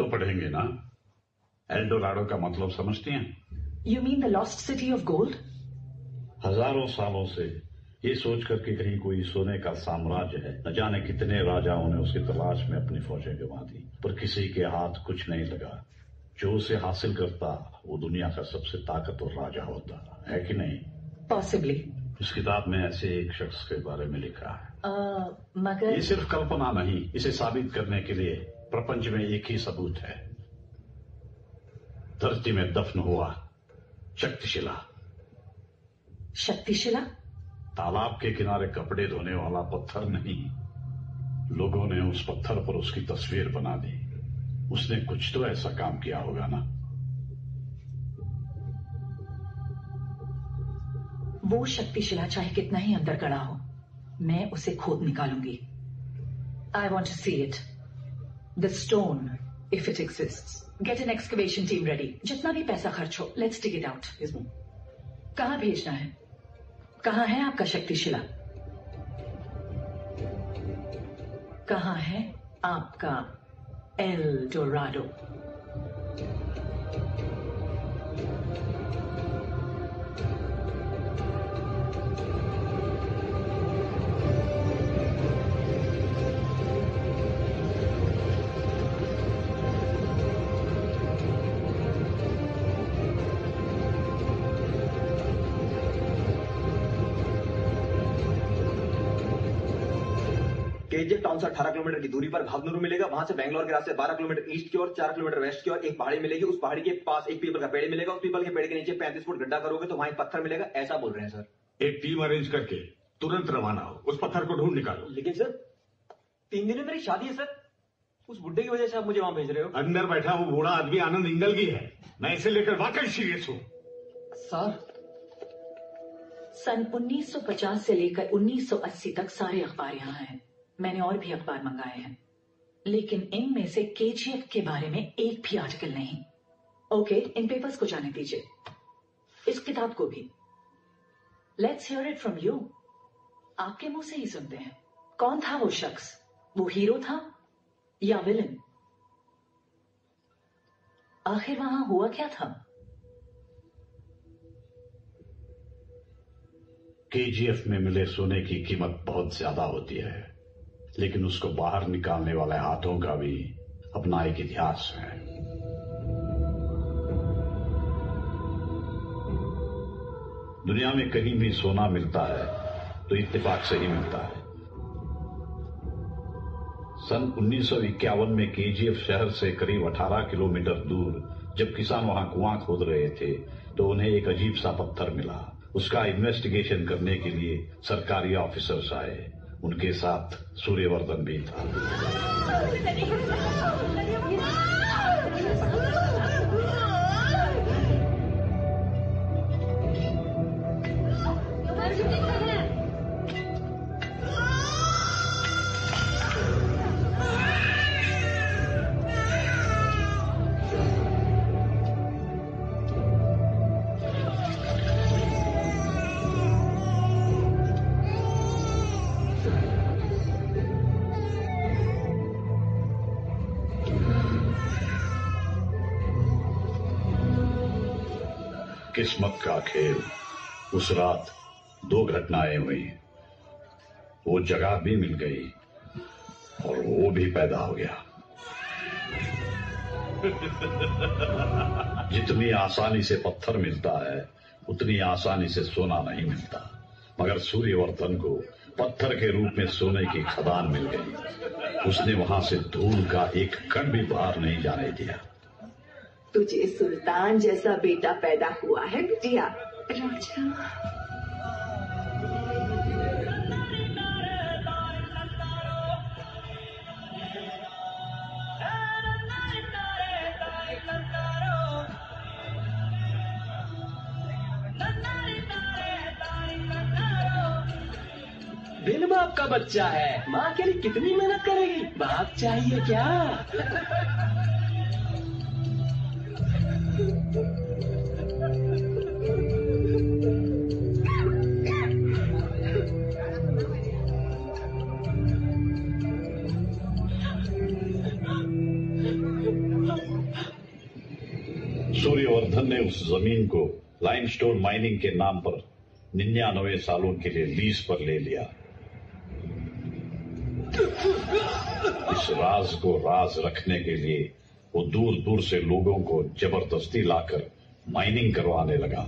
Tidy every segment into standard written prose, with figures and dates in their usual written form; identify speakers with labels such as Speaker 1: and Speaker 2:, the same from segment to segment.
Speaker 1: तो पढ़ेंगे ना। एल्डोराडो का मतलब समझती हैं?
Speaker 2: You mean the lost city of gold?
Speaker 1: हजारों सालों से ये सोच कर कि कहीं कोई सोने का साम्राज्य है, न जाने कितने राजाओं ने उसकी तलाश में अपनी फौजें गंवा दी, पर किसी के हाथ कुछ नहीं लगा। जो उसे हासिल करता वो दुनिया का सबसे ताकतवर राजा होता है कि नहीं?
Speaker 2: Possibly.
Speaker 1: इस किताब में ऐसे एक शख्स के बारे में लिखा है।
Speaker 2: मगर
Speaker 1: ये सिर्फ कल्पना नहीं, इसे साबित करने के लिए प्रपंच में एक ही सबूत है। धरती में दफन हुआ शक्तिशिला।
Speaker 2: शक्तिशिला?
Speaker 1: तालाब के किनारे कपड़े धोने वाला पत्थर नहीं, लोगों ने उस पत्थर पर उसकी तस्वीर बना दी। उसने कुछ तो ऐसा काम किया होगा ना।
Speaker 2: वो शक्तिशिला चाहे कितना ही अंदर गड़ा हो, मैं उसे खोद निकालूंगी। I want to see it. The stone, if it exists. Get an excavation team ready. जितना भी पैसा खर्च हो, let's dig it out. कहाँ भेजना है? कहाँ है आपका शक्तिशिला? कहाँ है आपका एल डोराडो?
Speaker 3: केजीएफ टाउन से 18 किलोमीटर की दूरी पर भागनुरु मिलेगा। वहां से बैंगलोर के रास्ते 12 किलोमीटर ईस्ट की ओर, 4 किलोमीटर वेस्ट की ओर एक पहाड़ी मिलेगी। उस पहाड़ी के पास एक पीपल का पेड़ मिलेगा। उस पीपल के पेड़ के नीचे 35 फुट गड्ढा करोगे तो वहां एक पत्थर मिलेगा। ऐसा बोल रहे हैं सर।
Speaker 1: एक टीम अरेंज करके तुरंत रवाना हो, उस पत्थर को ढूंढ निकालो।
Speaker 3: लेकिन सर 3 दिन में मेरी शादी है सर। उस बुड्ढे की वजह से आप मुझे वहां भेज रहे हो?
Speaker 1: अंदर बैठा वो बूढ़ा आदमी आनंद इंगलगी है। मैं इसे लेकर वाकई सीरियस हूँ
Speaker 3: सर।
Speaker 2: सन 1950 से लेकर 1980 तक सारे अखबार यहाँ हैं। मैंने और भी अखबार मंगाए हैं, लेकिन इनमें से केजीएफ के बारे में एक भी आर्टिकल नहीं। ओके, इन पेपर्स को जाने दीजिए, इस किताब को भी। Let's hear it from you. आपके मुंह से ही सुनते हैं। कौन था वो शख्स? वो हीरो था या विलन? आखिर वहां हुआ क्या था?
Speaker 1: केजीएफ में मिले सोने की कीमत बहुत ज्यादा होती है, लेकिन उसको बाहर निकालने वाले हाथों का भी अपना एक इतिहास है। दुनिया में कहीं भी सोना मिलता है तो इत्तेफाक से ही मिलता है। सन 1951 में केजीएफ शहर से करीब 18 किलोमीटर दूर जब किसान वहां कुआं खोद रहे थे तो उन्हें एक अजीब सा पत्थर मिला। उसका इन्वेस्टिगेशन करने के लिए सरकारी ऑफिसर्स आए। उनके साथ सूर्यवर्धन भी था। किस्मत का खेल। उस रात 2 घटनाएं हुई। वो जगह भी मिल गई और वो भी पैदा हो गया। जितनी आसानी से पत्थर मिलता है उतनी आसानी से सोना नहीं मिलता, मगर सूर्यवर्धन को पत्थर के रूप में सोने की खदान मिल गई। उसने वहां से धूल का एक कण भी बाहर नहीं जाने दिया।
Speaker 4: तुझे सुल्तान जैसा बेटा पैदा हुआ है बिटिया। राजा
Speaker 5: बिन बाप का बच्चा है, माँ के लिए कितनी मेहनत करेगी। बाप चाहिए क्या?
Speaker 1: सूर्यवर्धन ने उस जमीन को लाइमस्टोन माइनिंग के नाम पर 99 सालों के लिए लीज पर ले लिया। इस राज को राज रखने के लिए वो दूर दूर से लोगों को जबरदस्ती लाकर माइनिंग करवाने लगा।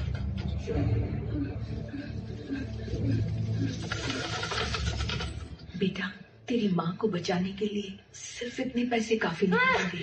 Speaker 2: बेटा, तेरी माँ को बचाने के लिए सिर्फ इतने पैसे काफी नहीं होंगे।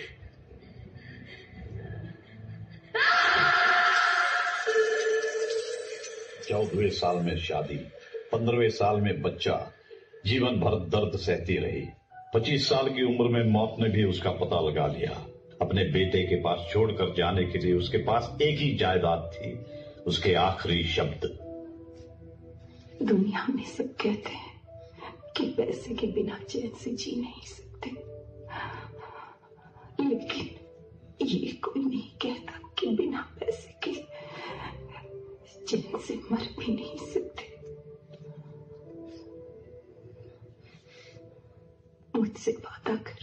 Speaker 1: 14वें साल में शादी, 15वें साल में बच्चा, जीवन भर दर्द सहती रही। 25 साल की उम्र में मौत ने भी उसका पता लगा लिया। अपने बेटे के पास छोड़कर जाने के लिए उसके पास एक ही जायदाद थी, उसके आखिरी शब्द।
Speaker 4: दुनिया में सब कहते हैं कि पैसे के बिना चैन से जी नहीं सकते, लेकिन ये कोई नहीं कहता कि बिना पैसे के चैन से मर भी नहीं सकते। मुझसे वादा कर,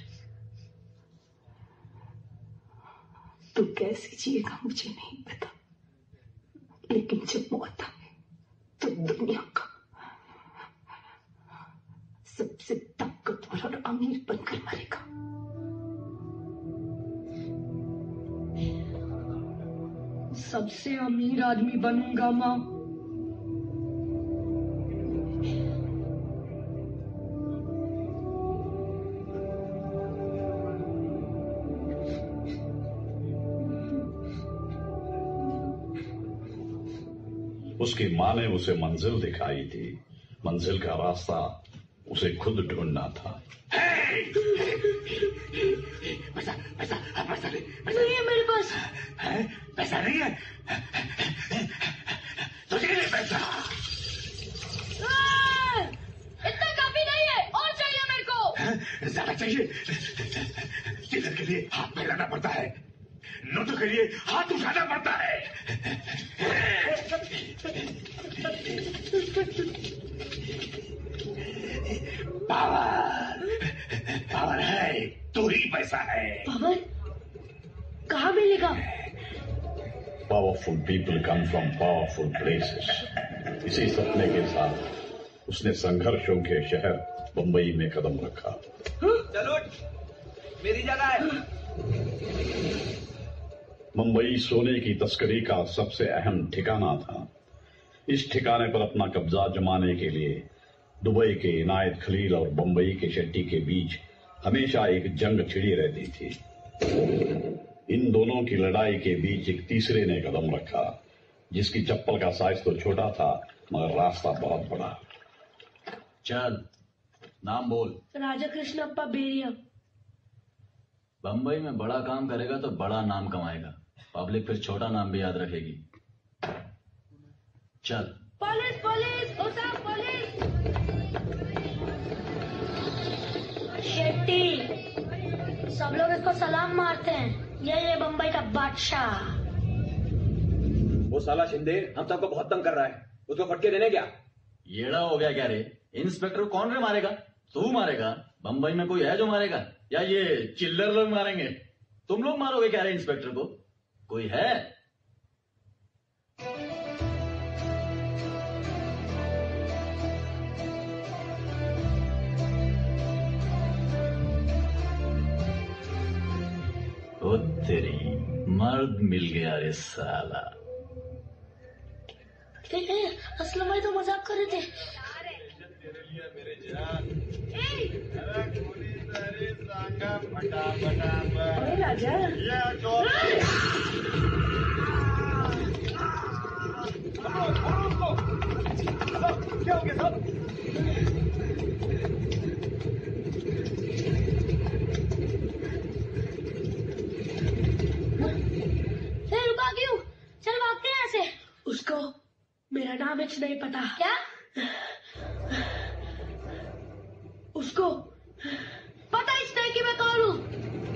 Speaker 4: तू कैसे जिएगा मुझे नहीं पता, लेकिन जब मौत आए तो दुनिया का सबसे ताकतवर और अमीर बनकर मरेगा।
Speaker 6: सबसे अमीर आदमी बनूंगा माँ।
Speaker 1: उसकी माँ ने उसे मंजिल दिखाई थी, मंजिल का रास्ता उसे खुद ढूंढना था।
Speaker 7: पैसा पैसा पैसा
Speaker 6: नहीं है मेरे पास।
Speaker 7: है? पैसा नहीं है? तुझे नहीं पैसा?
Speaker 6: इतना काफी नहीं है, और चाहिए मेरे को।
Speaker 7: ज्यादा चाहिए? चिल्लर के लिए हाथ फैलाना पड़ता है, नोटों के लिए हाथ उठाना पड़ता है। पावर, पावर है तो ही पैसा है।
Speaker 6: पावर कहाँ मिलेगा?
Speaker 1: Powerful people come from powerful places. इसी सपने के साथ उसने संघर्षों के शहर बंबई में कदम रखा।
Speaker 3: चलो, मेरी जगह है।
Speaker 1: मुंबई सोने की तस्करी का सबसे अहम ठिकाना था। इस ठिकाने पर अपना कब्जा जमाने के लिए दुबई के इनायत खलील और बंबई के शेट्टी के बीच हमेशा एक जंग छिड़ी रहती थी। इन दोनों की लड़ाई के बीच एक तीसरे ने कदम रखा, जिसकी चप्पल का साइज तो छोटा था मगर रास्ता बहुत बड़ा।
Speaker 8: चल, नाम बोल।
Speaker 6: राजा कृष्ण अप्पा बेरिया।
Speaker 8: बंबई में बड़ा काम करेगा तो बड़ा नाम कमाएगा, पब्लिक फिर छोटा नाम भी याद रखेगी। चल।
Speaker 6: पुलिस पुलिस, ओ साहब पुलिस। शेट्टी, सब लोग इसको सलाम मारते हैं। ये बंबई का बादशाह।
Speaker 3: वो साला शिंदे हम सबको बहुत तंग कर रहा है, उसको फटके देने क्या?
Speaker 8: येड़ा हो गया क्या रे? इंस्पेक्टर को कौन रे मारेगा? तू मारेगा? बंबई में कोई है जो मारेगा? या ये चिल्लर लोग मारेंगे? तुम लोग मारोगे क्या रे इंस्पेक्टर को? कोई है? ओ तेरी, मर्द मिल गया रे साला।
Speaker 6: असलम भाई तो मजाक कर रहे थे।
Speaker 4: अरे राजा,
Speaker 3: क्या हो गया साहब?
Speaker 6: रुका क्यों? चल भागते हैं ऐसे। उसको मेरा नाम कुछ नहीं पता। क्या? उसको पता ही नहीं कि मैं कौन हूँ।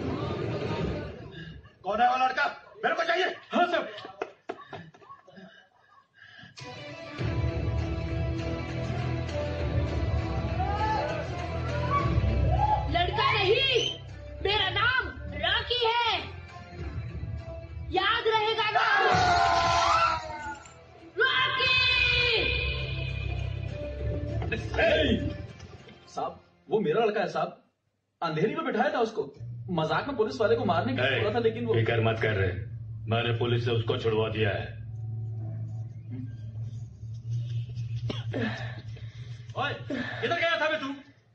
Speaker 7: कौन है वो लड़का? मेरे को चाहिए।
Speaker 3: हाँ सर।
Speaker 6: लड़का नहीं, मेरा नाम रॉकी है। याद
Speaker 8: मेरा लड़का है साहब, अंधेरी में बिठाया था उसको, मजाक में पुलिस वाले को मारने का बोला था, लेकिन वो
Speaker 7: फिक्र मत कर रहे, मैंने पुलिस से उसको छुड़वा दिया है।
Speaker 8: ओए, किधर गया था बे तू?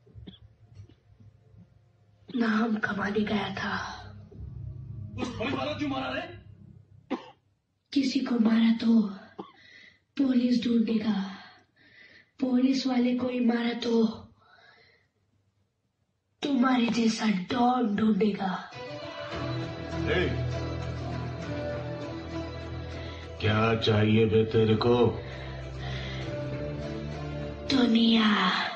Speaker 6: नाम कमाने गया था।
Speaker 8: उस पुलिस वाले को क्यों मारा रे?
Speaker 6: किसी को मारा तो पुलिस ढूंढेगा, पुलिस वाले को ही मारा तो तुम्हारे जैसा डॉन ढूंढेगा।
Speaker 7: क्या चाहिए बे तेरे को?
Speaker 6: दुनिया।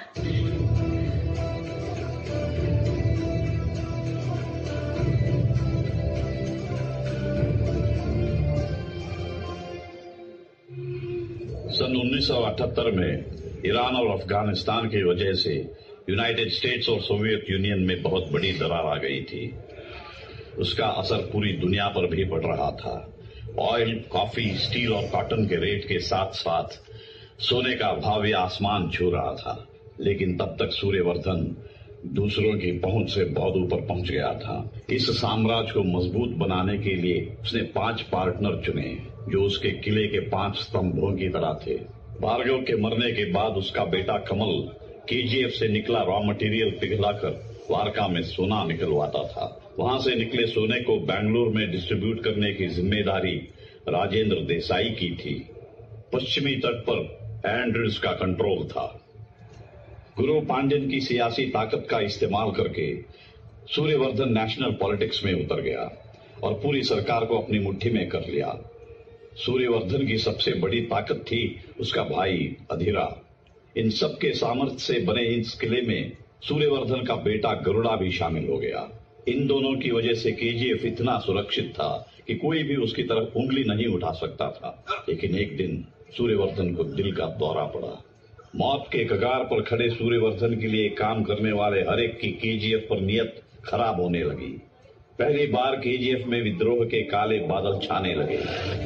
Speaker 1: सन 1978 में ईरान और अफगानिस्तान की वजह से यूनाइटेड स्टेट्स और सोवियत यूनियन में बहुत बड़ी दरार आ गई थी। उसका असर पूरी दुनिया पर भी पड़ रहा था। ऑयल, कॉफी, स्टील और कॉटन के रेट के साथ साथ सोने का भाव भी आसमान छू रहा था। लेकिन तब तक सूर्यवर्धन दूसरों की पहुंच से बहुत ऊपर पहुंच गया था। इस साम्राज्य को मजबूत बनाने के लिए उसने 5 पार्टनर चुने जो उसके किले के 5 स्तंभों की तरह थे। भार्गव के मरने के बाद उसका बेटा कमल केजीएफ से निकला रॉ मटेरियल पिघलाकर वारका में सोना निकलवाता था। वहां से निकले सोने को बेंगलुरु में डिस्ट्रीब्यूट करने की जिम्मेदारी राजेंद्र देसाई की थी। पश्चिमी तट पर एंड्रयूज का कंट्रोल था। गुरु पांड्यन की सियासी ताकत का इस्तेमाल करके सूर्यवर्धन नेशनल पॉलिटिक्स में उतर गया और पूरी सरकार को अपनी मुट्ठी में कर लिया। सूर्यवर्धन की सबसे बड़ी ताकत थी उसका भाई अधीरा। इन सबके सामर्थ्य से बने इस किले में सूर्यवर्धन का बेटा गरुड़ा भी शामिल हो गया। इन दोनों की वजह से केजीएफ इतना सुरक्षित था कि कोई भी उसकी तरफ उंगली नहीं उठा सकता था। लेकिन एक दिन सूर्यवर्धन को दिल का दौरा पड़ा। मौत के कगार पर खड़े सूर्यवर्धन के लिए काम करने वाले हर एक की केजीएफ पर नियत खराब होने लगी। पहली बार केजीएफ में विद्रोह के काले बादल छाने लगे।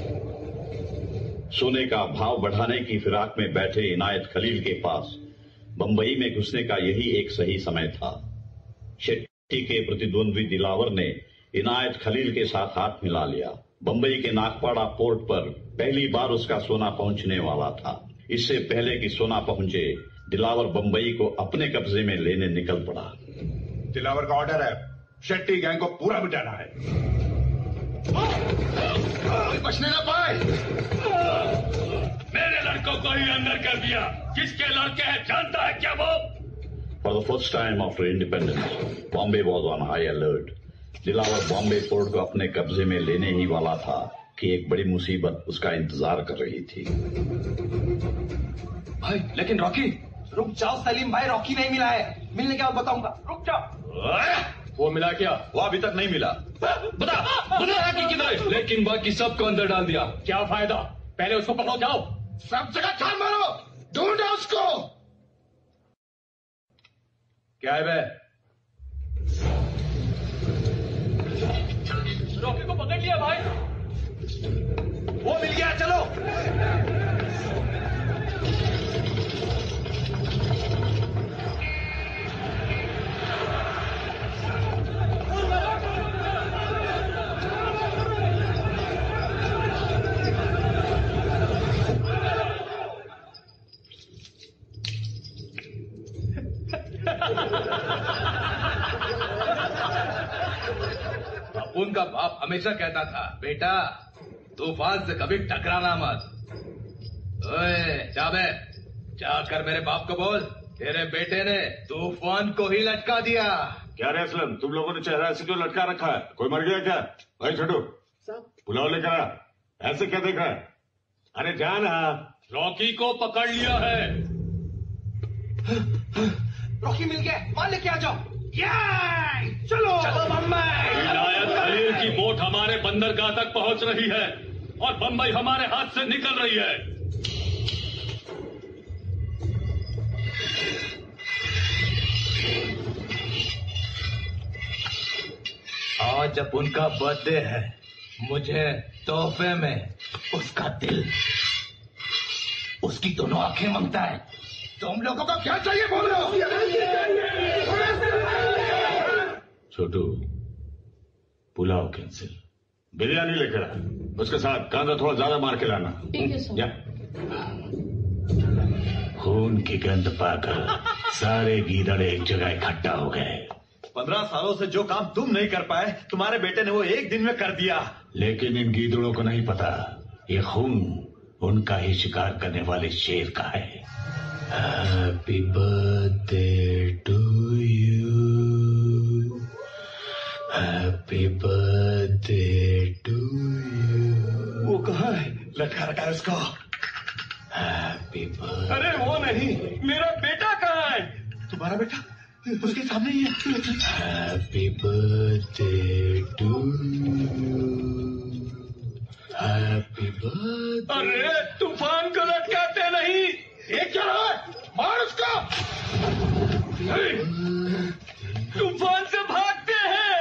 Speaker 1: सोने का भाव बढ़ाने की फिराक में बैठे इनायत खलील के पास बंबई में घुसने का यही एक सही समय था। शेट्टी के प्रतिद्वंद्वी दिलावर ने इनायत खलील के साथ हाथ मिला लिया। बंबई के नागपाड़ा पोर्ट पर पहली बार उसका सोना पहुंचने वाला था। इससे पहले कि सोना पहुंचे, दिलावर बंबई को अपने कब्जे में लेने निकल पड़ा।
Speaker 7: दिलावर का ऑर्डर है, शेट्टी गैंग को पूरा मिटाना है। बचने ना पाए।
Speaker 9: मेरे लड़कों को ही अंदर कर दिया। किसके लड़के हैं जानता है क्या वो?
Speaker 1: For the first time after independence, Bombay was on high alert. Dilawar Bombay port को अपने कब्जे में लेने ही वाला था कि एक बड़ी मुसीबत उसका इंतजार कर रही थी।
Speaker 3: भाई, लेकिन रॉकी, रुक जाओ सलीम भाई, रॉकी नहीं मिला है। मिलने के बाद बताऊंगा, रुक जाओ।
Speaker 9: वो मिला क्या?
Speaker 3: वो अभी तक नहीं मिला।
Speaker 9: बता रॉकी किधर है? लेकिन बाकी सबको अंदर डाल दिया, क्या फायदा? पहले उसको पकड़ो, जाओ।
Speaker 7: सब जगह छान मारो, ढूंढो उसको।
Speaker 9: क्या है बे? रॉकी को पकड़ लिया भाई।
Speaker 3: वो मिल गया, चलो।
Speaker 9: उनका बाप हमेशा कहता था, बेटा तूफान से कभी टकराना मत। ओए जाबे, जाकर मेरे बाप को बोल, तेरे बेटे ने तूफान को ही लटका दिया।
Speaker 7: क्या रे असलम, तुम लोगों ने चेहरा ऐसे क्यों लटका रखा है? कोई मर गया क्या? भाई छोटू, पुलाव लेकर आ। ऐसे क्या देख रहा है? अरे जाना।
Speaker 9: रॉकी को पकड़ लिया है।
Speaker 3: रॉकी मिल गया, मार लेके आ जाओ। चलो चलो बम्बई।
Speaker 9: विलायत खलील की बोट हमारे बंदरगाह तक पहुंच रही है और बम्बई हमारे हाथ से निकल रही है। आज जब उनका बर्थडे है, मुझे तोहफे में उसका दिल, उसकी दोनों आंखें मांगता है। तुम लोगों को क्या चाहिए बोल रहे हो?
Speaker 7: छोटू, पुलाव कैंसिल, बिरयानी लेकर आ, उसके साथ कांदा थोड़ा ज्यादा मार के लाना।
Speaker 6: ठीक है सर।
Speaker 1: खून की गंध पाकर सारे गीदड़ एक जगह इकट्ठा हो गए।
Speaker 8: 15 सालों से जो काम तुम नहीं कर पाए, तुम्हारे बेटे ने वो एक दिन में कर दिया।
Speaker 1: लेकिन इन गीदड़ों को नहीं पता ये खून उनका ही शिकार करने वाले शेर का है। Happy birthday to you, happy birthday to you.
Speaker 8: वो कहाँ है? लटका रखा है उसको।
Speaker 1: Happy birthday.
Speaker 8: अरे वो नहीं, मेरा बेटा कहाँ है? तुम्हारा बेटा उसके सामने ही है।
Speaker 1: Happy birthday to you, happy birthday.
Speaker 8: अरे तूफान को लटकाते नहीं, ये क्या है? मार उसको। तूफान से भागते हैं।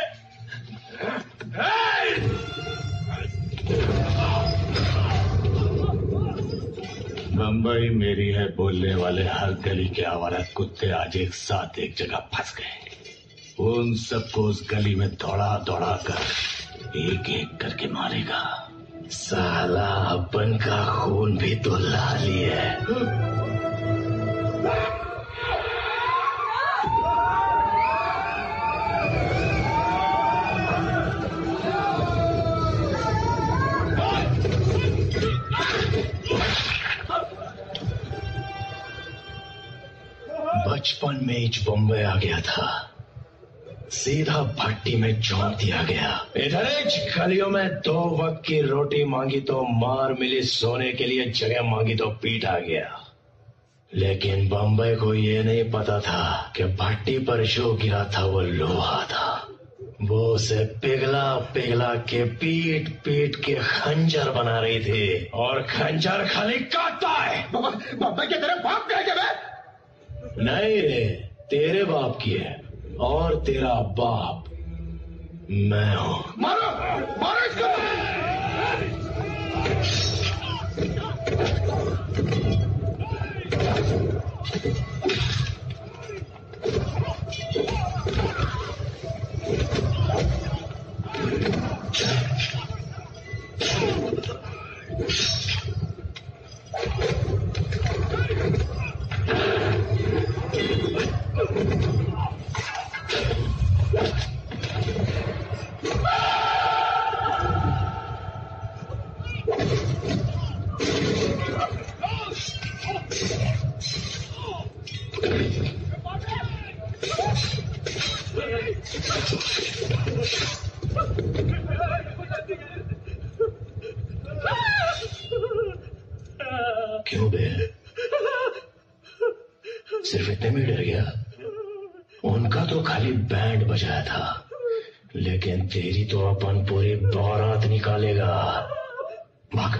Speaker 1: बम्बई मेरी है बोलने वाले हर गली के आवारा कुत्ते आज एक साथ एक जगह फंस गए। उन सबको उस गली में दौड़ा दौड़ा कर एक एक करके मारेगा। साला अपन का खून भी तो लाल ही है। बचपन में ही बम्बई आ गया था, सीधा भट्टी में झोंक दिया गया। इधर गलियों में 2 वक्त की रोटी मांगी तो मार मिली, सोने के लिए जगह मांगी तो पीटा गया। लेकिन बम्बई को ये नहीं पता था कि भट्टी पर जो गिरा था वो लोहा था। वो उसे पिघला पिघला के पीट पीट के खंजर बना रही थी, और खंजर खाली काटता है।
Speaker 9: बम्बई के तेरे बाप का है क्या?
Speaker 1: नहीं रे, तेरे बाप की है, और तेरा बाप मैं हूं।
Speaker 9: मारो मारो इसको।
Speaker 1: क्यों बे, सिर्फ इतने में डर गया? उनका तो खाली बैंड बजाया था, लेकिन तेरी तो अपन पूरी बारात निकालेगा। भाग।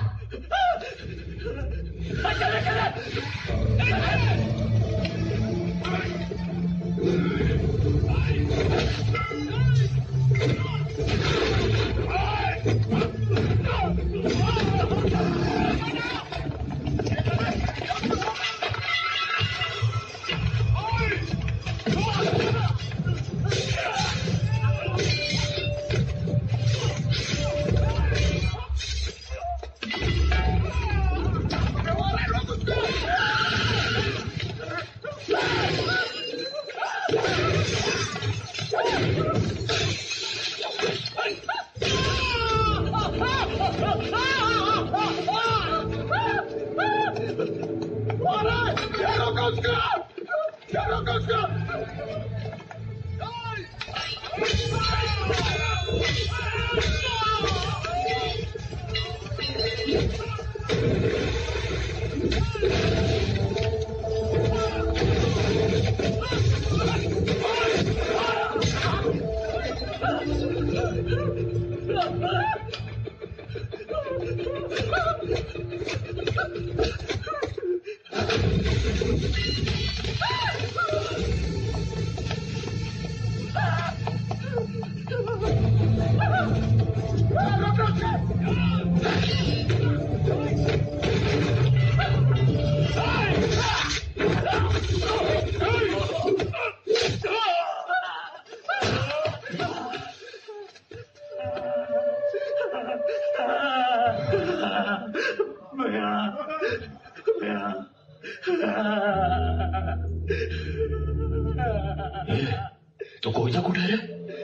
Speaker 10: तो कोई ना कुठे रे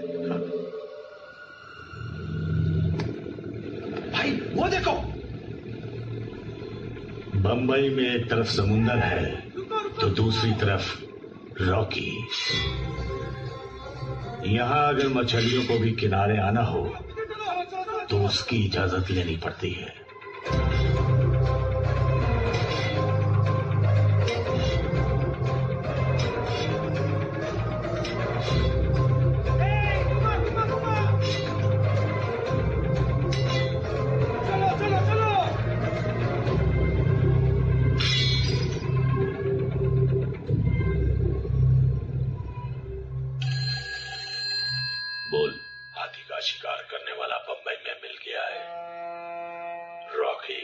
Speaker 10: भाई, वो देखो।
Speaker 1: बंबई में एक तरफ समुंदर है तो दूसरी तरफ रॉकी। यहां अगर मछलियों को भी किनारे आना हो तो उसकी इजाजत लेनी पड़ती है। बोल, हाथी का शिकार करने वाला बंबई में मिल गया है, रॉकी।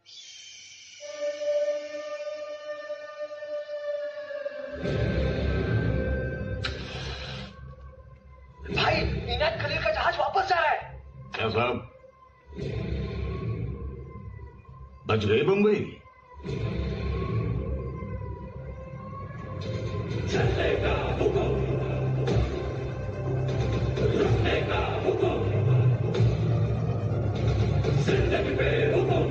Speaker 10: भाई, इनायत खलील का जहाज वापस जा रहा है।
Speaker 1: क्या साहब, बच गए बंबई?
Speaker 11: चलेगा हुक्म, रुकने का हुक्म, जिंदगी पे हुक्म,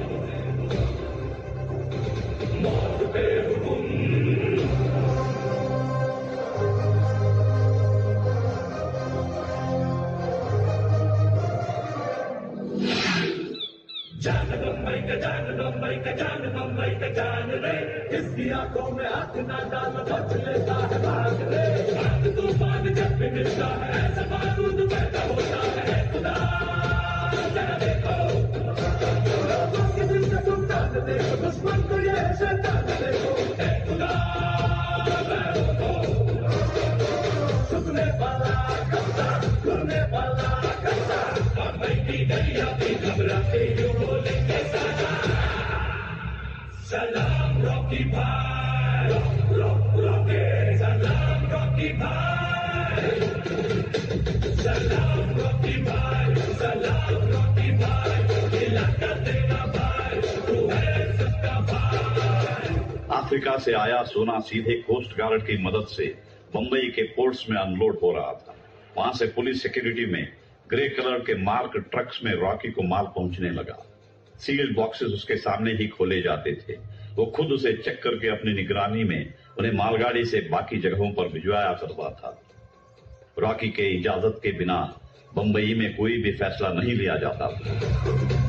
Speaker 11: मौत पे हुक्म। जान बम्बई का जान, बम्बई का जान, बम्बई का जान रे, इसकी आंखों में हाथ ना डाल, बच लेता है भाग रे। आग तूफान जब भी मिलता है, ऐसा बारूद पैदा होता है। खुदा जरा देखो, लोगों के दिल का सुल्तान देखो, दुश्मन को ये शैतान देखो। खुदा झुकने वाला कब्जा, घुरने वाला कब्जा, बम्बई की गलियां भी घबराते यूं बोलेंगे सलाम रॉकी भाई, रॉकी सलाम रॉकी भाई, सलाम रॉकी भाई, सलाम रॉकी भाई, इलाका तेरा भाई, तू है सबका भाई।
Speaker 1: अफ्रीका से आया सोना सीधे कोस्ट गार्ड की मदद से बंबई के पोर्ट्स में अनलोड हो रहा था। वहां से पुलिस सिक्योरिटी में ग्रे कलर के मार्क ट्रक्स में रॉकी को माल पहुंचने लगा। सील्ड बॉक्सेस उसके सामने ही खोले जाते थे। वो खुद उसे चेक करके अपनी निगरानी में उन्हें मालगाड़ी से बाकी जगहों पर भिजवाया करता था। रॉकी के इजाजत के बिना बंबई में कोई भी फैसला नहीं लिया जाता था।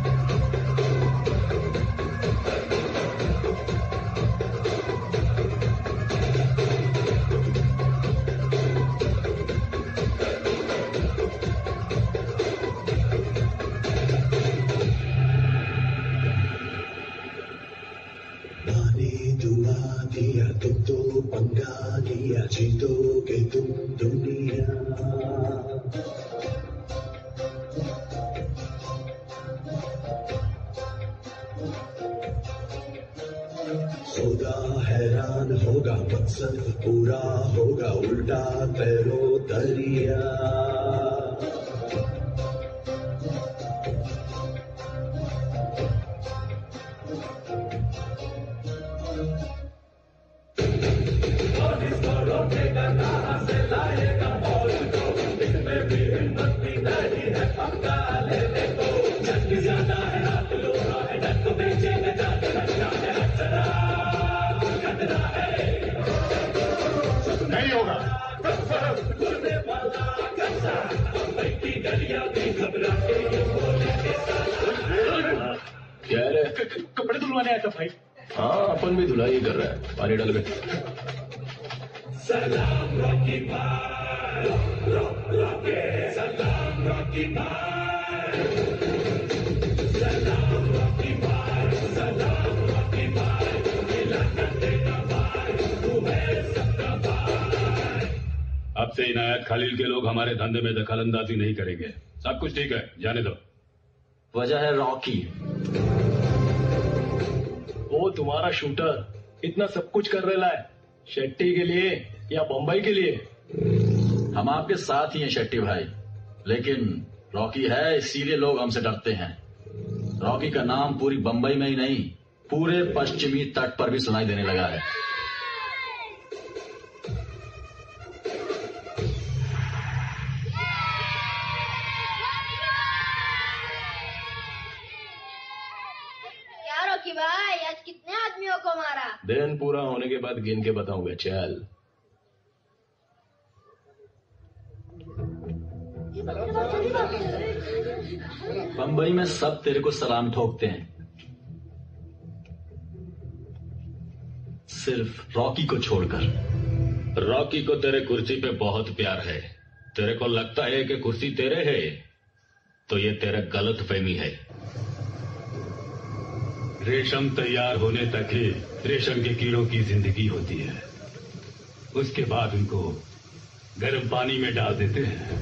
Speaker 11: तुम तो पंगा लिया, जीतोगे तुम दुनिया। सौदा हैरान होगा, मकसद पूरा होगा, उल्टा तैरो दरिया।
Speaker 7: नहीं होगा।
Speaker 10: क्या है? कपड़े धुलवाने आया था भाई। हाँ, अपन भी धुलाई कर रहा है, पानी डाल के।
Speaker 11: सलाम रॉकी भाई, रॉकी सलाम रॉकी भाई, सलाम रॉकी भाई, सलाम रॉकी भाई, इलाका तेरा भाई, तू है सबका भाई।
Speaker 12: अब से इनायत खलील के लोग हमारे धंधे में दखलंदाजी नहीं करेंगे। सब कुछ ठीक है, जाने दो।
Speaker 8: वजह है रॉकी।
Speaker 10: वो तुम्हारा शूटर इतना सब कुछ कर रहा है, शेट्टी के लिए या बम्बई के लिए?
Speaker 8: हम आपके साथ ही हैं शेट्टी भाई, लेकिन रॉकी है इसीलिए लोग हमसे डरते हैं। रॉकी का नाम पूरी बम्बई में ही नहीं पूरे पश्चिमी तट पर भी सुनाई देने लगा है।
Speaker 13: क्या रोकी भाई, आज कितने आदमियों को मारा?
Speaker 10: दिन पूरा होने के बाद गिन के बताऊंगा। चल।
Speaker 8: बंबई में सब तेरे को सलाम ठोकते हैं, सिर्फ रॉकी को छोड़कर।
Speaker 12: रॉकी को तेरे कुर्सी पे बहुत प्यार है। तेरे को लगता है कि कुर्सी तेरे है, तो ये तेरा गलत फहमी है। रेशम तैयार होने तक ही रेशम के कीड़ों की जिंदगी होती है। उसके बाद उनको गर्म पानी में डाल देते हैं।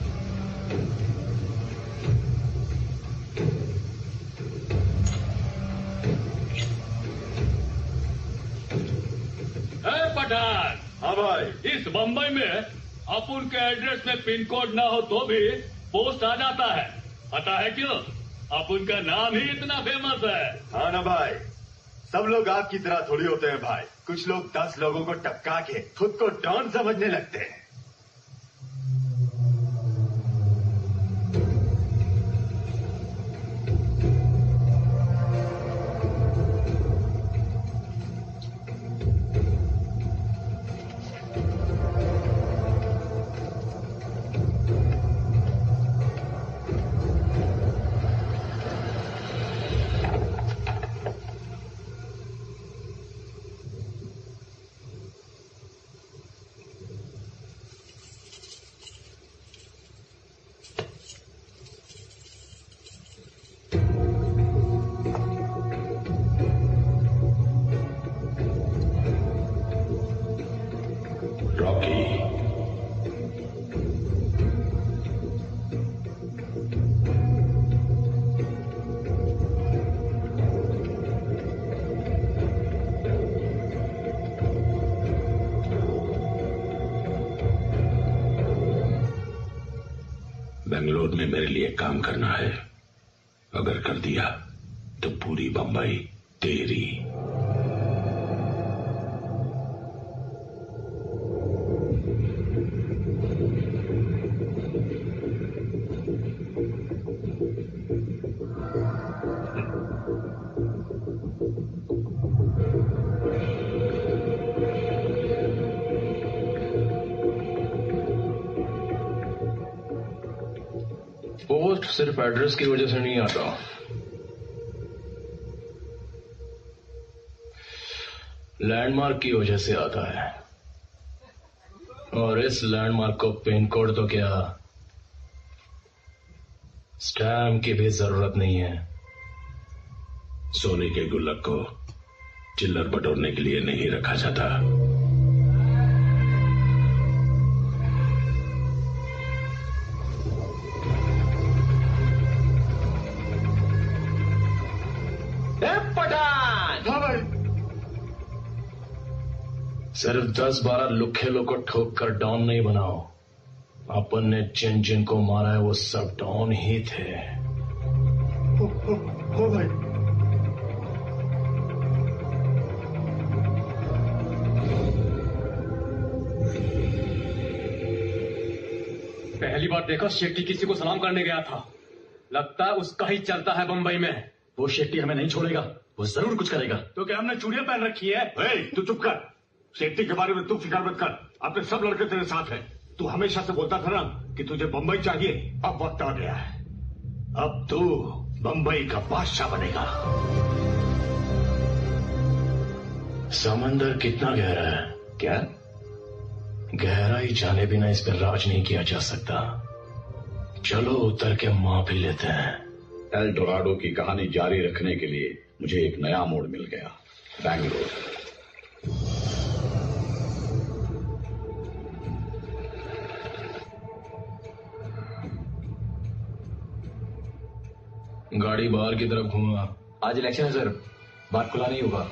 Speaker 12: पठान।
Speaker 7: हाँ भाई।
Speaker 12: इस बंबई में अपन के एड्रेस में पिन कोड ना हो तो भी पोस्ट आ जाता है। पता है क्यों? अपन का नाम ही इतना फेमस है।
Speaker 7: हाँ ना भाई, सब लोग आपकी तरह थोड़ी होते हैं भाई। कुछ लोग 10 लोगों को टपका के खुद को डॉन समझने लगते हैं।
Speaker 12: बेंगलोर में मेरे लिए काम करना है। अगर कर दिया तो पूरी बंबई तेरी।
Speaker 10: पोस्ट सिर्फ एड्रेस की वजह से नहीं आता, लैंडमार्क की वजह से आता है। और इस लैंडमार्क को पिन कोड तो क्या, स्टैम्प की भी जरूरत नहीं है।
Speaker 12: सोने के गुल्लक को चिल्लर बटोरने के लिए नहीं रखा जाता।
Speaker 10: सिर्फ 10-12 लुखे लोग को ठोक कर डॉन नहीं बनाओ। अपन ने जिन जिन को मारा है वो सब डॉन ही थे।
Speaker 7: हो भाई।
Speaker 5: पहली बार देखा शेट्टी किसी को सलाम करने गया था। लगता है उसका ही चलता है बंबई में।
Speaker 8: वो शेट्टी हमें नहीं छोड़ेगा, वो जरूर कुछ करेगा।
Speaker 5: तो क्या हमने चूड़ियां पहन रखी है?
Speaker 7: तू चुप कर। शेट्टी के बारे में तू फिक्र मत कर, अपने सब लड़के तेरे साथ हैं। तू हमेशा से बोलता था ना कि तुझे बंबई चाहिए। अब वक्त आ गया है, अब तू बंबई का बादशाह बनेगा।
Speaker 10: समंदर कितना गहरा है? क्या गहराई जाने बिना इस पर राज नहीं किया जा सकता। चलो उतर के माप ही लेते हैं।
Speaker 1: एल डोराडो की कहानी जारी रखने के लिए मुझे एक नया मोड़ मिल गया, बैंगलोर।
Speaker 10: गाड़ी बाहर की तरफ घुमा।
Speaker 3: आज इलेक्शन है सर, बात खुला नहीं होगा।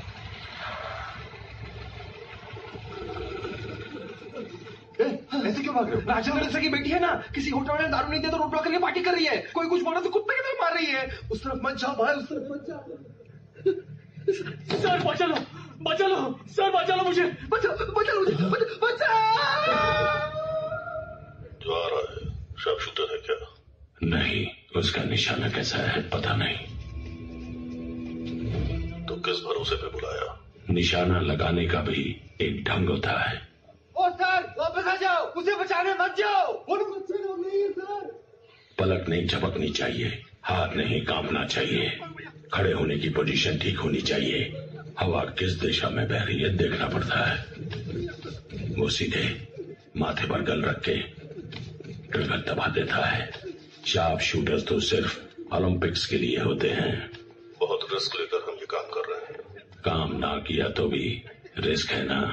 Speaker 7: ऐसे क्यों भाग रहे हो?
Speaker 5: राजेंद्र की बेटी है ना, किसी होटल में दारू नहीं दिया तो रोड ब्लॉक करके पार्टी कर रही है। कोई कुछ बोला तो कुत्ते की तरफ मार रही है। उस तरफ मत जाओ भाई, उस तरफ मत जाओ। सर बचा लो, बचा लो सर, बचा लो मुझे, बचा मुझे, बचा।
Speaker 10: जो आ रहा है शार्प शूटर है क्या? नहीं, उसका निशाना कैसा है पता नहीं। तो किस भरोसे पे बुलाया? निशाना लगाने का भी एक ढंग होता है।
Speaker 3: ओ सर वापस आ जाओ, उसे बचाने मत जाओ। नहीं है सर।
Speaker 10: पलक नहीं झपकनी चाहिए, हाथ नहीं कांपना चाहिए, खड़े होने की पोजीशन ठीक होनी चाहिए। हवा किस दिशा में बह रही है देखना पड़ता है। वो सीधे माथे पर गन रख के ट्रिगर दबा देता है। शार्प शूटर्स तो सिर्फ ओलंपिक्स के लिए होते हैं। बहुत रिस्क लेकर हम ये काम कर रहे हैं। काम ना किया तो भी रिस्क है ना।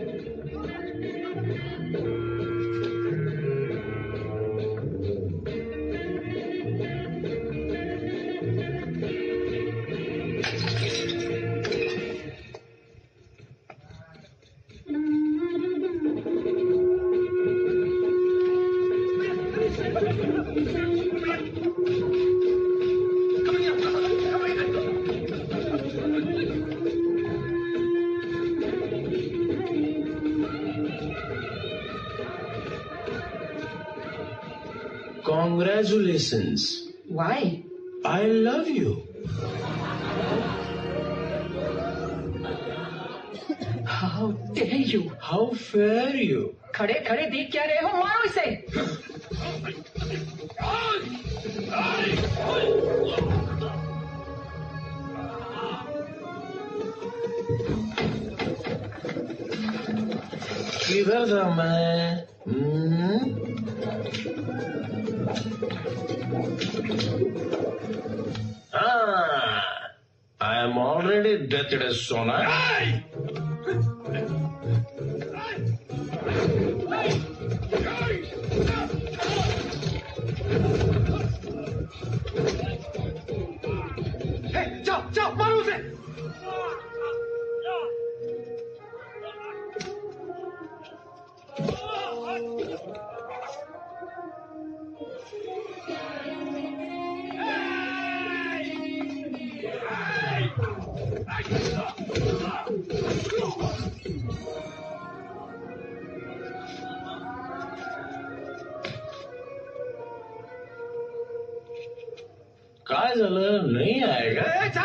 Speaker 14: Congratulations.
Speaker 2: Why?
Speaker 14: I love you.
Speaker 2: How dare you?
Speaker 14: How fair you.
Speaker 2: खड़े खड़े देख क्या रहे हो, मारो इसे।
Speaker 14: किधर था मैं? I am already dead, Sona.
Speaker 3: जाओ मारो उसे।
Speaker 14: काय झालं? नहीं आएगा?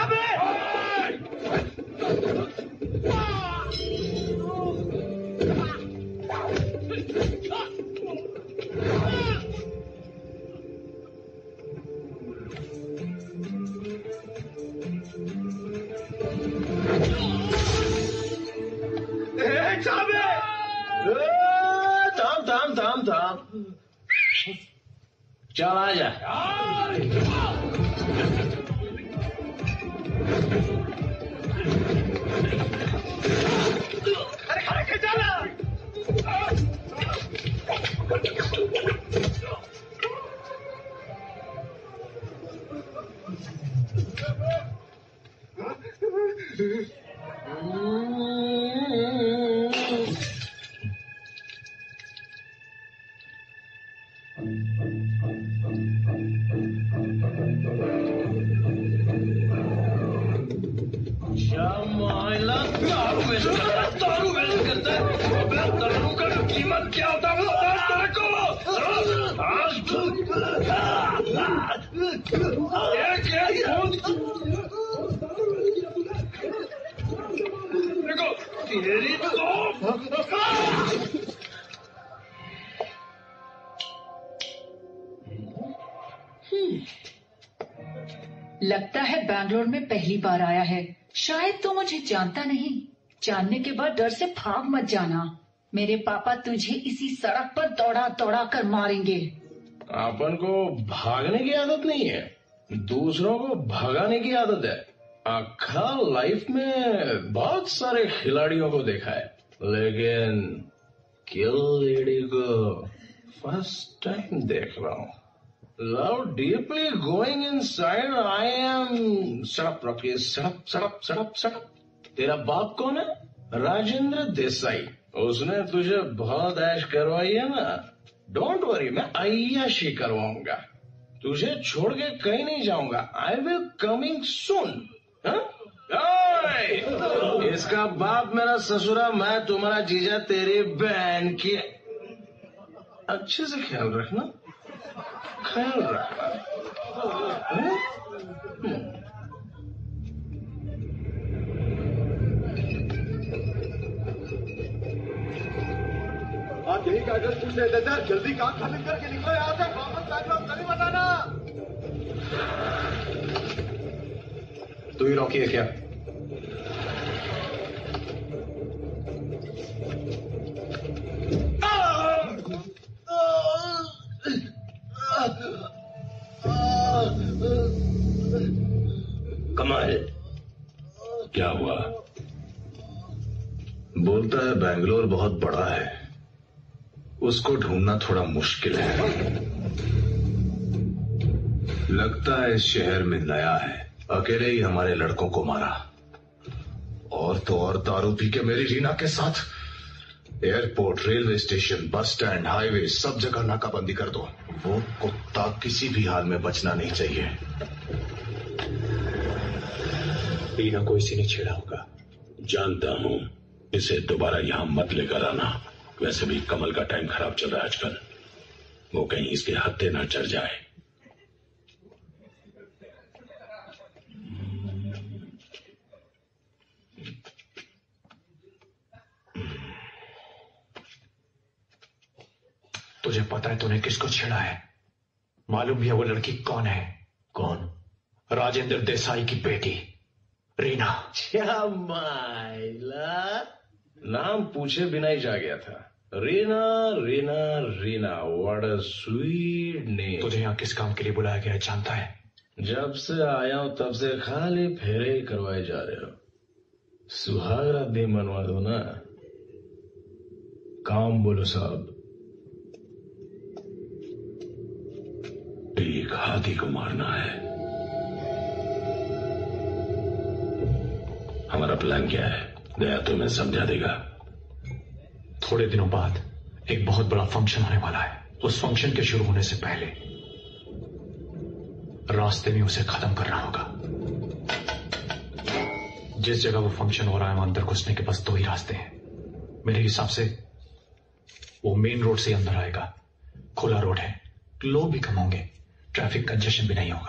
Speaker 14: थाम। चल आ जा।
Speaker 3: अरे चला।
Speaker 14: दारू वेस्ट करता है। दारू का कीमत क्या होता है तेरे को? देखो तेरी तो
Speaker 2: लगता है बैंगलोर में पहली बार आया है। शायद तो मुझे जानता नहीं। जानने के बाद डर से भाग मत जाना। मेरे पापा तुझे इसी सड़क पर दौड़ा दौड़ा कर मारेंगे।
Speaker 14: अपन को भागने की आदत नहीं है, दूसरों को भगाने की आदत है। आखा लाइफ में बहुत सारे खिलाड़ियों को देखा है, लेकिन किल लेडी को फर्स्ट टाइम देख रहा हूँ। Love deeply going inside. I am सड़प रखिए, सड़प। तेरा बाप कौन है? राजेंद्र देसाई। उसने तुझे बहुत ऐश करवाई है ना। डोंट वरी, मैं अय्याशी करवाऊंगा। तुझे छोड़ के कहीं नहीं जाऊंगा। I will coming soon. हाँ? इसका बाप मेरा ससुरा, मैं तुम्हारा जीजा तेरी बहन की। अच्छे से ख्याल रखना, ख्याल रखना।
Speaker 15: आप यही कागज पूछ लेते थे, जल्दी काम खत्म करके निकलो यहाँ से, वापस बैकग्राउंड नहीं बताना।
Speaker 3: तू ही रॉकी है क्या?
Speaker 10: कमाल, क्या हुआ?
Speaker 7: बोलता है बेंगलोर बहुत बड़ा है, उसको ढूंढना थोड़ा मुश्किल है। लगता है इस शहर में नया है, अकेले ही हमारे लड़कों को मारा। और तो और दारू पी के मेरी रीना के साथ। Airport, railway station, bus stand, highway, सब जगह नाकाबंदी कर दो। वो कुत्ता किसी भी हाल में बचना नहीं चाहिए।
Speaker 10: रीना को इसी ने छेड़ा होगा। जानता हूं, इसे दोबारा यहां मत लेकर आना। वैसे भी कमल का टाइम खराब चल रहा है आजकल, वो कहीं इसके हत्थे ना चढ़ जाए।
Speaker 16: तुझे पता है तूने किसको छेड़ा है? मालूम भी है वो लड़की कौन है? कौन? राजेंद्र देसाई की बेटी रीना।
Speaker 14: माइला, नाम पूछे बिना ही जा गया था। Reena Reena Reena, what a sweet name.
Speaker 16: तुझे यहाँ किस काम के लिए बुलाया गया है जानता है?
Speaker 14: जब से आया हूं तब से खाली फेरे ही करवाए जा रहे हो। सुहागरात भी मनवा दो ना। काम बोलो साहब।
Speaker 10: एक हाथी को मारना है। हमारा प्लान क्या है? गया तो मैं समझा देगा।
Speaker 16: थोड़े दिनों बाद एक बहुत बड़ा फंक्शन होने वाला है। उस फंक्शन के शुरू होने से पहले रास्ते में उसे खत्म करना होगा। जिस जगह वो फंक्शन हो रहा है वहां अंदर घुसने के बस 2 ही रास्ते हैं। मेरे हिसाब से वो मेन रोड से अंदर आएगा। खुला रोड है, लोग भी कम होंगे, ट्रैफिक कंजेशन भी नहीं होगा।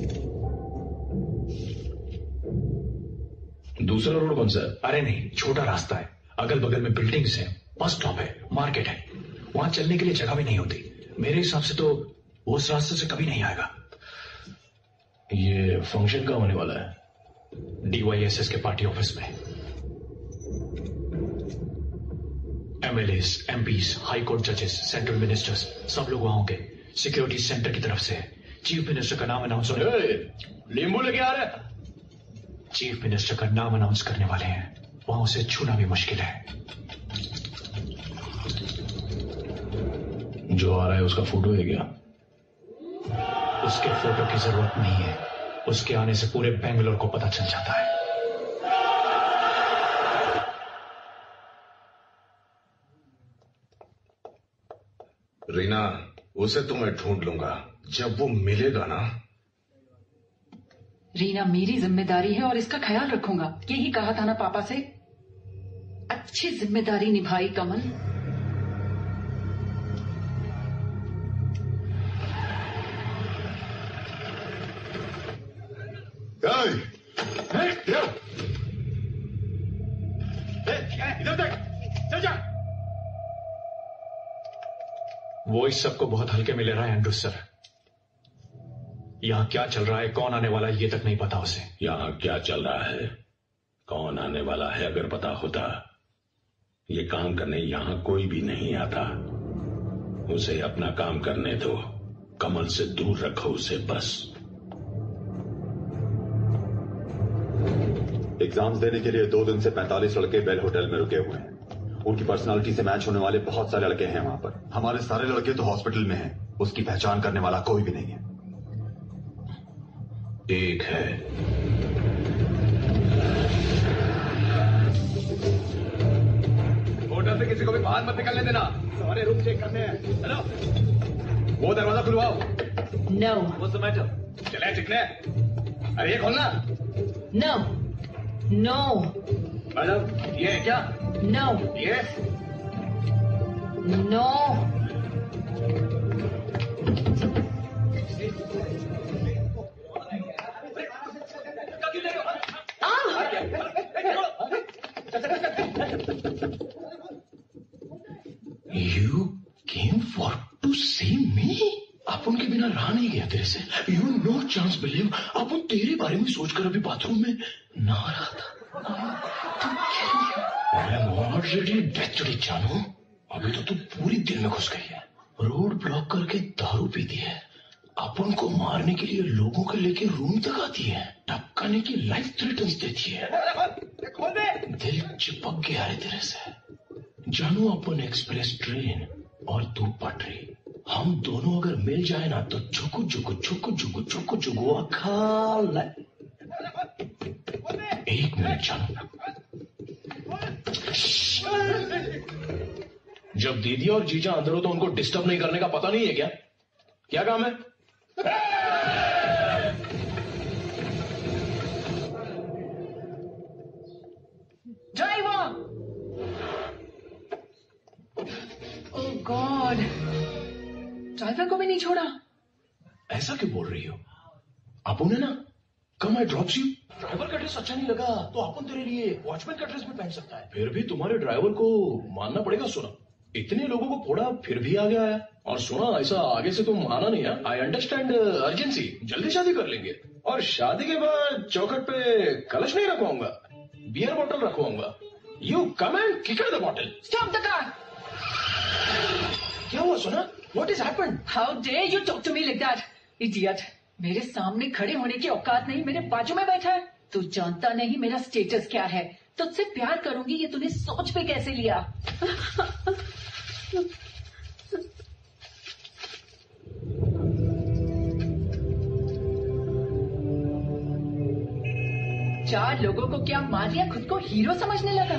Speaker 14: दूसरा रोड कौन सा है?
Speaker 16: अरे नहीं, छोटा रास्ता है, अगल बगल में बिल्डिंग्स हैं, बस स्टॉप है, मार्केट है, वहां चलने के लिए जगह भी नहीं होती। मेरे हिसाब से तो वो उस रास्ते से कभी नहीं आएगा।
Speaker 14: ये फंक्शन कहाँ होने वाला है?
Speaker 16: DYSS के पार्टी ऑफिस में। MLAs, MPs, हाई कोर्ट जजेस, सेंट्रल मिनिस्टर्स, सब लोग वहां होंगे। सिक्योरिटी सेंटर की तरफ से है। चीफ मिनिस्टर का नाम अनाउंस होने।
Speaker 14: नींबू लेके आ रहे?
Speaker 16: चीफ मिनिस्टर का नाम अनाउंस करने वाले हैं, वहां उसे छूना भी मुश्किल है।
Speaker 14: जो आ रहा है उसका फोटो है क्या?
Speaker 16: उसके फोटो की जरूरत नहीं है, उसके आने से पूरे बेंगलोर को पता चल जाता है।
Speaker 7: रीना, उसे तो मैं ढूंढ लूंगा, जब वो मिलेगा ना।
Speaker 2: रीना मेरी जिम्मेदारी है और इसका ख्याल रखूंगा, यही कहा था ना पापा से। अच्छी जिम्मेदारी निभाई कमल।
Speaker 16: इधर देख, चल जा। वो इस सबको बहुत हल्के में ले रहा है एंड्रू सर। यहां क्या चल रहा है, कौन आने वाला है, ये तक नहीं पता उसे।
Speaker 10: यहां क्या चल रहा है, कौन आने वाला है, अगर पता होता ये काम करने यहां कोई भी नहीं आता। उसे अपना काम करने दो, कमल से दूर रखो उसे बस।
Speaker 3: एग्जाम्स देने के लिए 2 दिन से 45 लड़के बेल होटल में रुके हुए हैं। उनकी पर्सनालिटी से मैच होने वाले बहुत सारे लड़के हैं वहां पर। हमारे सारे लड़के तो हॉस्पिटल में हैं, उसकी पहचान करने वाला कोई भी नहीं है।
Speaker 10: एक है,
Speaker 9: होटल से किसी को भी बाहर मत निकलने देना, सारे रूम चेक करने हैं। हेलो, वो दरवाजा खुलवाओ।
Speaker 2: नो।
Speaker 9: What's the matter? चले चिकने, अरे ये खोलना।
Speaker 2: नो नो
Speaker 7: मैडम ये है क्या?
Speaker 2: No.
Speaker 7: Yes.
Speaker 2: No.
Speaker 14: You came for to see me? अपन के बिना रहा नहीं गया तेरे से। You no chance believe अपन तेरे बारे में सोचकर अभी बाथरूम में नहा रहा था। I'm already dead जानू। अभी तो तू पूरी दिल में घुस गई है। रोड ब्लॉक करके दारू पीती है, अपन को मारने के लिए लोगों को लेके रूम तक आती है, टपकाने की लाइफ थ्रेटन्स देती है। दिल चिपक गया है तेरे से जानू। अपन एक्सप्रेस ट्रेन और तू पटरी, हम दोनों अगर मिल जाए ना तो झुकू झुकू झुकू झुकू झुकू झुकू अखाल। एक मिनट जानू। जब दीदी और जीजा अंदर हो तो उनको डिस्टर्ब नहीं करने का पता नहीं है क्या? क्या काम है?
Speaker 2: ड्राइवर! ओह गॉड, ड्राइवर को भी नहीं छोड़ा।
Speaker 14: ऐसा क्यों बोल रही हो? आप उन्हें ना come I drops you. Driver का ड्रेस अच्छा नहीं लगा तो अपन तेरे लिए वॉचमैन का ड्रेस भी पहन सकता है। फिर भी तुम्हारे ड्राइवर को मानना पड़ेगा। सुना, इतने लोगों को फोड़ा फिर भी आगे आया। और सुना, ऐसा आगे से तुम आना नहीं है। आई अंडरस्टैंड अर्जेंसी, जल्दी शादी कर लेंगे और शादी के बाद चौखट पे कलश नहीं रखवाऊंगा, बियर बॉटल रखवाऊंगा। You come and kick the bottle.
Speaker 2: Stop the car.
Speaker 14: क्या हुआ सुना? What is happened?
Speaker 2: How dare you talk to me like that, idiot. मेरे सामने खड़े होने की औकात नहीं, मेरे बाजू में बैठा है। तू जानता नहीं मेरा स्टेटस क्या है। तुझसे प्यार करूंगी ये तूने सोच पे कैसे लिया? चार लोगों को क्या मार दिया, खुद को हीरो समझने लगा।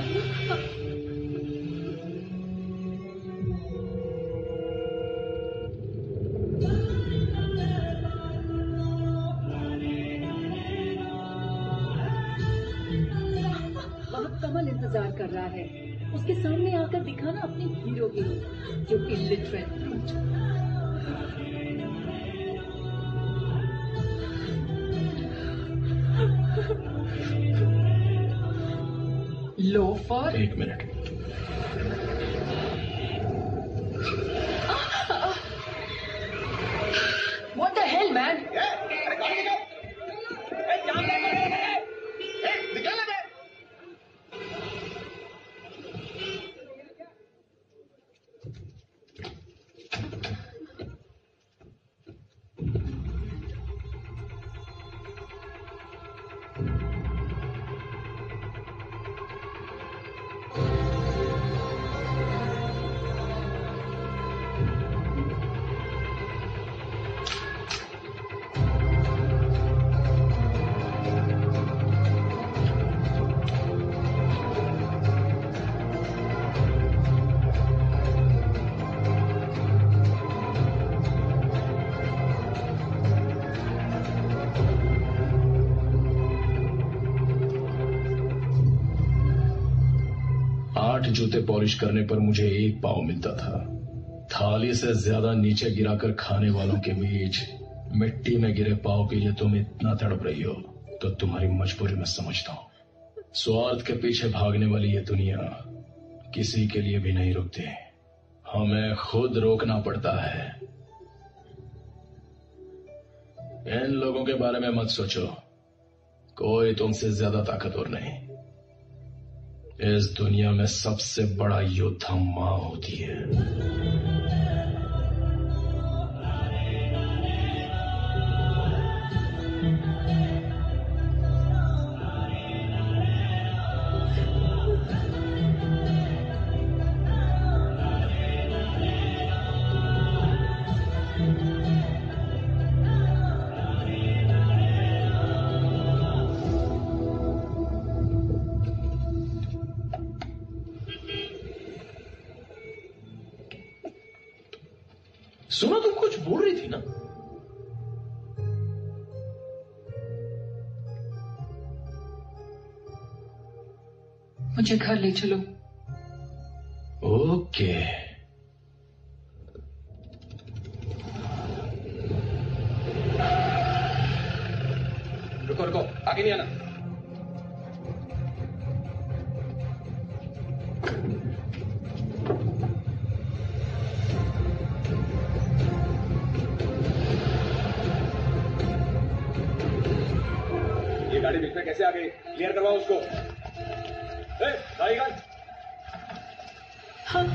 Speaker 2: कमल इंतजार कर रहा है, उसके सामने आकर दिखाना अपनी हीरो जो इलिटरेट। लोफर।
Speaker 14: एक minute.
Speaker 2: What the hell, man?
Speaker 14: जूते पॉलिश करने पर मुझे एक पाव मिलता था। थाली से ज्यादा नीचे गिराकर खाने वालों के बीच मिट्टी में गिरे पाव के लिए तुम इतना तड़प रही हो तो तुम्हारी मजबूरी मैं समझता हूं। स्वार्थ के पीछे भागने वाली ये दुनिया किसी के लिए भी नहीं रुकती, हमें खुद रोकना पड़ता है। इन लोगों के बारे में मत सोचो, कोई तुमसे ज्यादा ताकतवर नहीं। इस दुनिया में सबसे बड़ा योद्धा मां होती है। सुनो, तुम कुछ बोल रही थी ना?
Speaker 2: मुझे घर ले चलो।
Speaker 14: ओके।
Speaker 5: रुको रुको, आगे नहीं आना। ये गाड़ी बीच में कैसे आ गई? क्लियर करवाओ उसको। गाड़ी गाड़ी।
Speaker 2: हाँ।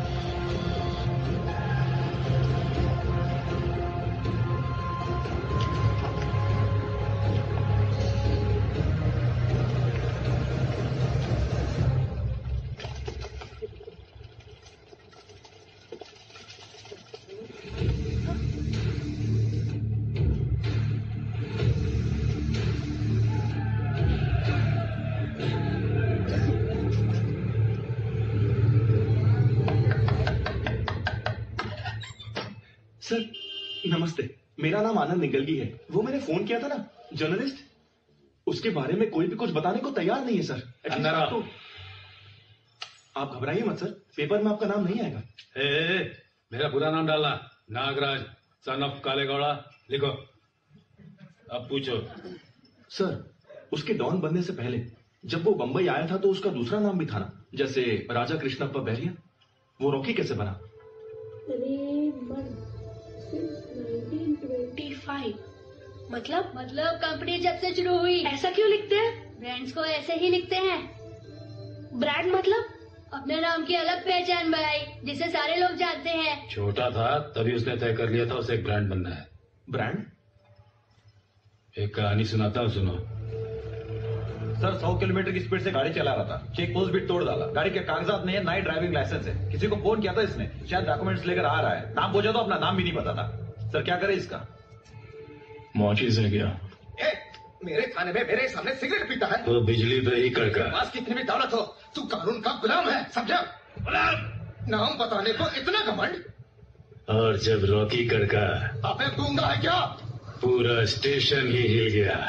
Speaker 17: सर नमस्ते, मेरा नाम आनंद निगलगी है। वो मैंने फोन किया था ना, जर्नलिस्ट, उसके बारे में कोई भी कुछ बताने को तैयार नहीं है सर। तो आप घबराइए मत सर, पेपर में आपका नाम नहीं आएगा।
Speaker 12: मेरा पूरा नाम डालना, नागराज सन ऑफ कालेगौड़ा लिखो। अब पूछो।
Speaker 17: सर उसके डॉन बनने से पहले जब वो बंबई आया था तो उसका दूसरा नाम भी था ना, जैसे राजा कृष्णप्पा बैरिया। वो रॉकी कैसे बना?
Speaker 6: 1925 मतलब
Speaker 13: कंपनी जब से शुरू हुई।
Speaker 6: ऐसा क्यों लिखते हैं?
Speaker 13: ब्रांड्स को ऐसे ही लिखते हैं।
Speaker 6: ब्रांड मतलब
Speaker 13: अपने नाम की अलग पहचान बनाई जिसे सारे लोग जानते हैं।
Speaker 12: छोटा था तभी उसने तय कर लिया था उसे एक ब्रांड बनना है।
Speaker 17: ब्रांड?
Speaker 12: एक कहानी सुनाता हूँ, सुनो।
Speaker 3: सर 100 किलोमीटर की स्पीड से गाड़ी चला रहा था, चेक पोस्ट भी तोड़ डाला। गाड़ी के कागजात नहीं है, ना ही ड्राइविंग लाइसेंस है। किसी को फोन किया था इसने, शायद डॉक्यूमेंट्स लेकर आ रहा है। नाम पूछा तो अपना नाम भी नहीं पता था। सर क्या करे इसका?
Speaker 14: मौचीज है क्या?
Speaker 15: मेरे थाने में मेरे सामने सिगरेट पीता है।
Speaker 12: तो बिजली पे ही कड़का।
Speaker 15: पास कितनी भी दौलत हो, तू कानून का गुलाम है, समझा? गुलाम नाम बताने को इतना घमंड।
Speaker 12: और जब रॉकी कड़का
Speaker 15: आपे गूंगा है क्या?
Speaker 12: पूरा स्टेशन ही हिल गया।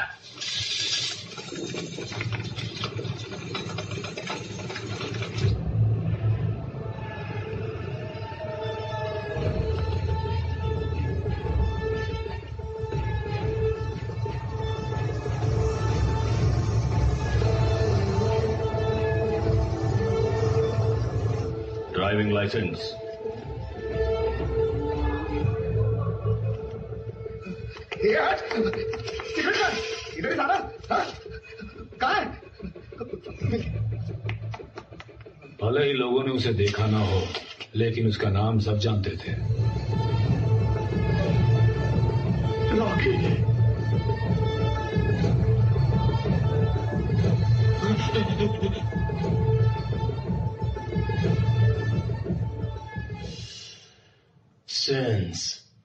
Speaker 10: Driving licence.
Speaker 15: इधर ही था ना? कहाँ है?
Speaker 12: भले ही लोगों ने उसे देखा ना हो, लेकिन उसका नाम सब जानते थे।
Speaker 15: रॉकी।
Speaker 14: Since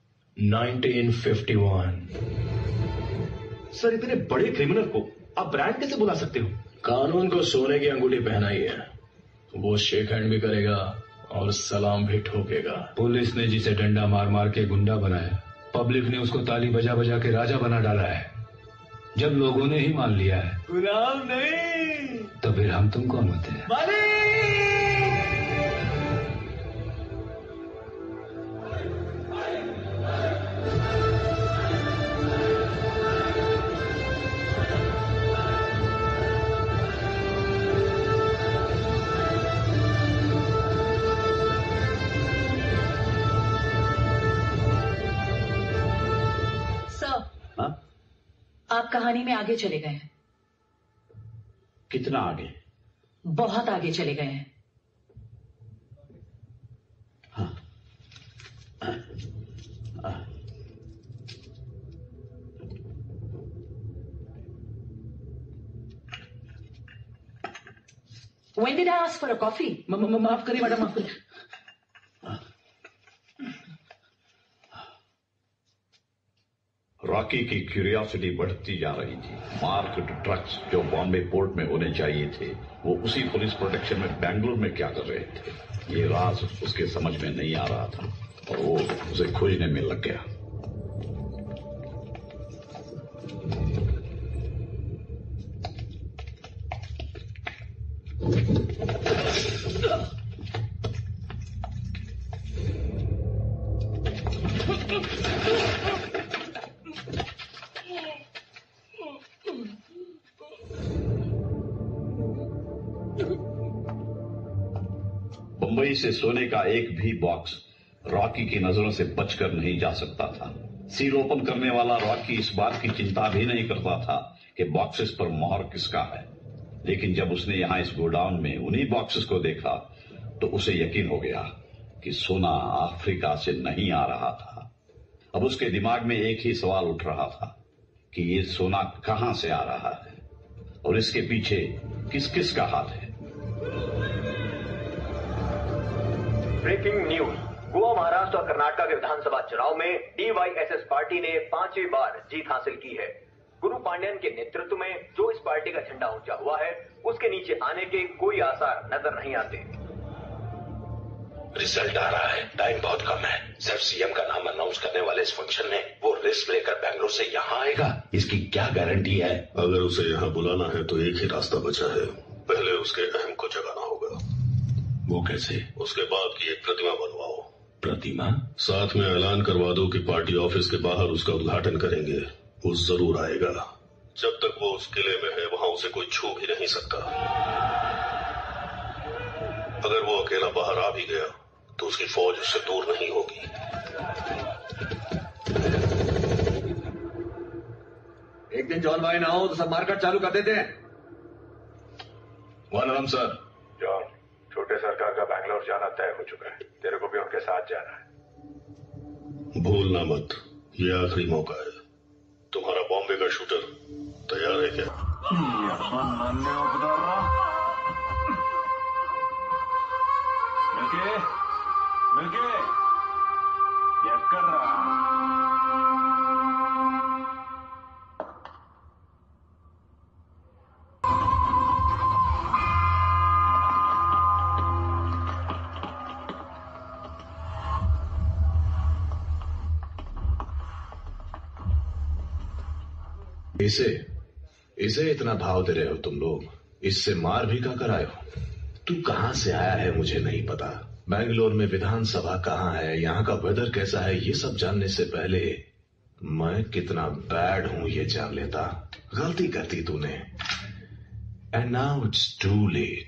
Speaker 14: 1951।
Speaker 17: सर इतने बड़े क्रिमिनल को आप ब्रांड कैसे बुला सकते हो?
Speaker 14: कानून को सोने की अंगूठी पहनाई है, वो शेक हैंड भी करेगा और सलाम भी ठोकेगा।
Speaker 12: पुलिस ने जिसे डंडा मार मार के गुंडा बनाया, पब्लिक ने उसको ताली बजा बजा के राजा बना डाला है। जब लोगों ने ही मान लिया है
Speaker 3: गुलाम नहीं
Speaker 12: तो फिर हम तुम कौन होते हैं?
Speaker 2: आप कहानी में आगे चले गए हैं।
Speaker 1: कितना आगे?
Speaker 2: बहुत आगे चले गए हैं। When did I ask for a coffee?
Speaker 17: माफ करिए मैडम, माफ करिए।
Speaker 1: रॉकी की क्यूरियोसिटी बढ़ती जा रही थी। मार्क्ड ट्रक्स जो बॉम्बे पोर्ट में होने चाहिए थे, वो उसी पुलिस प्रोटेक्शन में बेंगलुरु में क्या कर रहे थे, ये राज उसके समझ में नहीं आ रहा था और वो उसे खोजने में लग गया। मुंबई से सोने का एक भी बॉक्स रॉकी की नजरों से बचकर नहीं जा सकता था। सील ओपन करने वाला रॉकी इस बात की चिंता भी नहीं करता था कि बॉक्सेस पर मोहर किसका है। लेकिन जब उसने यहां इस गोडाउन में उन्हीं बॉक्सेस को देखा तो उसे यकीन हो गया कि सोना अफ्रीका से नहीं आ रहा था। अब उसके दिमाग में एक ही सवाल उठ रहा था कि ये सोना कहां से आ रहा है और इसके पीछे किस किस का हाथ है।
Speaker 18: Breaking news. गोवा, महाराष्ट्र और कर्नाटक के विधानसभा चुनाव में DYSS पार्टी ने 5वीं बार जीत हासिल की है। गुरु पांड्यन के नेतृत्व में जो इस पार्टी का झंडा ऊंचा हुआ है उसके नीचे आने के कोई आसार नजर नहीं आते।
Speaker 10: रिजल्ट आ रहा है, टाइम बहुत कम है। सिर्फ सीएम का नाम अनाउंस करने वाले इस फंक्शन में वो रिस्क लेकर बैंगलोर से यहाँ आएगा, इसकी क्या गारंटी है?
Speaker 19: अगर उसे यहाँ बुलाना है तो एक ही रास्ता बचा है, पहले उसके अहम को जगाना होगा।
Speaker 10: वो कैसे?
Speaker 19: उसके बाद की एक प्रतिमा बनवाओ।
Speaker 10: प्रतिमा?
Speaker 19: साथ में ऐलान करवा दो कि पार्टी ऑफिस के बाहर उसका उद्घाटन करेंगे। वो जरूर आएगा। जब तक वो उस किले में है वहां उसे कोई छू भी नहीं सकता। अगर वो अकेला बाहर आ भी गया तो उसकी फौज उससे दूर नहीं होगी।
Speaker 3: एक दिन जॉन भाई ना हो तो सब मार्केट चालू कर देते हैं।
Speaker 10: वनराम सर।
Speaker 20: जॉन, छोटे सरकार का बैंगलोर जाना तय हो चुका है, तेरे को भी उनके साथ जाना है।
Speaker 19: भूलना मत, ये आखिरी मौका है। तुम्हारा बॉम्बे का शूटर तैयार है क्या?
Speaker 20: मिलके क्या कर रहा?
Speaker 21: इसे इतना भाव दे रहे हो तुम लोग? इससे मार भी का कराए हो? तू कहां से आया है मुझे नहीं पता। बैंगलोर में विधानसभा कहाँ है, यहाँ का वेदर कैसा है, ये सब जानने से पहले मैं कितना बैड हूं ये जान लेता। गलती कर दी तूने, and now it's too late.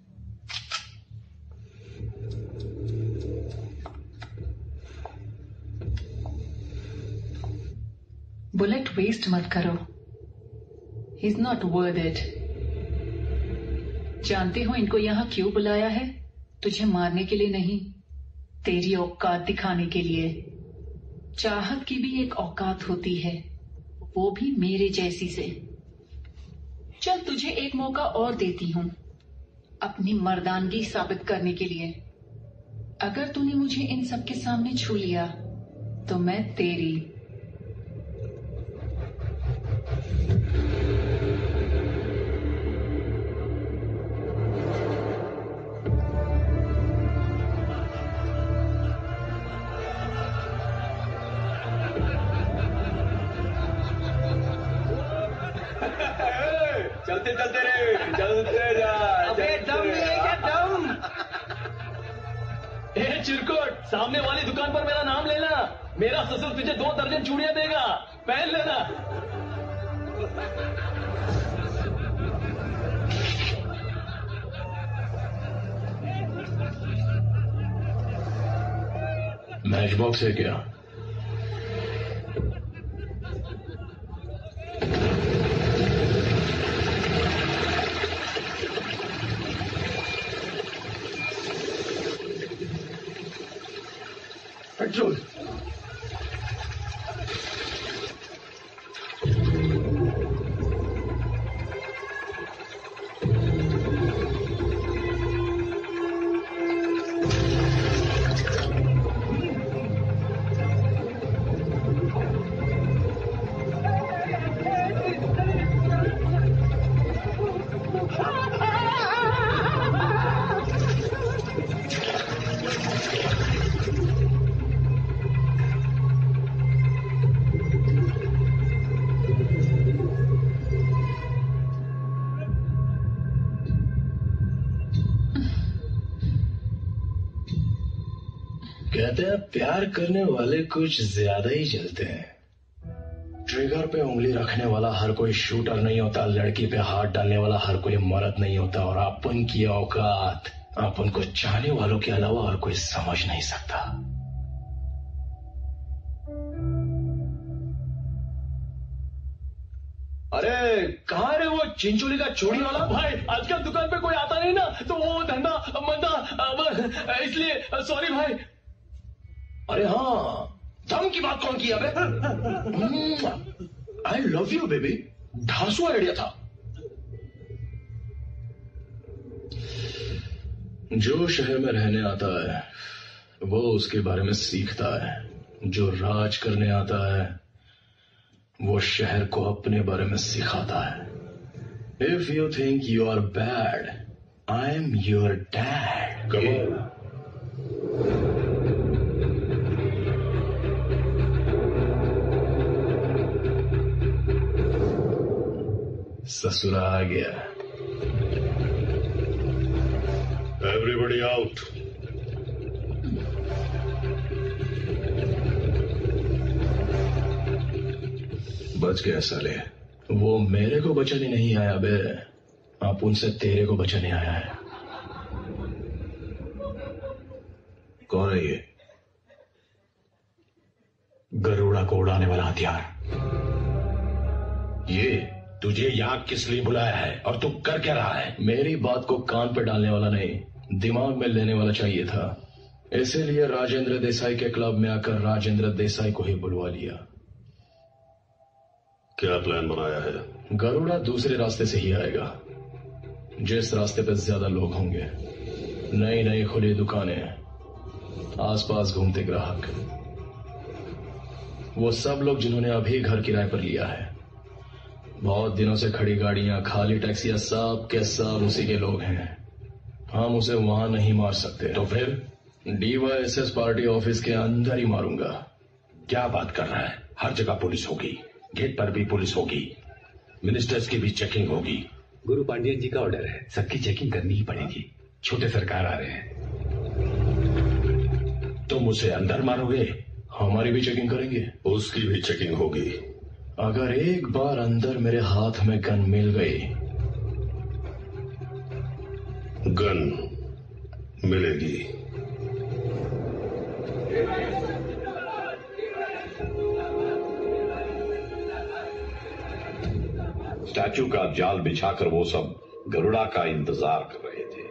Speaker 2: Bullet waste मत करो, he is not worth it. जानते हो इनको यहां क्यों बुलाया है? तुझे मारने के लिए नहीं, तेरी औकात दिखाने के लिए। चाहत की भी एक औकात होती है, वो भी मेरे जैसी से। चल तुझे एक मौका और देती हूं अपनी मर्दानगी साबित करने के लिए। अगर तूने मुझे इन सब के सामने छू लिया तो मैं तेरी।
Speaker 3: चलते चलते रे, चलते जा।
Speaker 5: अबे दम नहीं है क्या? दम? ए चिरकुट, सामने वाली दुकान पर मेरा नाम लेना। मेरा ससुर तुझे 2 दर्जन चूड़ियां देगा, पहन लेना।
Speaker 21: मैच बॉक्स है क्या?
Speaker 14: पेट्रोल। कहते हैं प्यार करने वाले कुछ ज्यादा ही जलते हैं। ट्रिगर पे उंगली रखने वाला हर कोई शूटर नहीं होता, लड़की पे हाथ डालने वाला हर कोई मर्द नहीं होता, और अपन की औकात अपन को चाहने वालों के अलावा और कोई समझ नहीं सकता। अरे कहाँ रे वो चिंचोली का चोरी वाला? भाई आजकल दुकान पे कोई आता नहीं ना, तो वो धंधा मंदा, इसलिए सॉरी भाई। अरे हाँ, दम की बात कौन की अबे? आई लव यू बेबी, ढांसू आइडिया था। जो शहर में रहने आता है वो उसके बारे में सीखता है, जो राज करने आता है वो शहर को अपने बारे में सिखाता है। If you think you are bad, I am your dad.
Speaker 10: Come on.
Speaker 14: ससुरा आ गया।
Speaker 10: Everybody out.
Speaker 14: बच गया साले। वो मेरे को बचाने नहीं आया बे, आप उनसे तेरे को बचाने आया है।
Speaker 10: कौन है ये?
Speaker 16: गरुड़ा को उड़ाने वाला हथियार।
Speaker 14: ये तुझे यहां किस लिए बुलाया है और तू कर क्या रहा है? मेरी बात को कान पे डालने वाला नहीं, दिमाग में लेने वाला चाहिए था। इसीलिए राजेंद्र देसाई के क्लब में आकर राजेंद्र देसाई को ही बुलवा लिया।
Speaker 10: क्या प्लान बनाया है?
Speaker 14: गरुड़ा दूसरे रास्ते से ही आएगा, जिस रास्ते पे ज्यादा लोग होंगे। नई नई खुली दुकानें, आसपास घूमते ग्राहक, वो सब लोग जिन्होंने अभी घर किराए पर लिया है। बहुत दिनों से खड़ी गाड़ियां, खाली टैक्सियां, सब के सब उसी के लोग हैं। हम उसे वहां नहीं मार सकते, तो फिर DYSS पार्टी ऑफिस के अंदर ही मारूंगा।
Speaker 10: क्या बात कर रहा है? हर जगह पुलिस होगी, गेट पर भी पुलिस होगी, मिनिस्टर्स की भी चेकिंग होगी।
Speaker 12: गुरु पांडियन जी का ऑर्डर है, सबकी चेकिंग करनी ही पड़ेगी। छोटे सरकार आ रहे हैं।
Speaker 10: तुम उसे अंदर मारोगे?
Speaker 14: हमारी भी चेकिंग करेंगे।
Speaker 10: उसकी भी चेकिंग होगी।
Speaker 14: अगर एक बार अंदर मेरे हाथ में गन मिल गई,
Speaker 10: गन मिलेगी।
Speaker 1: स्टैचू का जाल बिछाकर वो सब गरुड़ा का इंतजार कर रहे थे।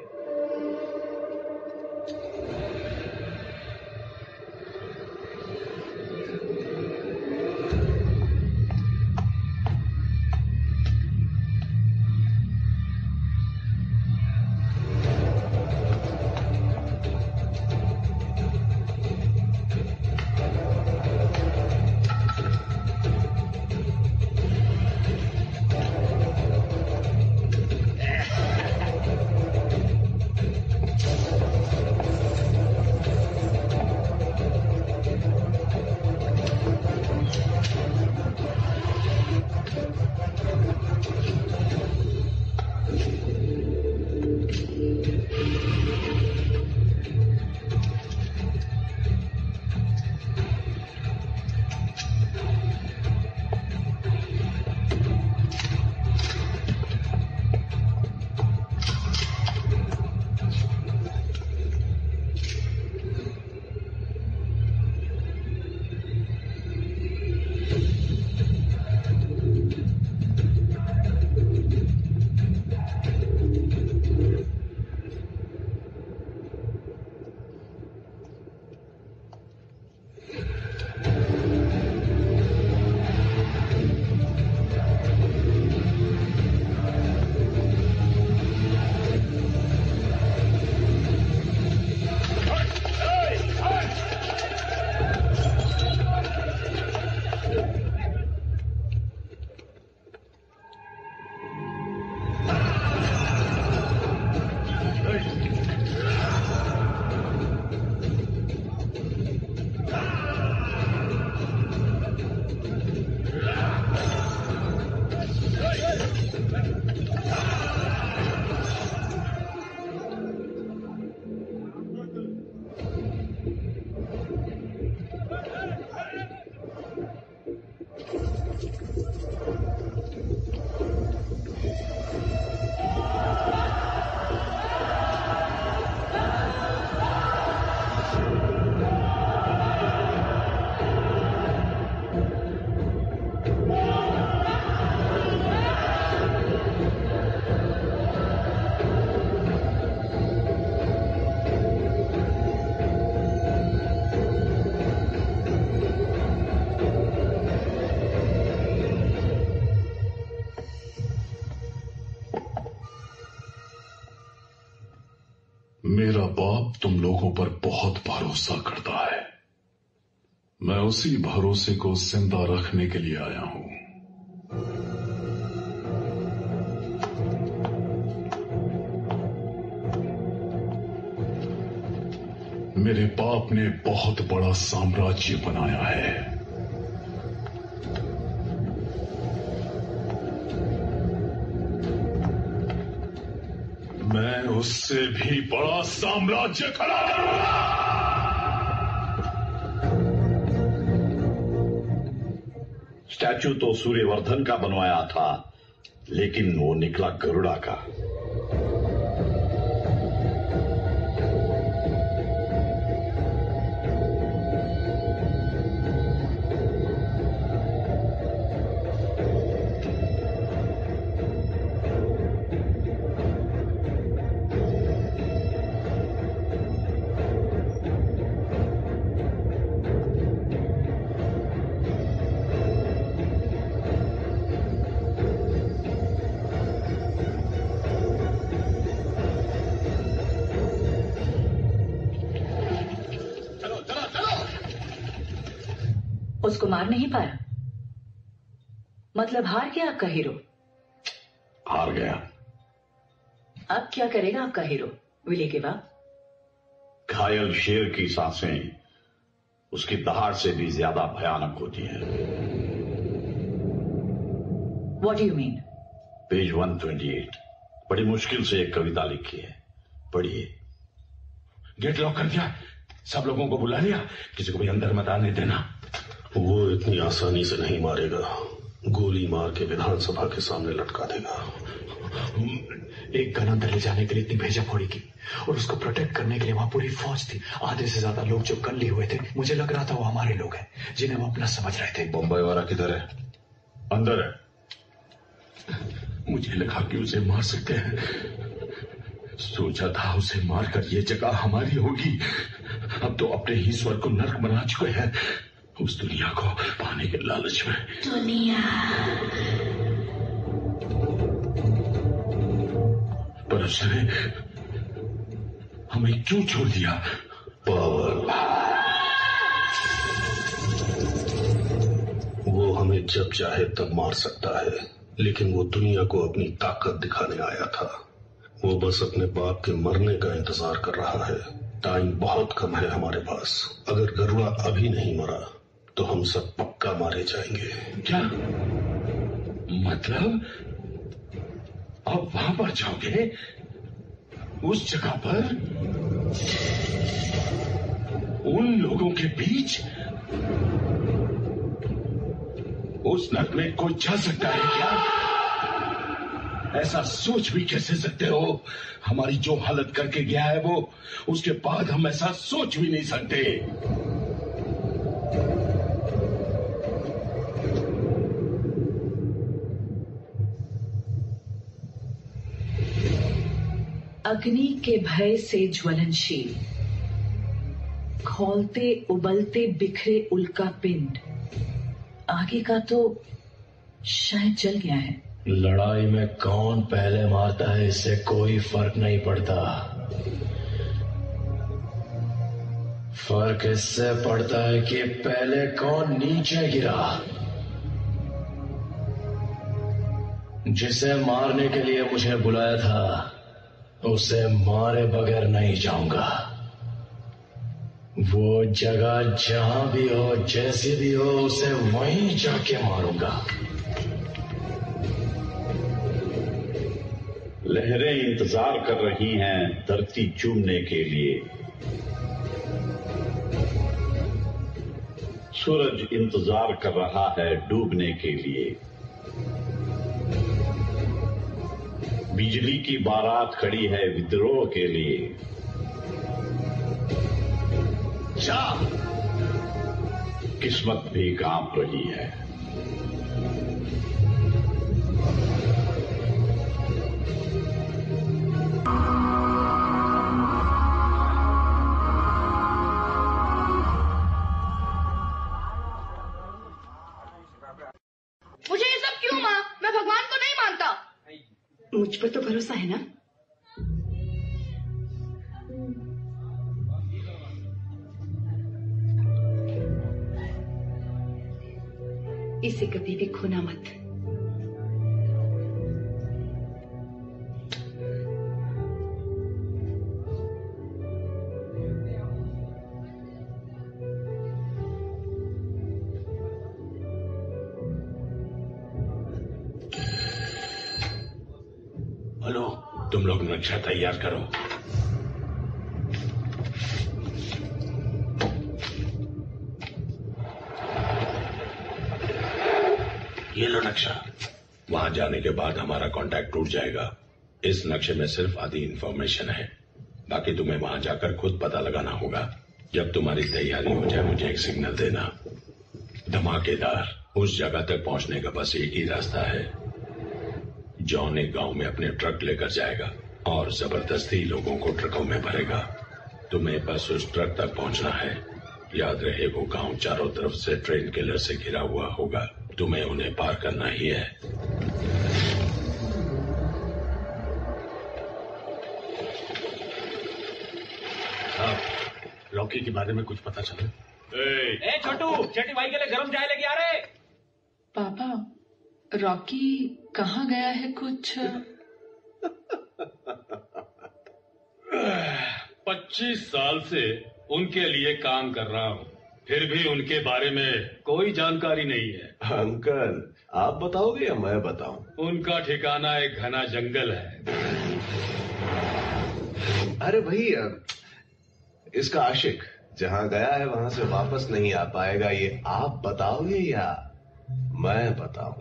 Speaker 4: मेरा बाप तुम लोगों पर बहुत भरोसा करता है। मैं उसी भरोसे को जिंदा रखने के लिए आया हूं। मेरे बाप ने बहुत बड़ा साम्राज्य बनाया है। मैं उससे भी बड़ा साम्राज्य खड़ा करूंगा।
Speaker 1: स्टैचू तो सूर्यवर्धन का बनवाया था, लेकिन वो निकला गरुड़ा का।
Speaker 2: उसको मार नहीं पाया? मतलब हार गया आपका हीरो?
Speaker 1: हार गया।
Speaker 2: अब क्या करेगा आपका हीरो? विले के बाद
Speaker 1: घायल शेर की सांसें उसकी दहाड़ से भी ज्यादा भयानक होती है।
Speaker 2: What do you mean?
Speaker 1: Page 128 बड़ी मुश्किल से एक कविता लिखी है, पढ़िए।
Speaker 7: गेट लॉक कर दिया, सब लोगों को बुला लिया, किसी को भी अंदर मत आने देना।
Speaker 19: वो इतनी आसानी से नहीं मारेगा, गोली मार के विधानसभा के सामने लटका देगा।
Speaker 16: एक गन अंदर ले जाने के लिए इतनी भेजा फोड़ी की, और उसको प्रोटेक्ट करने के लिए वहां पूरी फौज थी। आधे से ज्यादा लोग जो गन लिए हुए थे, मुझे लग रहा था वो हमारे लोग हैं, जिन्हें वो अपना समझ रहे थे।
Speaker 19: बम्बई वाला किधर है?
Speaker 7: अंदर है। मुझे लगा कि उसे मार सकते हैं, सोचा था उसे मारकर ये जगह हमारी होगी। अब तो अपने ही स्वर को नर्क बना चुके हैं, उस दुनिया को पाने के लालच में।
Speaker 6: दुनिया
Speaker 7: पर उसने हमें क्यों छोड़ दिया?
Speaker 19: पावर। वो हमें जब चाहे तब मार सकता है, लेकिन वो दुनिया को अपनी ताकत दिखाने आया था। वो बस अपने बाप के मरने का इंतजार कर रहा है। टाइम बहुत कम है हमारे पास। अगर गरुड़ा अभी नहीं मरा तो हम सब पक्का मारे जाएंगे।
Speaker 7: क्या मतलब? अब वहां पर जाओगे, उस जगह पर, उन लोगों के बीच? उस नर्क में कोई जा सकता है क्या? ऐसा सोच भी कैसे सकते हो? हमारी जो हालत करके गया है वो, उसके बाद हम ऐसा सोच भी नहीं सकते।
Speaker 2: अग्नि के भय से ज्वलनशील, खौलते उबलते बिखरे उल्का पिंड। आगे का तो शायद जल गया है।
Speaker 14: लड़ाई में कौन पहले मारता है इससे कोई फर्क नहीं पड़ता। फर्क इससे पड़ता है कि पहले कौन नीचे गिरा। जिसे मारने के लिए मुझे बुलाया था, उसे मारे बगैर नहीं जाऊंगा। वो जगह जहां भी हो, जैसी भी हो, उसे वहीं जाके मारूंगा।
Speaker 1: लहरें इंतजार कर रही हैं धरती चूमने के लिए। सूरज इंतजार कर रहा है डूबने के लिए। बिजली की बारात खड़ी है विद्रोह के लिए।
Speaker 7: जा,
Speaker 1: किस्मत भी कांप रही है।
Speaker 13: मुझे ये सब क्यों माँ? मैं भगवान को नहीं मानता।
Speaker 2: मुझ पर तो भरोसा है ना? इसे कभी भी खोना मत।
Speaker 10: हेलो, तुम लोग नक्शा तैयार करो। ये लो नक्शा। वहां जाने के बाद हमारा कांटेक्ट टूट जाएगा। इस नक्शे में सिर्फ आधी इंफॉर्मेशन है, बाकी तुम्हें वहां जाकर खुद पता लगाना होगा। जब तुम्हारी तैयारी हो जाए मुझे एक सिग्नल देना। धमाकेदार। उस जगह तक पहुंचने का बस एक ही रास्ता है। जॉन एक गांव में अपने ट्रक लेकर जाएगा और जबरदस्ती लोगों को ट्रकों में भरेगा। तुम्हें बस उस ट्रक तक पहुंचना है। याद रहे वो गांव चारों तरफ से ट्रेन किलर से घिरा हुआ होगा। तुम्हें उन्हें पार करना ही है।
Speaker 7: रॉकी के बारे में कुछ पता चला?
Speaker 3: ए छोटू, चेटी भाई के लिए गरम चाय लेके आ रहे।
Speaker 2: पापा, रॉकी कहाँ गया है कुछ?
Speaker 12: 25 साल से उनके लिए काम कर रहा हूँ, फिर भी उनके बारे में कोई जानकारी नहीं है।
Speaker 21: अंकल, आप बताओगे या मैं बताऊं?
Speaker 12: उनका ठिकाना एक घना जंगल है।
Speaker 21: अरे भाई, इसका आशिक जहां गया है वहां से वापस नहीं आ पाएगा। ये आप बताओगे या मैं बताऊं?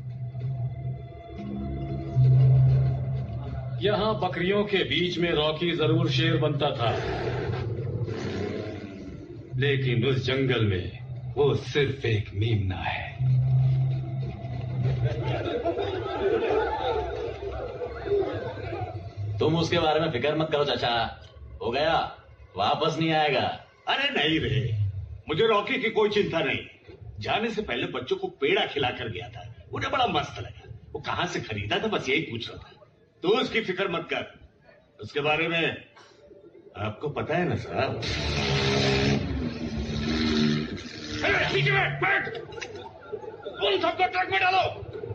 Speaker 12: यहाँ बकरियों के बीच में रॉकी जरूर शेर बनता था, लेकिन उस जंगल में वो सिर्फ एक मीमना है।
Speaker 8: तुम उसके बारे में फिक्र मत करो चाचा, हो गया, वापस नहीं आएगा।
Speaker 7: अरे नहीं रे, मुझे रॉकी की कोई चिंता नहीं। जाने से पहले बच्चों को पेड़ा खिला कर गया था, उन्हें बड़ा मस्त लगा। वो कहाँ से खरीदा था बस यही पूछ रहा था। तू उसकी फिक्र मत कर, उसके बारे में आपको पता है ना साहब। ठीक है, बैठ। उन सबको ट्रक में डालो।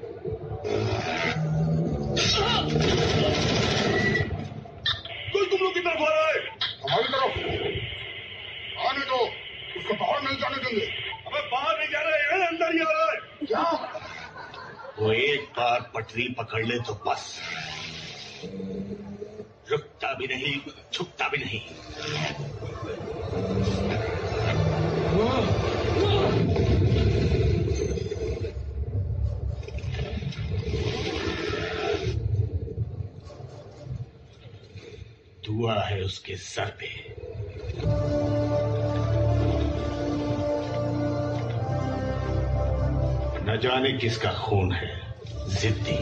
Speaker 7: कोई तुम लोग की तरफ आ रहा है?
Speaker 15: हमारी तरफ आने दो, उसको बाहर नहीं जाने देंगे।
Speaker 7: अबे बाहर नहीं जा रहा है, अंदर ही आ रहा है।
Speaker 15: क्या?
Speaker 7: वो एक बार पटरी पकड़ ले तो बस रुकता भी नहीं, छुपता भी नहीं। दुआ है उसके सर पे। न जाने किसका खून है, जिद्दी।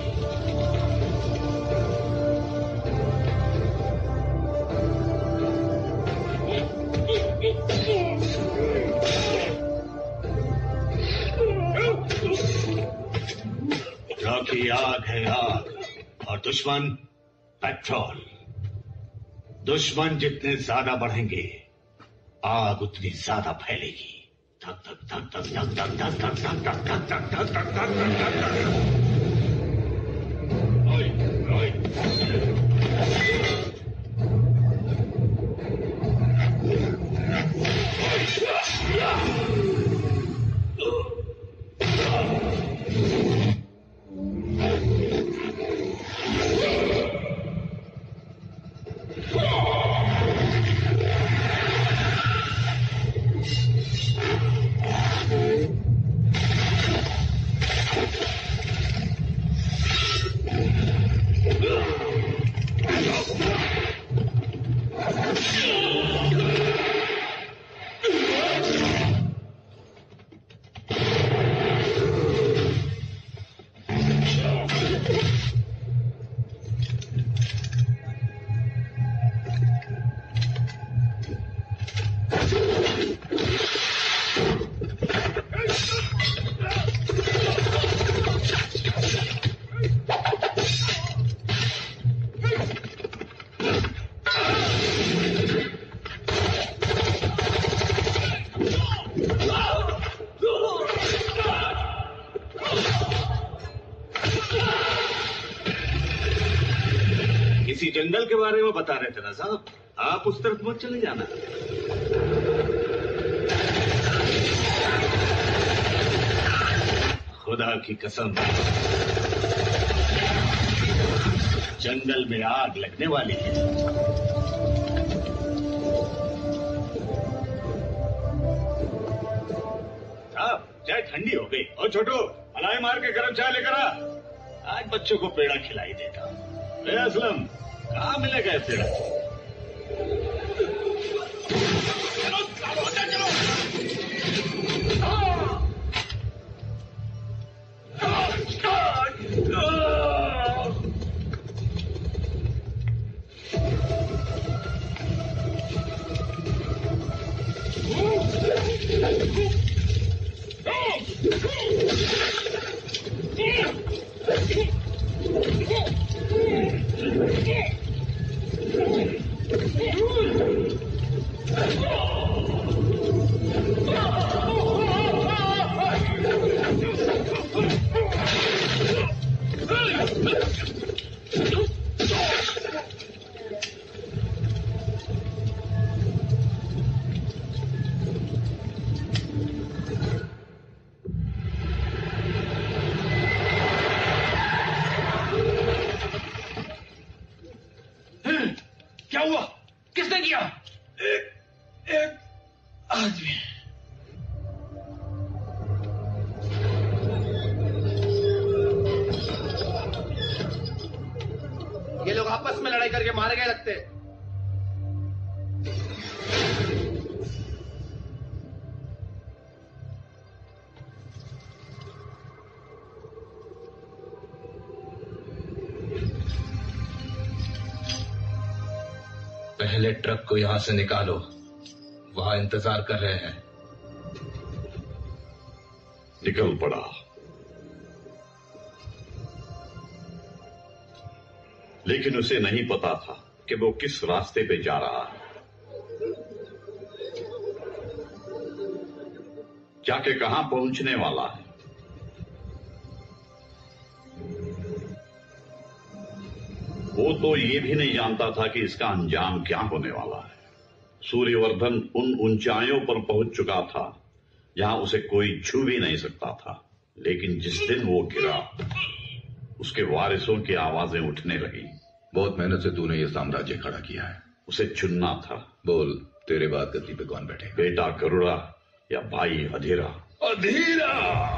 Speaker 7: रॉकी आग है आग, और दुश्मन पेट्रोल। दुश्मन जितने ज्यादा बढ़ेंगे आग उतनी ज्यादा फैलेगी। धक धक धक धक धक धक धक धक धक धक धक धक धक धक धक धक। किसी जंगल के बारे में बता रहे थे ना साहब, आप उस तरफ मत चले जाना। खुदा की कसम, जंगल में आग लगने वाली है। साहब चाय ठंडी हो गई। और छोटू, मलाई मार के गरम चाय लेकर आ। आज बच्चों को पेड़ा खिलाई देता। अरे असलम, कहाँ मिलेगा ये पेड़ा? चलो चलो चलो।
Speaker 11: क्या हुआ? किसने किया? एक आदमी।
Speaker 9: ये लोग आपस में लड़ाई करके मारे गए लगते।
Speaker 10: पहले ट्रक को यहां से निकालो, वहां इंतजार कर रहे हैं।
Speaker 1: निकल पड़ा। लेकिन उसे नहीं पता था कि वो किस रास्ते पे जा रहा है, जाके कहां पहुंचने वाला है। वो तो ये भी नहीं जानता था कि इसका अंजाम क्या होने वाला है। सूर्यवर्धन उन ऊंचाइयों पर पहुंच चुका था जहां उसे कोई छू भी नहीं सकता था। लेकिन जिस दिन वो गिरा, उसके वारिसों की आवाजें उठने लगी।
Speaker 3: बहुत मेहनत से तूने ये साम्राज्य खड़ा किया है।
Speaker 1: उसे चुनना था।
Speaker 3: बोल, तेरे बाद गद्दी पे कौन बैठे?
Speaker 1: बेटा गरुड़ा या भाई अधीरा?
Speaker 10: अधीरा!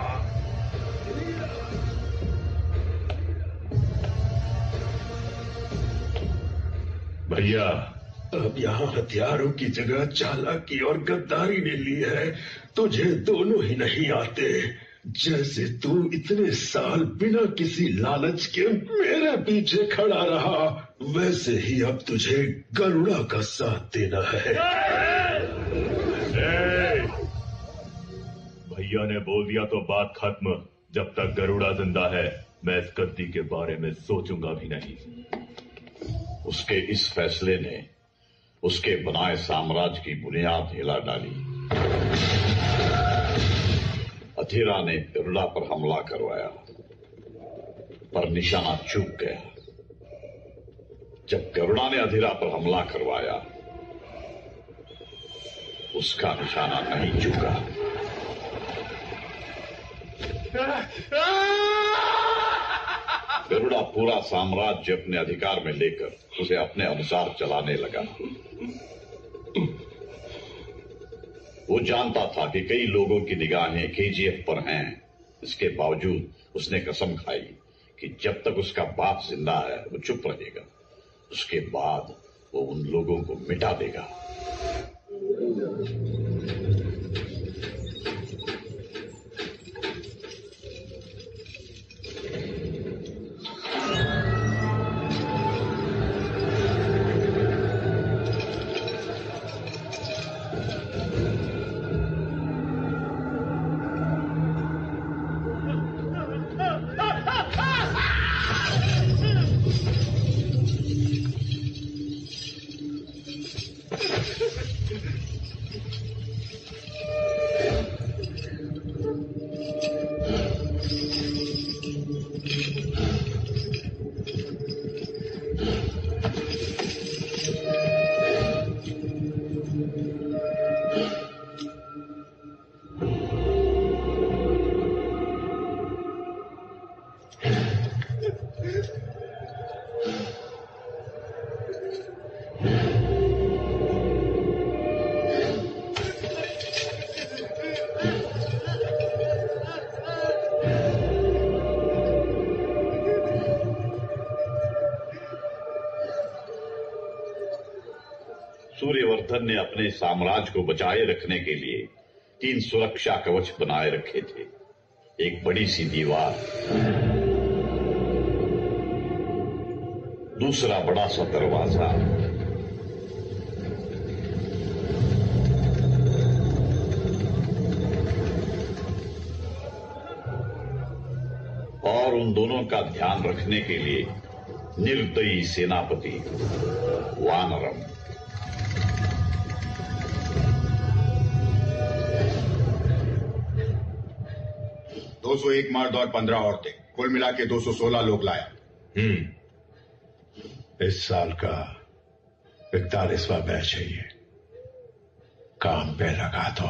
Speaker 19: भैया, अब यहाँ हथियारों की जगह चालाकी और गद्दारी ने ली है। तुझे दोनों ही नहीं आते। जैसे तू इतने साल बिना किसी लालच के मेरे पीछे खड़ा रहा, वैसे ही अब तुझे गरुड़ा का साथ देना है।
Speaker 12: भैया ने बोल दिया तो बात खत्म। जब तक गरुड़ा जिंदा है, मैं इस गद्दी के बारे में सोचूंगा भी नहीं।
Speaker 1: उसके इस फैसले ने उसके बनाए साम्राज्य की बुनियाद हिला डाली। अधीरा ने गरुड़ा पर हमला करवाया, पर निशाना चूक गया। जब गरुड़ा ने अधीरा पर हमला करवाया, उसका निशाना नहीं चूका। गरुड़ा पूरा साम्राज्य अपने अधिकार में लेकर उसे अपने अनुसार चलाने लगा। वो जानता था कि कई लोगों की निगाहें केजीएफ पर हैं। इसके बावजूद उसने कसम खाई कि जब तक उसका बाप जिंदा है वो चुप रहेगा। उसके बाद वो उन लोगों को मिटा देगा। सूर्यवर्धन ने अपने साम्राज्य को बचाए रखने के लिए 3 सुरक्षा कवच बनाए रखे थे। एक बड़ी सी दीवार, दूसरा बड़ा सा दरवाजा, और उन दोनों का ध्यान रखने के लिए निर्दयी सेनापति वानरम।
Speaker 17: 201 मर्द और 15 औरतें, कुल मिला के 216 लोग लाया।
Speaker 10: इस साल का 41वां बैच है ये। काम पे लगा दो।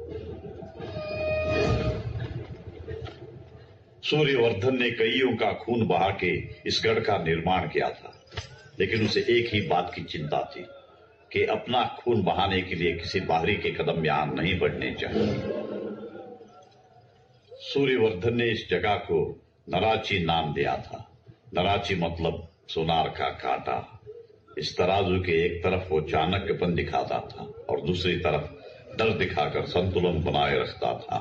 Speaker 1: सूर्यवर्धन ने कईयों का खून बहा के इस गढ़ का निर्माण किया था, लेकिन उसे एक ही बात की चिंता थी कि अपना खून बहाने के लिए किसी बाहरी के कदम यहां नहीं बढ़ने चाहिए। सूर्यवर्धन ने इस जगह को नराची नाम दिया था। नराची मतलब सोनार का कांटा। इस तराजू के एक तरफ वो चाणक्यपन दिखाता था और दूसरी तरफ डर दिखाकर संतुलन बनाए रखता था।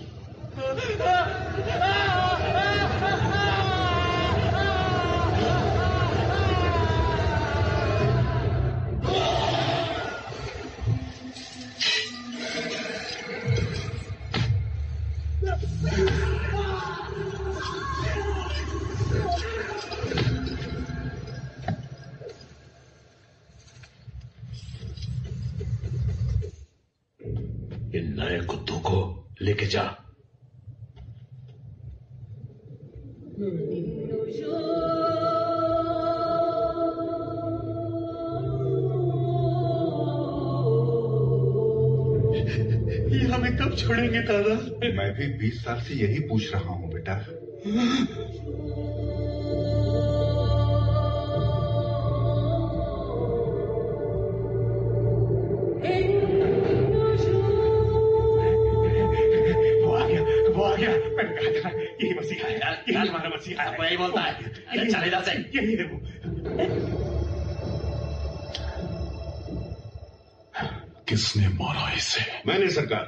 Speaker 10: इन नए कुत्तों को लेके जा।
Speaker 17: ये हमें कब छोड़ेंगे दादा? मैं भी 20 साल से यही पूछ रहा हूँ बेटा।
Speaker 11: वो आ गया। मैंने कहा था यही मसीहा है, यही हमारा मसीहा है।
Speaker 8: यही बोलता है। चले इधर से।
Speaker 11: यही है वो।
Speaker 4: किसने मारा इसे?
Speaker 17: मैंने सरकार।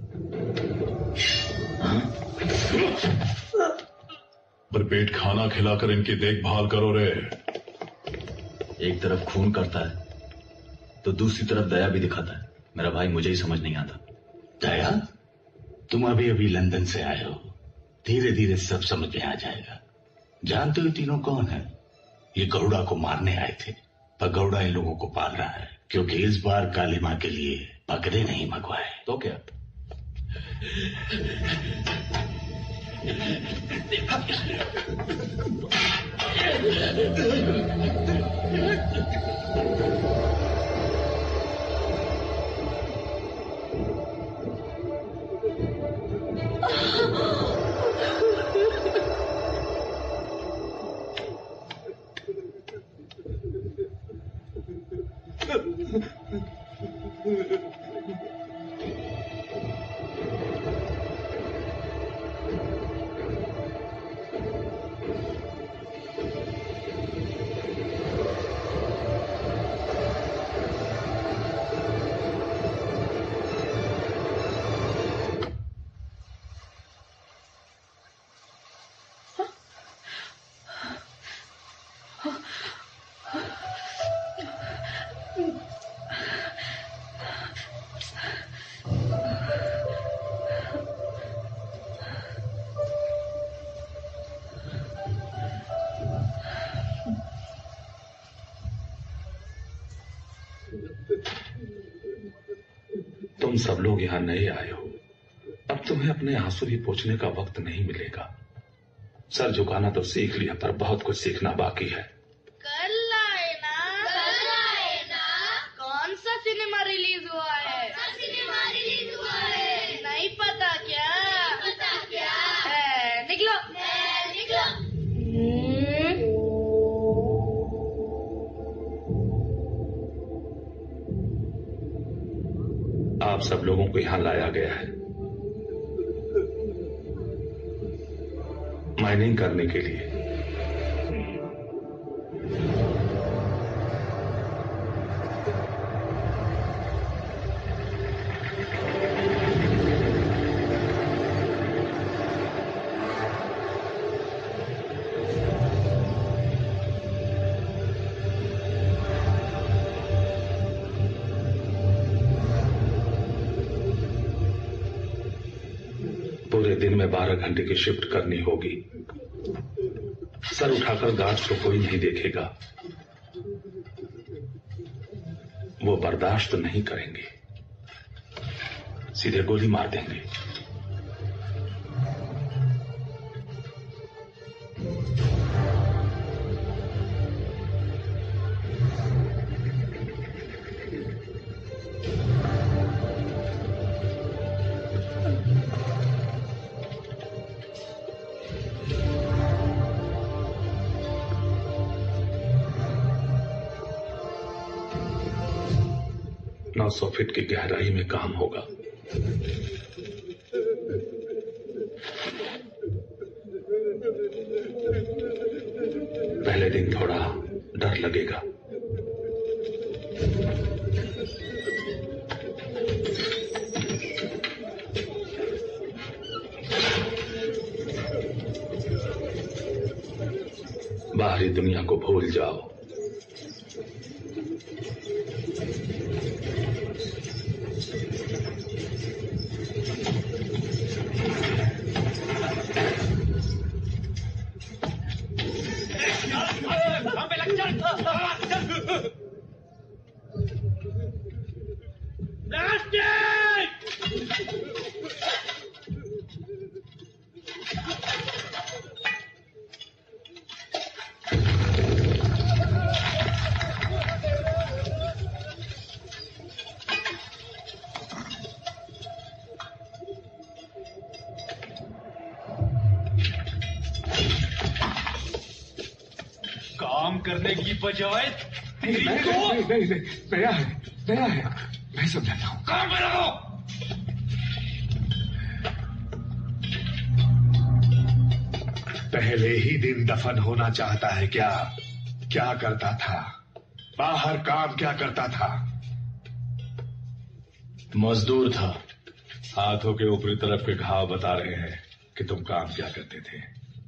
Speaker 4: भरपेट खाना खिलाकर इनकी देखभाल करो रे।
Speaker 8: एक तरफ खून करता है तो दूसरी तरफ दया भी दिखाता है। मेरा भाई, मुझे ही समझ नहीं आता।
Speaker 10: दया, तुम अभी अभी लंदन से आए हो, धीरे धीरे सब समझ में आ जाएगा। जानते हो तीनों कौन है? ये गौड़ा को मारने आए थे, पर गौड़ा इन लोगों को पाल रहा है, क्योंकि इस बार काली मां के लिए बकरे नहीं मंगवाए।
Speaker 8: तो क्या?
Speaker 4: तुम सब लोग यहाँ नए आए हो, अब तुम्हें अपने आंसू भी पोंछने का वक्त नहीं मिलेगा। सर झुकाना तो सीख लिया, पर बहुत कुछ सीखना बाकी है।
Speaker 13: कल आए ना। कौन सा सिनेमा रिलीज हुआ है? नहीं पता क्या? निकलो।
Speaker 4: आप सब लोगों को यहाँ लाया गया है माइनिंग करने के लिए। दिन में 12 घंटे की शिफ्ट करनी होगी। सर उठाकर गार्ड्स को कोई नहीं देखेगा, वो बर्दाश्त नहीं करेंगे, सीधे गोली मार देंगे। नौ 900 फीट की गहराई में काम होगा। पहले दिन थोड़ा डर लगेगा, बाहरी दुनिया को भूल जाओ।
Speaker 5: करने की बजाय
Speaker 17: नहीं, नया है, मैं समझाता हूँ।
Speaker 5: काम में रहो।
Speaker 17: पहले ही दिन दफन होना चाहता है क्या? क्या करता था? बाहर काम क्या करता था?
Speaker 21: मजदूर था। हाथों के ऊपरी तरफ के घाव बता रहे हैं कि तुम काम क्या करते थे।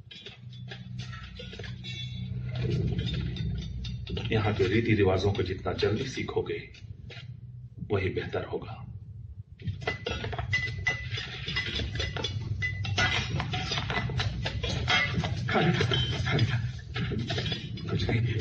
Speaker 4: यहाँ के रीति रिवाजों को जितना जल्दी सीखोगे वही बेहतर होगा।
Speaker 17: कुछ नहीं।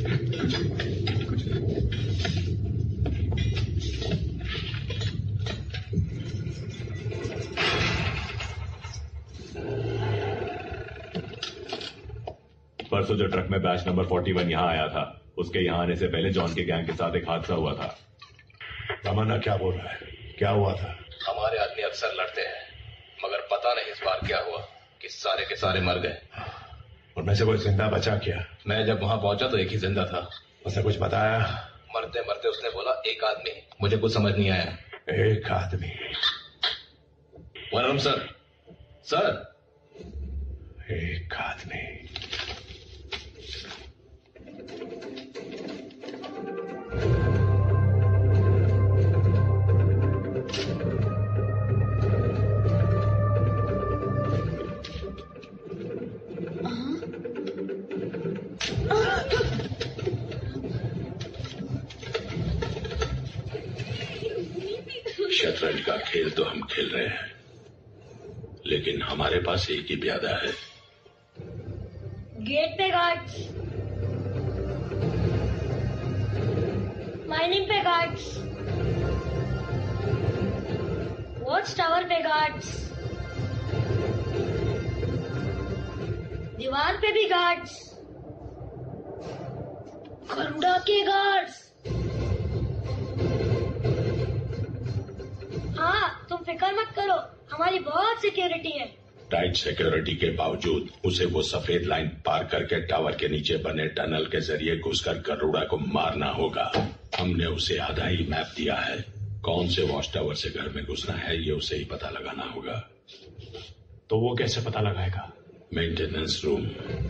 Speaker 3: परसों जो ट्रक में बैच नंबर 41 यहाँ आया था, उसके यहाँ आने से पहले जॉन के गैंग के साथ एक हादसा हुआ था।
Speaker 21: तमन्ना क्या बोल रहा है? क्या हुआ था?
Speaker 9: हमारे आदमी अक्सर लड़ते हैं, मगर पता नहीं इस बार क्या हुआ कि सारे के सारे मर गए।
Speaker 21: और में से कोई जिंदा बचा क्या?
Speaker 9: मैं जब वहां पहुंचा तो एक ही जिंदा था।
Speaker 21: उसने कुछ बताया?
Speaker 9: मरते मरते उसने बोला एक आदमी। मुझे कुछ समझ नहीं आया।
Speaker 21: एक आदमी?
Speaker 9: वरुण सर,
Speaker 21: एक आदमी।
Speaker 10: शतरंज का खेल तो हम खेल रहे हैं, लेकिन हमारे पास एक ही प्यादा है।
Speaker 6: गेट पे गार्ड्स, माइनिंग पे गार्ड्स, वॉच टावर पे गार्ड्स, दीवार पे भी गार्ड्स, गरुड़ा के गार्ड्स। हाँ, तुम फिक्र मत करो, हमारी बहुत सिक्योरिटी है।
Speaker 10: टाइट सिक्योरिटी के बावजूद उसे वो सफेद लाइन पार करके टावर के नीचे बने टनल के जरिए घुसकर गरुड़ा को मारना होगा। हमने उसे आधा ही मैप दिया है। कौन से वॉच टावर से घर में घुसना है ये उसे ही पता लगाना होगा।
Speaker 16: तो वो कैसे पता लगाएगा?
Speaker 10: मेंटेनेंस रूम,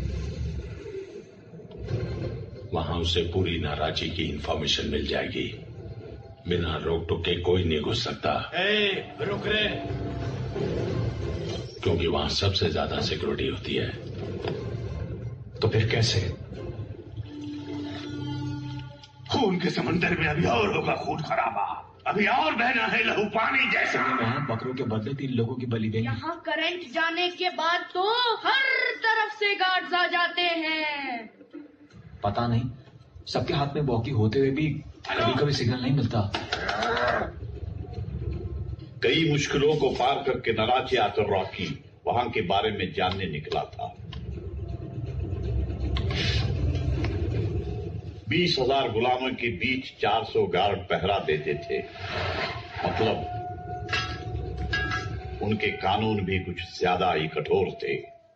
Speaker 10: वहां उसे पूरी नाराजी की इंफॉर्मेशन मिल जाएगी। बिना रोक टोक के कोई नहीं घुस सकता।
Speaker 5: रुक रे।
Speaker 10: क्योंकि वहां सबसे ज्यादा सिक्योरिटी होती है।
Speaker 16: तो फिर कैसे?
Speaker 17: खून के समंदर में अभी और होगा खून खराबा। अभी और बहना है लहू पानी जैसा।
Speaker 16: बकरों के बदले 3 लोगों की बलि देंगे।
Speaker 13: यहाँ करंट जाने के बाद तो हर तरफ से गार्ड्स आ जाते हैं।
Speaker 16: पता नहीं, सबके हाथ में वॉकी होते हुए भी कभी कभी सिग्नल नहीं मिलता।
Speaker 1: कई मुश्किलों को पार करके नराची आकर रॉकी वहां के बारे में जानने निकला था। 20,000 गुलामों के बीच 400 गार्ड पहरा देते थे। मतलब उनके कानून भी कुछ ज्यादा ही कठोर थे।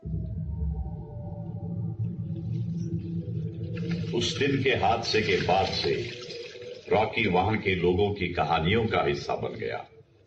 Speaker 1: उस दिन के हादसे के बाद से रॉकी वहां के लोगों की कहानियों का हिस्सा बन गया।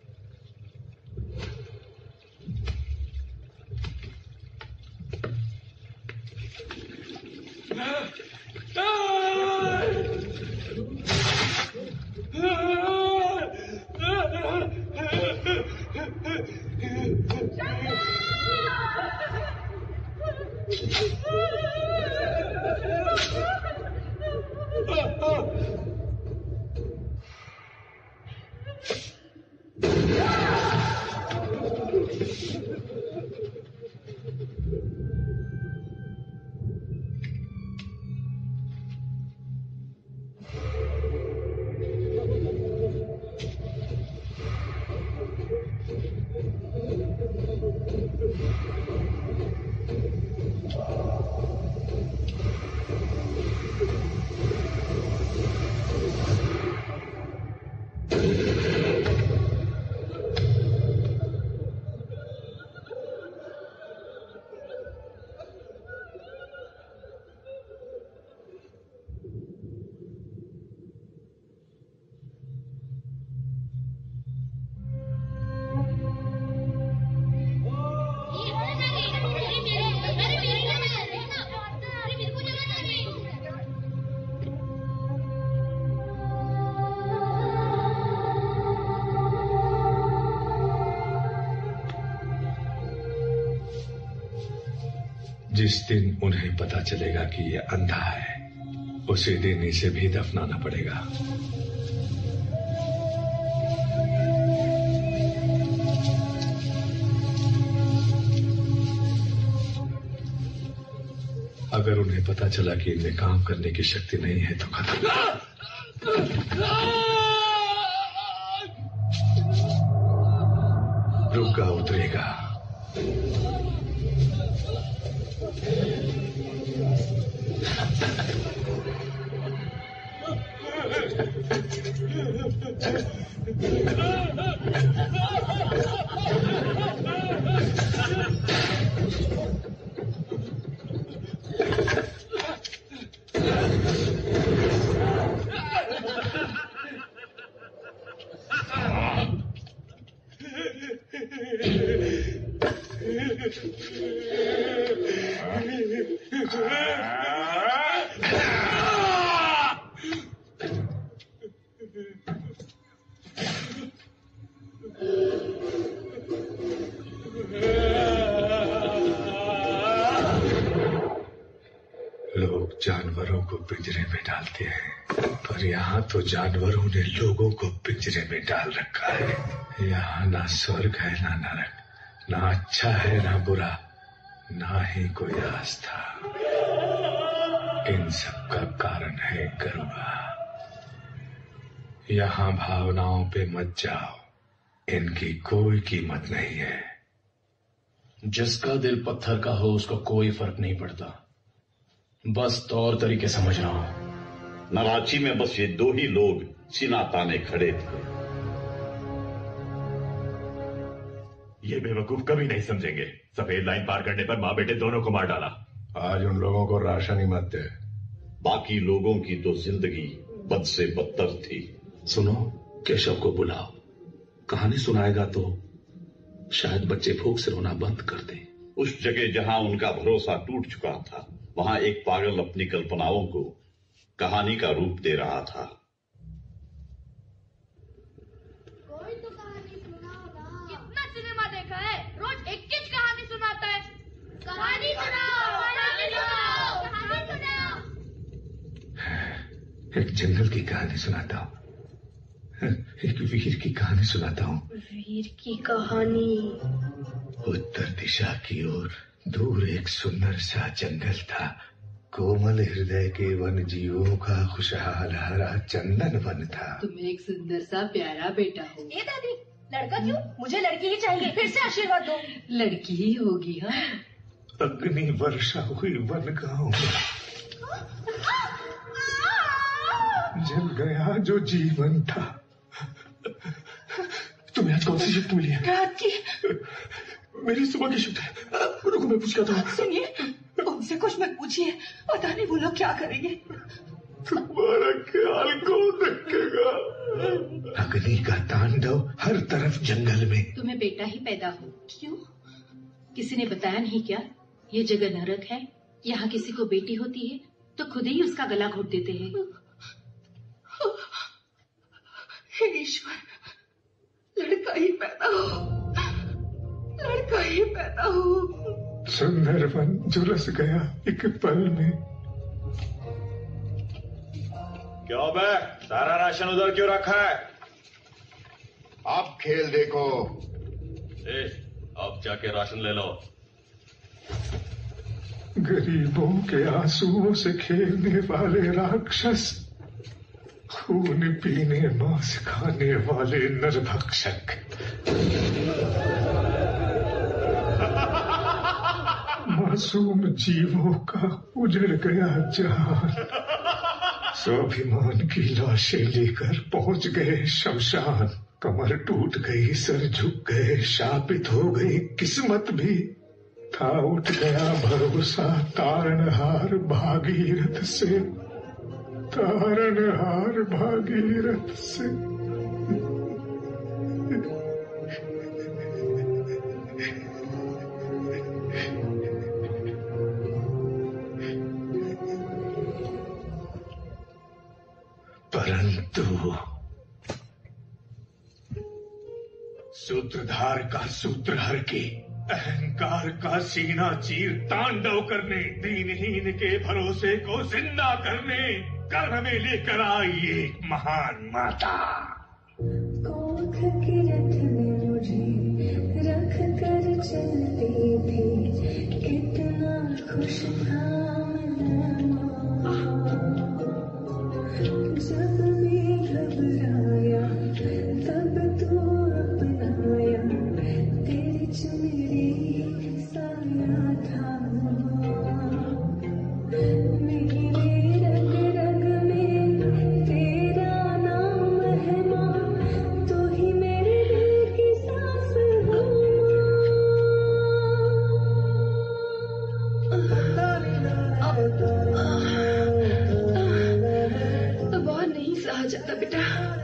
Speaker 17: जिस दिन उन्हें पता चलेगा कि ये अंधा है, उसी दिन इसे भी दफनाना पड़ेगा। अगर उन्हें पता चला कि इनमें काम करने की शक्ति नहीं है तो खत्म। रुका उतरेगा। लोग जानवरों को पिंजरे में डालते हैं, पर यहाँ तो जानवरों ने लोगों को पिंजरे में डाल रखा है। यहाँ ना स्वर्ग है ना नरक, ना अच्छा है ना बुरा, ना ही कोई आस्था। इन सब का कारण है करुणा। यहाँ भावनाओं पे मत जाओ, इनकी कोई कीमत नहीं है।
Speaker 16: जिसका दिल पत्थर का हो उसको कोई फर्क नहीं पड़ता। बस तौर तरीके समझ रहा हूं।
Speaker 1: नराची में बस ये 2 ही लोग सीना ताने खड़े थे।
Speaker 3: ये बेवकूफ कभी नहीं समझेंगे। सफेद लाइन पार करने पर माँ बेटे दोनों को मार डाला।
Speaker 17: आज उन लोगों को राशन ही मत दे।
Speaker 1: बाकी लोगों की तो जिंदगी बद से बदतर थी।
Speaker 4: सुनो, केशव को बुलाओ। कहानी सुनाएगा तो शायद बच्चे भूख से रोना बंद कर दें।
Speaker 1: उस जगह जहां उनका भरोसा टूट चुका था, वहां एक पागल अपनी कल्पनाओं को कहानी का रूप दे रहा था।
Speaker 13: कोई तो कहानी सुनाओ। कितना सिनेमा देखा है, रोज एक ही कहानी सुनाता है। कहानी सुनाओ, कहानी सुनाओ, कहानी सुनाओ।
Speaker 17: एक जंगल की कहानी सुनाता हूं। एक वीर की कहानी सुनाता हूँ।
Speaker 6: वीर की कहानी?
Speaker 17: उत्तर दिशा की ओर दूर एक सुंदर सा जंगल था। कोमल हृदय के वन जीवों का खुशहाल हरा चंदन वन था।
Speaker 18: तुम एक सुंदर सा प्यारा बेटा हो।
Speaker 22: ए दादी, लड़का क्यों? मुझे लड़की ही चाहिए। फिर से आशीर्वाद दो।
Speaker 18: लड़की ही होगी। हाँ,
Speaker 17: अग्नि वर्षा हुई वन गांव में, जल गया जो जीवन था। तुम्हें आज कौन सी शिफ्ट मिली है?
Speaker 2: रात की।
Speaker 17: मेरी सुबह की शिफ्ट है। रुको मैं पूछ था।
Speaker 2: सुनिए, उनसे कुछ मत पूछिए, पता नहीं वो लोग क्या करेंगे।
Speaker 17: तुम्हारा ख्याल कौन रखेगा? अग्नि का तांडव हर तरफ जंगल में।
Speaker 18: तुम्हें बेटा ही पैदा हो। क्यों? किसी ने बताया नहीं क्या? ये जगह नरक है। यहाँ किसी को बेटी होती है तो खुद ही उसका गला घोट देते हैं।
Speaker 2: हे ईश्वर, लड़का ही पैदा हो, लड़का ही पैदा हो।
Speaker 17: सुंदर वन झुलस गया एक पल में।
Speaker 3: क्यों बे, सारा राशन उधर क्यों रखा है?
Speaker 7: आप खेल देखो।
Speaker 3: अब जाके राशन ले लो।
Speaker 17: गरीबों के आंसुओं से खेलने वाले राक्षस, खून पीने मांस खाने वाले नरभक्षक। मासूम जीवों का उजड़ गया जहान। स्वाभिमान की लाशें लेकर पहुंच गए शमशान। कमर टूट गई, सर झुक गए, शापित हो गई किस्मत भी। था उठ गया भरोसा तारणहार भागीरथ से, तारणहार भागीरथ से। परंतु सूत्रधार का सूत्र हर के, अहंकार का सीना चीर तांडव करने, दीनहीन के भरोसे को जिंदा करने कर्म में लेकर आई एक महान माता।
Speaker 23: कोख के रथ में मुझे रख कर चलती थी, कितना खुश था जब भी घबराया तब तू अपनाया, तेरी चुनरी साया था। मेरे रग रग में तेरा नाम है माँ, तू ही मेरे दिल की सांस हो।
Speaker 2: अब और नहीं सहा जाता बेटा।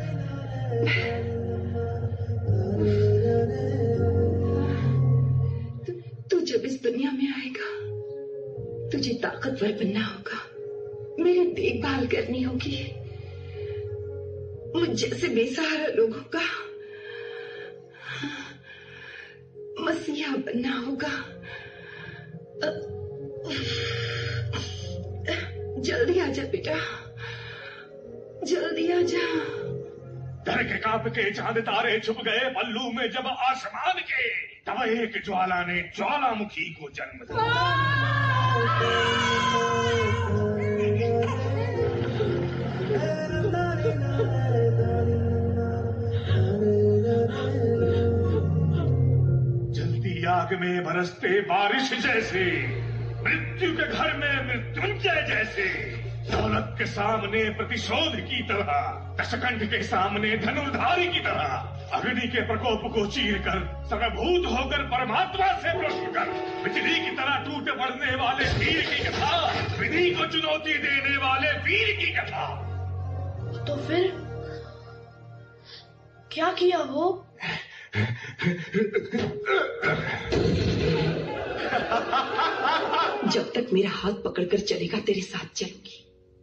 Speaker 2: तू जब इस दुनिया में आएगा तुझे ताकतवर बनना होगा, मेरी देखभाल करनी होगी, मुझ जैसे बेसहारा लोगों का मसीहा बनना होगा। जल्दी आजा बेटा, जल्दी आजा।
Speaker 17: डर के कांप के चांद तारे छुप गए पल्लू में जब आसमान के, तब एक ज्वाला ने ज्वालामुखी को जन्म दिया। जल्दी आग में बरसते बारिश जैसे, मृत्यु के घर में मृत्युंजय जैसे, दौलत के सामने प्रतिशोध की तरह, दशकंठ के सामने धनुर्धारी की तरह, अग्नि के प्रकोप को चीर कर सर्वभूत होकर परमात्मा से प्रश्न कर, बिजली की तरह टूट पड़ने वाले वीर की कथा, विधि को चुनौती देने वाले वीर की कथा।
Speaker 6: तो फिर क्या किया वो?
Speaker 2: जब तक मेरा हाथ पकड़कर चलेगा तेरे साथ चलूंगी।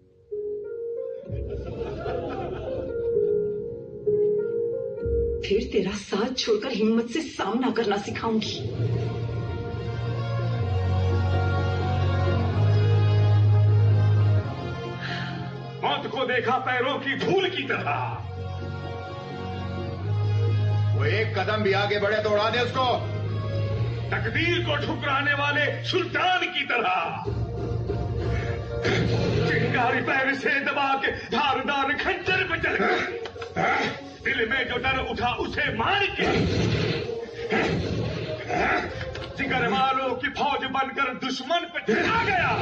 Speaker 2: फिर तेरा साथ छोड़कर हिम्मत से सामना करना सिखाऊंगी।
Speaker 17: मौत को देखा पैरों की धूल की तरह,
Speaker 7: वो एक कदम भी आगे बढ़े तो उड़ा दे उसको।
Speaker 11: तकदीर को ठुकराने वाले सुल्तान की तरह चिंगारी पैर से दबा के धारदार खंजर पे चल गए। दिल में जो डर उठा उसे मार के जिगर वालों की फौज बनकर दुश्मन पे चढ़ा गया।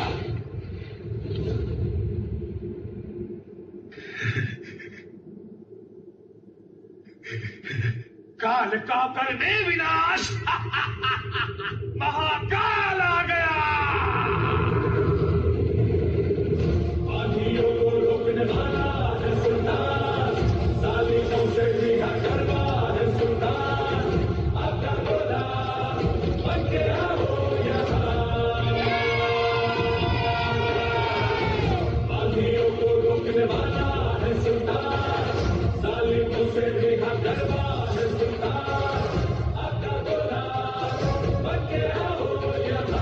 Speaker 11: काल का करने विनाश महाकाल आ गया। आंधियों को रोकने वाला है सुल्तान, सालिमों से भी हटवा है सुल्तान। आपका गोला बन के आओ यहाँ। आंधियों को रोकने वाला है सुल्तान, सालिमों से भी हटवा है सुल्तान। आपका गोला बन के आओ यहाँ।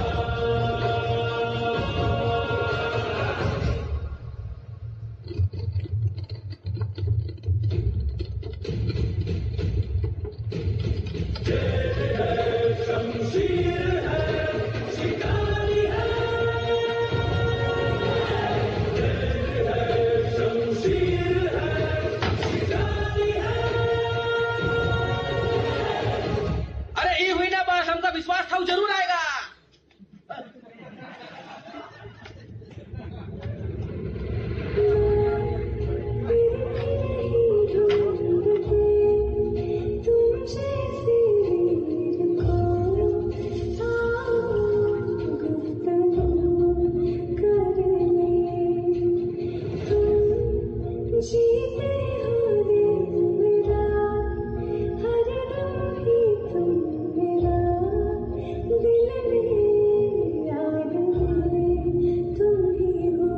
Speaker 11: शमशीर है, शिकारी है, शमशीर है, शिकारी है।
Speaker 14: अरे ये हुई ना बात, हमका विश्वास था वो जरूर आएगा।
Speaker 23: जीते हो दिल मेरा, हर दम ही तुम मेरा, दिल में याद में तुम ही हो।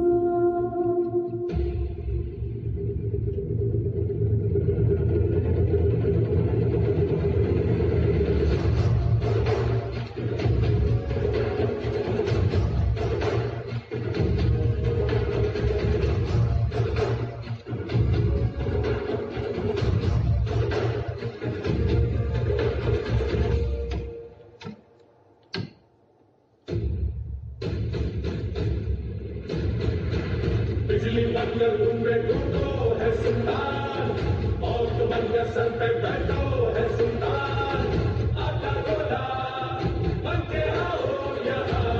Speaker 11: बिजली बनकर ढूंढे ढूंढो है सुल्तान, मौत बनकर सर पे बैठो है सुल्तान। आपका गोला बन के आओ यहाँ।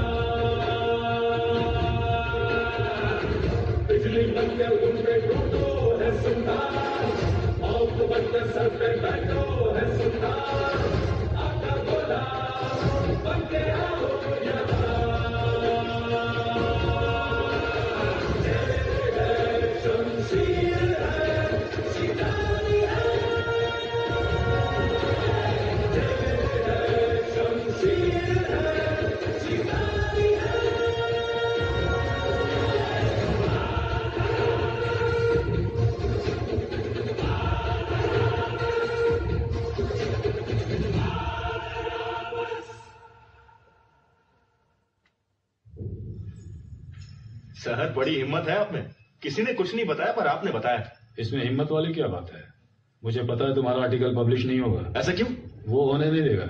Speaker 11: बिजली बनकर ढूंढे ढूंढो है सुल्तान, मौत बनकर सर पे बैठो है सुल्तान। आपका गोला बन के आओ यहाँ। शमशीर है, शिकारी है, शमशीर है, शिकारी है।
Speaker 3: सर, बड़ी हिम्मत है आप में। किसी ने कुछ नहीं बताया पर आपने बताया।
Speaker 12: इसमें हिम्मत वाली क्या बात है? मुझे पता है तुम्हारा आर्टिकल पब्लिश नहीं होगा।
Speaker 3: ऐसा क्यों?
Speaker 12: वो होने नहीं देगा।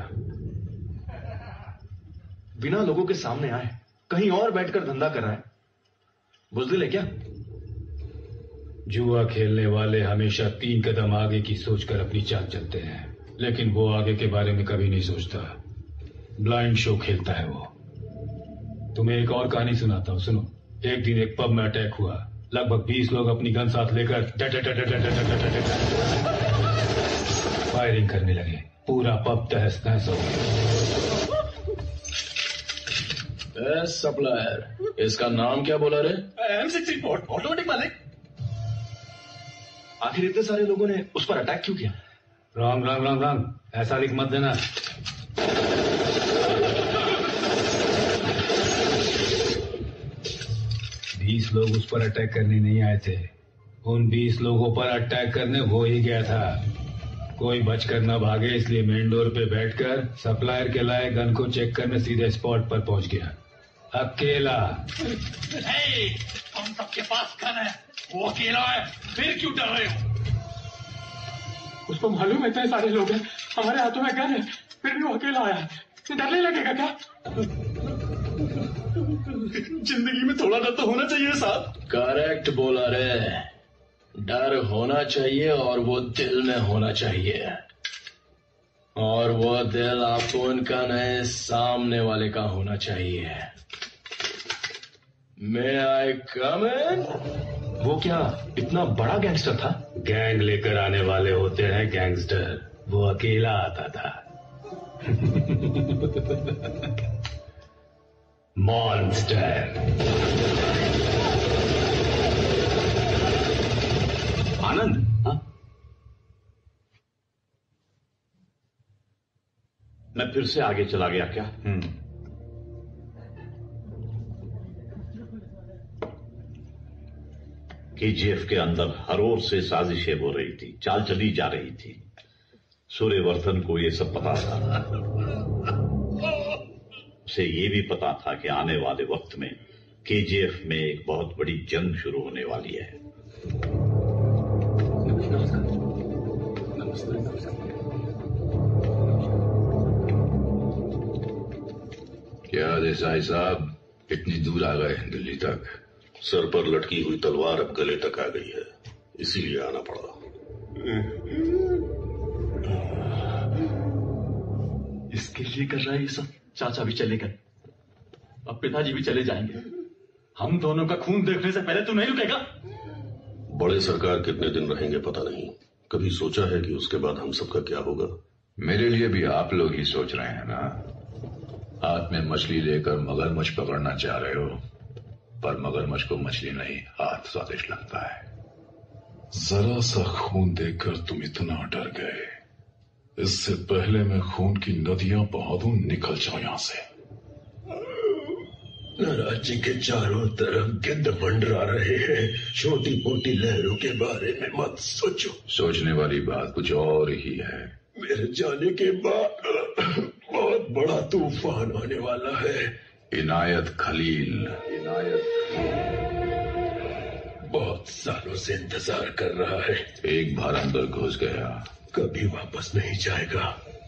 Speaker 3: बिना लोगों के सामने आए, कहीं और बैठकर धंधा कर रहा है। बुज़दिल है क्या?
Speaker 12: जुआ खेलने वाले हमेशा 3 कदम आगे की सोचकर अपनी चाल चलते हैं, लेकिन वो आगे के बारे में कभी नहीं सोचता। ब्लाइंड शो खेलता है वो। तुम्हें एक और कहानी सुनाता हूं, सुनो। एक दिन एक पब में अटैक हुआ। लगभग 20 लोग अपनी गन साथ लेकर फायरिंग करने लगे। पूरा पब तहस नहस हो गया।
Speaker 21: सप्लायर, इसका नाम क्या बोला रे?
Speaker 3: M6 रिपोर्ट, ऑटोमेटिक मालिक। आखिर इतने सारे लोगों ने उस पर अटैक क्यों किया?
Speaker 12: रॉन्ग रॉन्ग रॉन्ग रॉन्ग, ऐसा लिख मत देना। 20 लोग उस पर अटैक करने नहीं आए थे। उन 20 लोगों पर अटैक करने वो ही गया था। कोई बचकर न भागे, इसलिए मेन डोर पे बैठकर सप्लायर के लाए गन को चेक करने सीधे स्पॉट पर पहुंच गया, अकेला।
Speaker 11: हम सबके पास गन है, वो अकेला है, फिर क्यों डर रहे हो?
Speaker 16: उसको मालूम है इतने सारे लोग हैं, हमारे हाथों में गन है, फिर भी वो अकेला आया। डर नहीं लगेगा क्या?
Speaker 21: जिंदगी में थोड़ा डर तो होना चाहिए साहब।
Speaker 10: करेक्ट बोला रे, डर होना चाहिए और वो दिल में होना चाहिए, और वो दिल आपको उनका नहीं सामने वाले का होना चाहिए। May I come in?
Speaker 16: वो क्या इतना बड़ा गैंगस्टर था?
Speaker 12: गैंग लेकर आने वाले होते हैं गैंगस्टर, वो अकेला आता था। मॉन्स्टर।
Speaker 1: आनंद, हाँ? मैं फिर से आगे चला गया क्या? केजीएफ के अंदर हर ओर से साजिशें हो रही थी, चाल चली जा रही थी। सूर्यवर्धन को ये सब पता था। उसे ये भी पता था कि आने वाले वक्त में केजीएफ में एक बहुत बड़ी जंग शुरू होने वाली है।
Speaker 21: क्या देसाई साहब, इतनी दूर आ गए दिल्ली तक?
Speaker 10: सर पर लटकी हुई तलवार अब गले तक आ गई है, इसीलिए आना पड़ा।
Speaker 8: इसके लिए कर रहा है ये सब? चाचा भी चले गए, अब पिताजी भी चले जाएंगे। हम दोनों का खून देखने से पहले तू नहीं रुकेगा?
Speaker 10: बड़े सरकार कितने दिन रहेंगे पता नहीं, कभी सोचा है कि उसके बाद हम सबका क्या होगा?
Speaker 21: मेरे लिए भी आप लोग ही सोच रहे हैं ना। हाथ में मछली लेकर मगरमच्छ पकड़ना चाह रहे हो, पर मगरमच्छ को मछली नहीं, हाथ स्वादिष्ट लगता है।
Speaker 10: जरा सा खून देखकर तुम इतना डर गए, इससे पहले मैं खून की नदियां बहा दूं, निकल जाओ यहां से। राज्य के चारों तरफ गिद्ध मंडरा रहे हैं, छोटी मोटी लहरों के बारे में मत सोचो।
Speaker 21: सोचने वाली बात कुछ और ही है।
Speaker 10: मेरे जाने के बाद बहुत बड़ा तूफान आने वाला है।
Speaker 21: इनायत खलील,
Speaker 10: बहुत सालों से इंतजार कर रहा है।
Speaker 21: एक बार अंदर घुस गया
Speaker 10: कभी वापस नहीं जाएगा।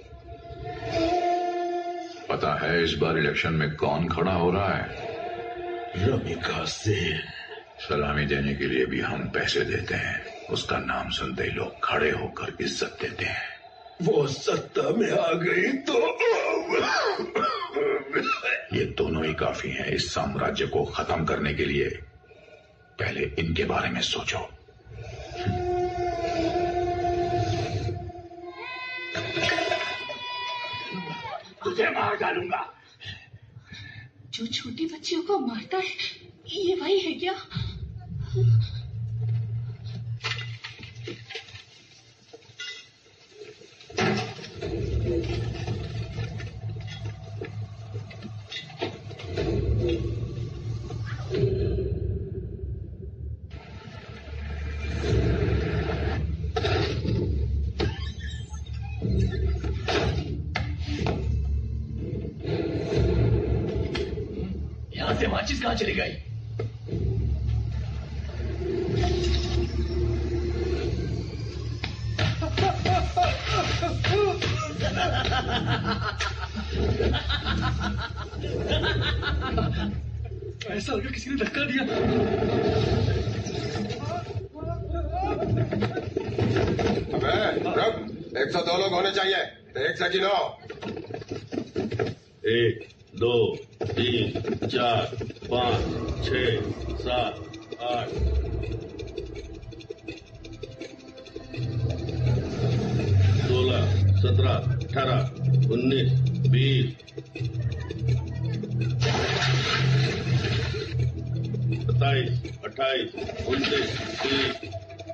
Speaker 21: पता है इस बार इलेक्शन में कौन खड़ा हो रहा है?
Speaker 10: रमिका सिंह।
Speaker 21: सलामी देने के लिए भी हम पैसे देते हैं, उसका नाम सुनते ही लोग खड़े होकर इज्जत देते हैं।
Speaker 10: वो सत्ता में आ गई तो
Speaker 21: ये दोनों ही काफी हैं इस साम्राज्य को खत्म करने के लिए। पहले इनके बारे में सोचो।
Speaker 10: तुझे मार डालूंगा।
Speaker 6: जो छोटे बच्चियों को मारता है, ये वही है क्या?
Speaker 10: यहां से माचिस कहां चली गई?
Speaker 16: ऐसा लगा किसी ने धक्का दिया।
Speaker 15: अबे रुक, 102 लोग होने चाहिए। देख सकी लो।
Speaker 10: 1 2 3 4 5 6 7 8 16 17 18 19 20 27 28 29 30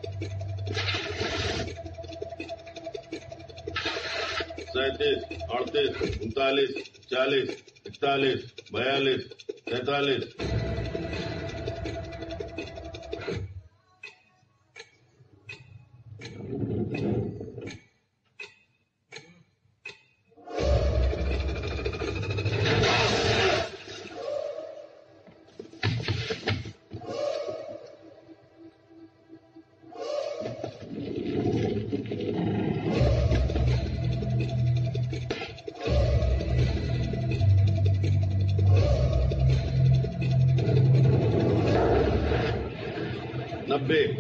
Speaker 10: 37 38 39 40 41 42 43 44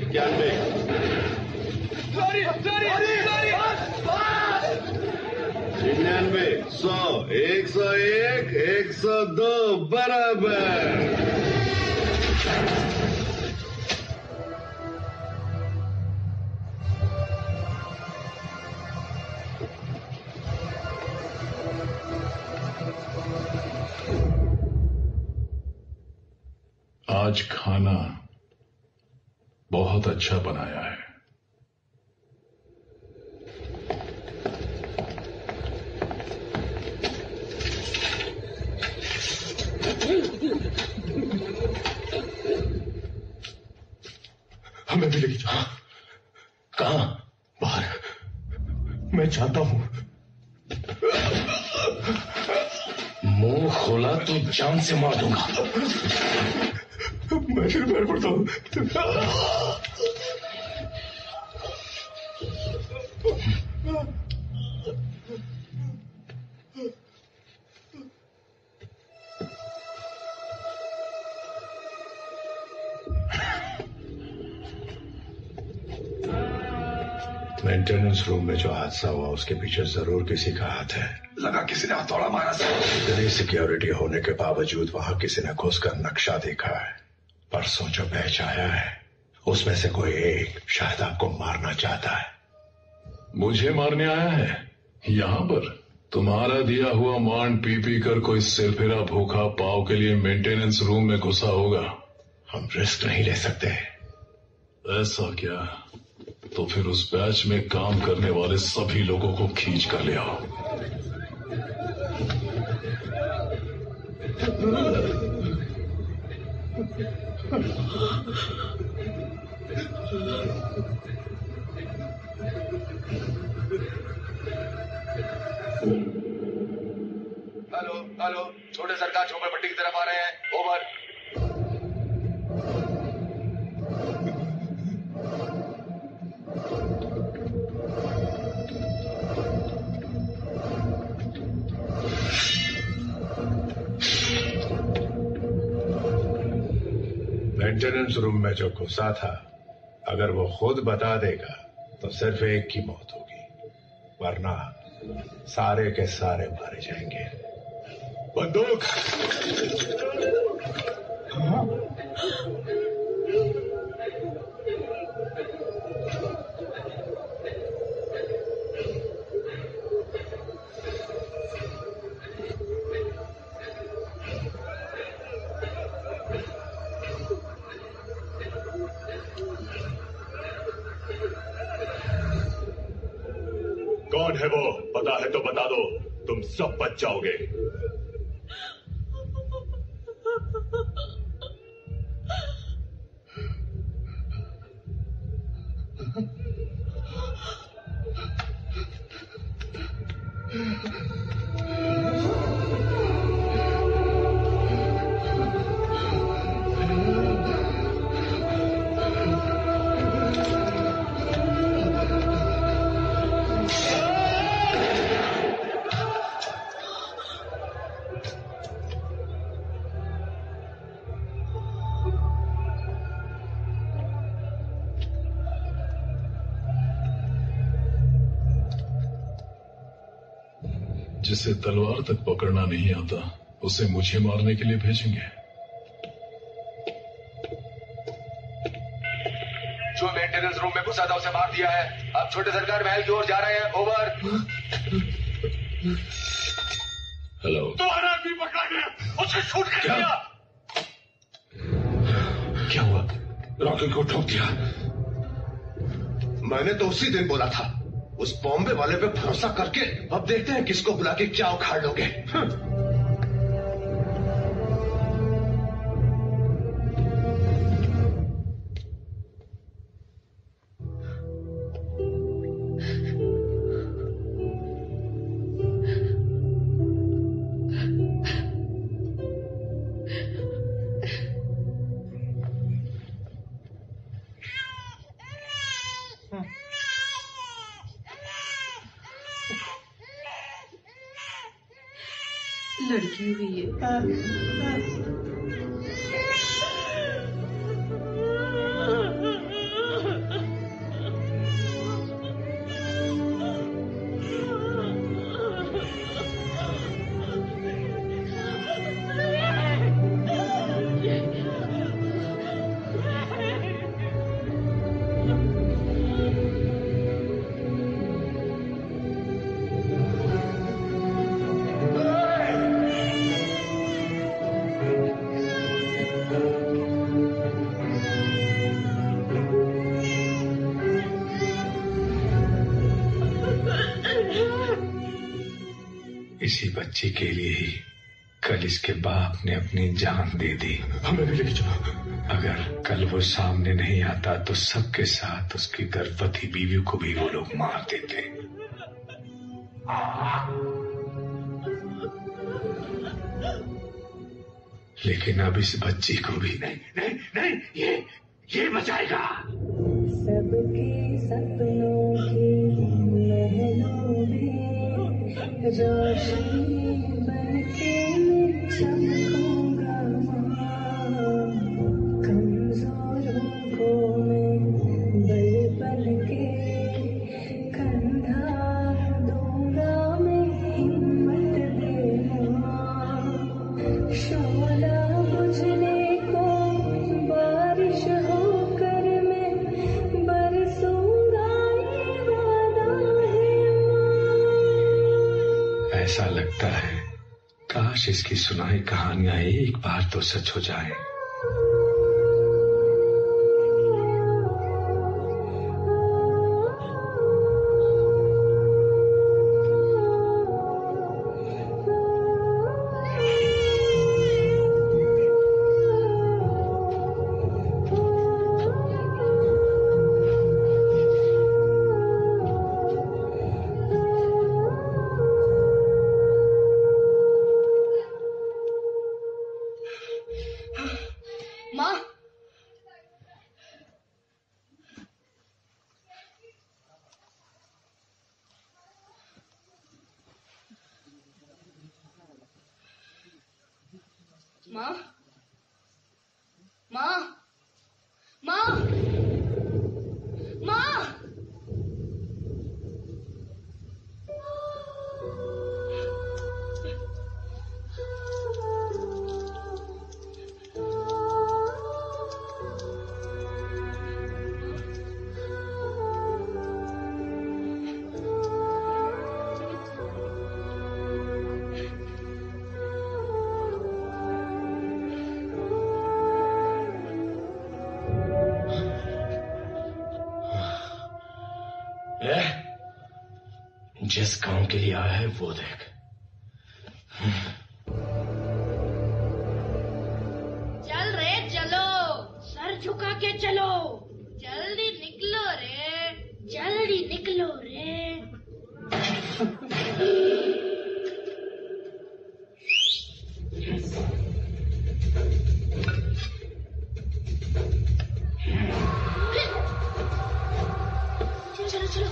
Speaker 10: 91 99 100 101 102 बराबर।
Speaker 21: आज खाना बहुत अच्छा बनाया है।
Speaker 17: हमें भी लेके जाओ।
Speaker 21: कहां?
Speaker 17: बाहर। मैं जानता हूं।
Speaker 21: मुंह खोला तो जान से मार दूंगा।
Speaker 17: मैं फिर पैर पड़ता हूं। मेंटेनेंस रूम में जो हादसा हुआ उसके पीछे जरूर किसी का हाथ है।
Speaker 21: लगा किसी ने हथौड़ा मारा सर।
Speaker 17: इतनी सिक्योरिटी होने के बावजूद वहां किसी ने घुसकर नक्शा देखा है। परसों जो बैच आया है उसमें से कोई एक शायद आपको मारना चाहता है।
Speaker 21: मुझे मारने आया है यहां पर? तुम्हारा दिया हुआ मान पी पी कर कोई सिरफिरा भूखा पाव के लिए मेंटेनेंस रूम में घुसा होगा।
Speaker 17: हम रिस्क नहीं ले सकते।
Speaker 21: ऐसा क्या? तो फिर उस बैच में काम करने वाले सभी लोगों को खींच कर ले आओ।
Speaker 15: हेलो हेलो, छोटे सरकार झोपड़पट्टी की तरफ आ रहे हैं। ओवर।
Speaker 17: मेंटेनेंस रूम में जो घुसा था अगर वो खुद बता देगा तो सिर्फ एक की मौत होगी, वरना सारे के सारे मारे जाएंगे।
Speaker 15: बंदूक। कौन है वो? पता है तो बता दो, तुम सब बच जाओगे।
Speaker 21: जिसे तलवार तक पकड़ना नहीं आता उसे मुझे मारने के लिए भेजेंगे।
Speaker 15: जो मेंटेनेंस रूम में घुसा था उसे मार दिया है। अब छोटे सरकार महल की ओर जा रहे हैं। ओवर।
Speaker 21: हेलो।
Speaker 15: तुम्हारा आदमी पकड़ा गया, उसे शूट कर दिया।
Speaker 17: क्या हुआ?
Speaker 21: रॉकेट को ठोक दिया।
Speaker 15: मैंने तो उसी दिन बोला था, उस बॉम्बे वाले पे भरोसा करके अब देखते हैं किसको बुला के क्या उखाड़ लोगे।
Speaker 18: लड़की हुई है।
Speaker 17: इसी बच्ची के लिए ही कल इसके बाप ने अपनी जान दे दी।
Speaker 7: हमें भी लेके चलो।
Speaker 17: अगर कल वो सामने नहीं आता तो सबके साथ उसकी गर्भवती बीवी को भी वो लोग मार देते। लेकिन अब इस बच्ची को भी
Speaker 7: नहीं, ये बचाएगा।
Speaker 23: सबके सपनों के महलों में रोशनी बनके मैं चमकूंगा माँ। कमजोरों को मैं बल बल के कंधा दूंगा मैं, हिम्मत दे माँ। शोला बुझने को बारिश होकर मैं बरसूंगा, ये वादा है माँ।
Speaker 17: ऐसा लगता है काश इसकी सुनाई कहानियां एक बार तो सच हो जाए।
Speaker 13: माँ, माँ, माँ, माँ।
Speaker 10: जिस काम के लिए आया है वो देख।
Speaker 13: चल रे चलो, सर झुका के चलो, जल्दी निकलो रे, जल्दी निकलो रे। चलो चलो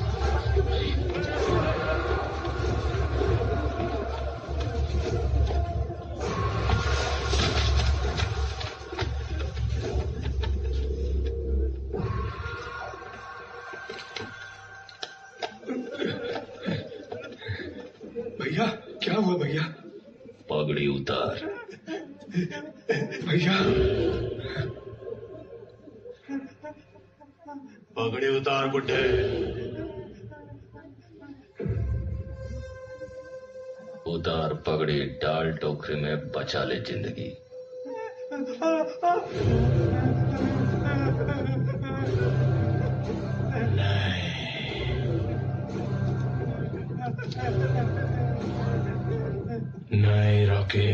Speaker 17: भैया, क्या हुआ भैया?
Speaker 10: पगड़ी उतार।
Speaker 17: भैया
Speaker 7: पगड़ी उतार बुड्ढे।
Speaker 10: उतार पगड़ी, डाल टोकरी में, बचा ले जिंदगी। नहीं रॉकी,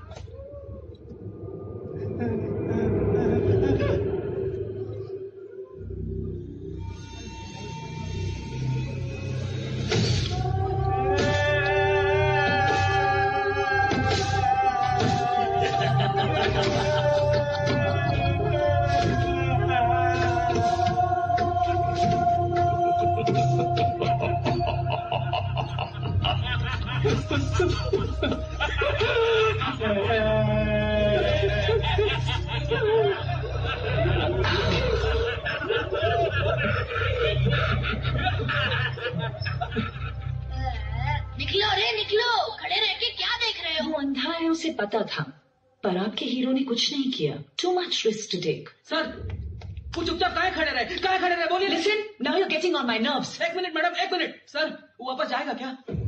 Speaker 13: निकलो रे निकलो, खड़े रह के क्या देख रहे हो?
Speaker 2: वो अंधा है, उसे पता था, पर आपके हीरो ने कुछ नहीं किया। Too much risk to take.
Speaker 14: Sir, वो चुपचाप काहे खड़े रहे? काहे खड़े रहे? बोलिए।
Speaker 2: Listen, now you are getting on my nerves.
Speaker 14: एक मिनट मैडम, एक मिनट। सर, वो वापस जाएगा क्या?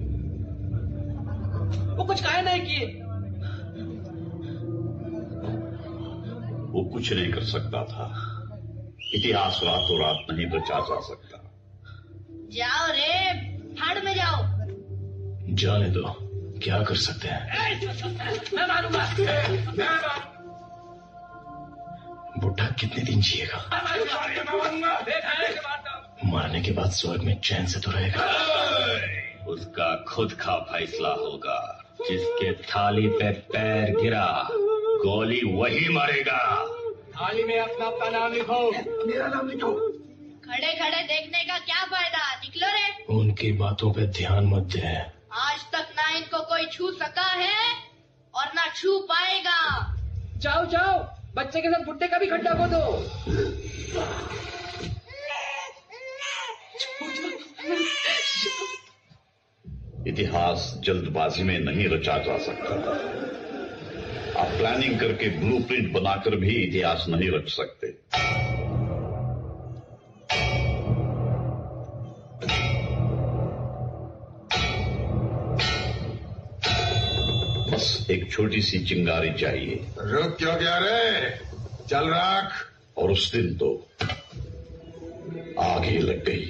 Speaker 14: वो कुछ काहे नहीं किए?
Speaker 1: वो कुछ नहीं कर सकता था। इतिहास रातों रात नहीं बचा जा सकता।
Speaker 13: जाओ रे, फाड़ में जाओ।
Speaker 10: जाने दो,
Speaker 9: क्या कर सकते हैं?
Speaker 14: मैं मारूंगा।
Speaker 9: बुढ़ा कितने दिन जिएगा? मरने के बाद स्वर्ग में चैन से तो रहेगा।
Speaker 10: उसका खुद का फैसला होगा। जिसके थाली पे पैर गिरा गोली वही मारेगा।
Speaker 14: थाली में अपना अपना नाम लिखो।
Speaker 7: मेरा नाम लिखो।
Speaker 13: खड़े खड़े देखने का क्या फायदा, निकलो रे।
Speaker 9: उनकी बातों पे ध्यान मत दे।
Speaker 13: आज तक ना इनको कोई छू सका है और ना छू पाएगा।
Speaker 14: जाओ जाओ, बच्चे के साथ बुड्ढे का भी खड्डा खोदो।
Speaker 1: इतिहास जल्दबाजी में नहीं रचा जा सकता। आप प्लानिंग करके ब्लूप्रिंट बनाकर भी इतिहास नहीं रच सकते। बस एक छोटी सी चिंगारी चाहिए।
Speaker 7: रुक क्यों गया रे? चल रख।
Speaker 1: और उस दिन तो आग ही लग गई।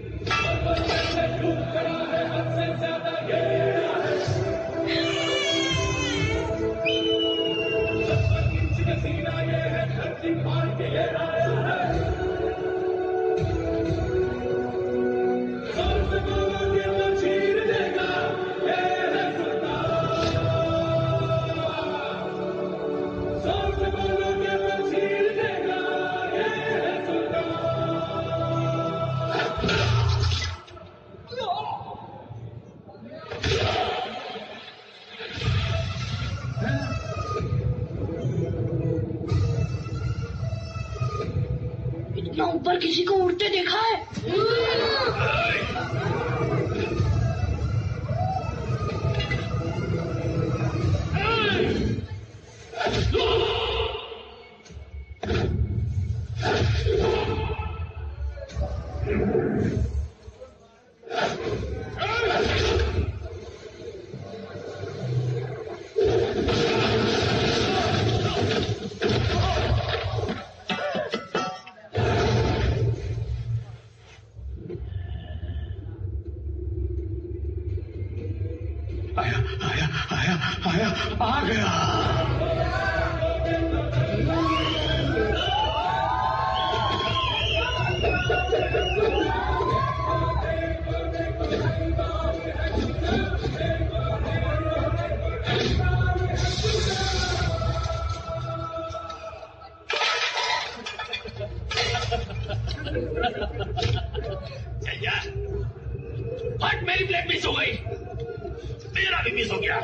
Speaker 6: इतना ऊपर किसी को उड़ते देखा है?
Speaker 9: आ गया।
Speaker 10: हट, मेरी प्लेट मिस हो गई। मेरा भी मिस हो गया।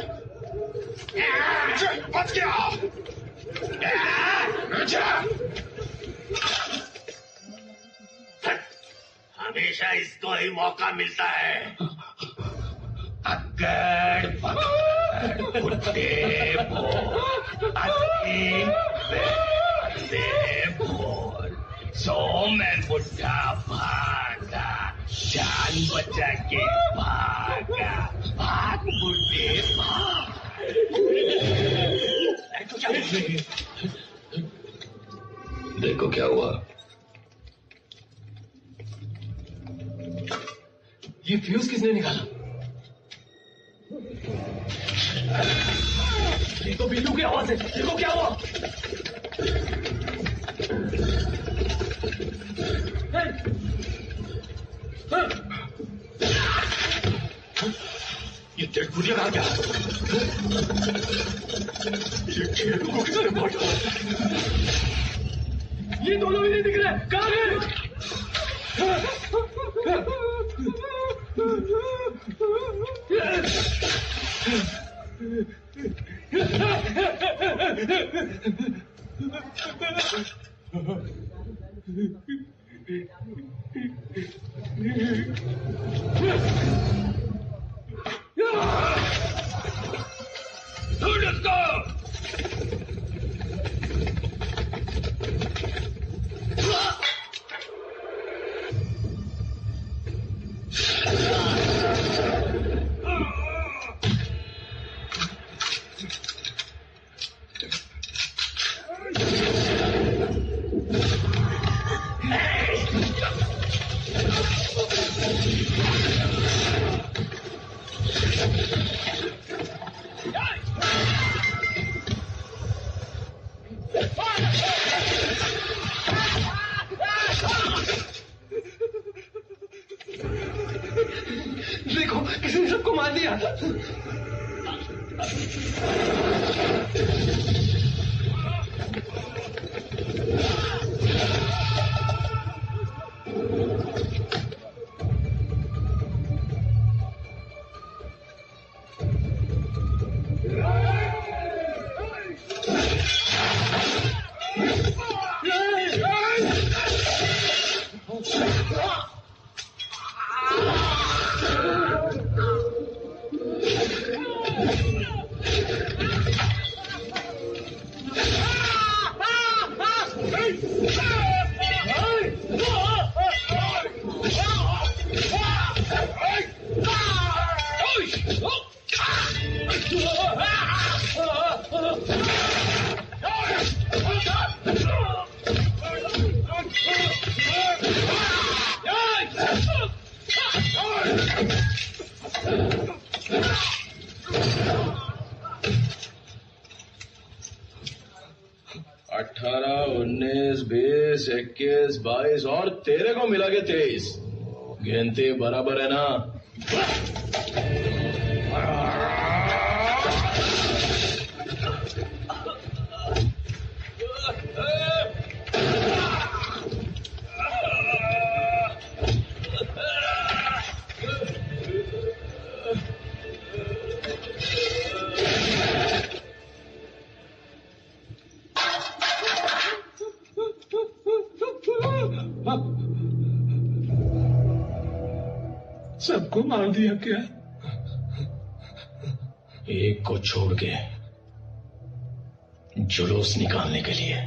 Speaker 10: बच गया। हमेशा इसको ही मौका मिलता है। अक्कड़ पकड़ बुड्ढे बोल, अस्सी पैसे बोल। सो मैं बुड्ढा भागा, जान बचा के भागा। भाग बुड्ढे भाग।
Speaker 21: देखो क्या हुआ।
Speaker 9: ये फ्यूज किसने निकाला? ये तो बिल्लू की आवाज है। देखो क्या हुआ। ये डेड बुढ़िया कहाँ गया? ये खेल को किसने मारा? ये दोनों भी नहीं दिख रहे। कहाँ गए? देखो किसी ने सबको मार दिया।
Speaker 5: इक्कीस 22 और तेरे को मिला के 23 गिनती बराबर है ना?
Speaker 17: सबको मार दिया क्या?
Speaker 5: एक को छोड़ के जुलूस निकालने के लिए।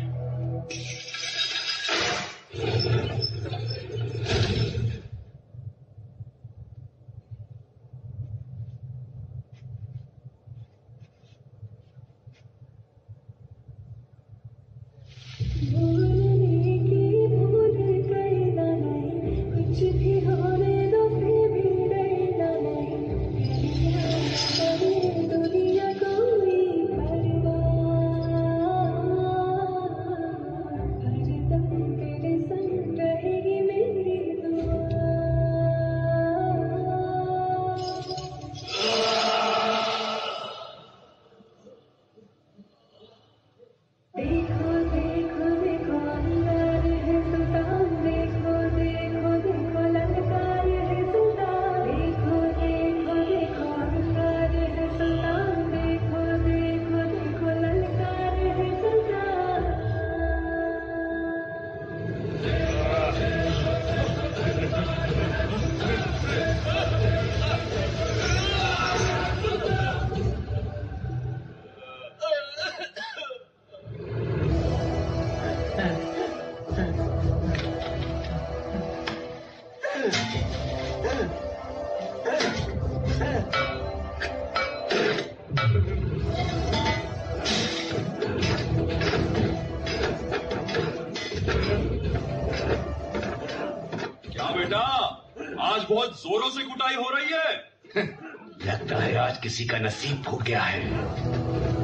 Speaker 19: किसी का नसीब फूट गया है।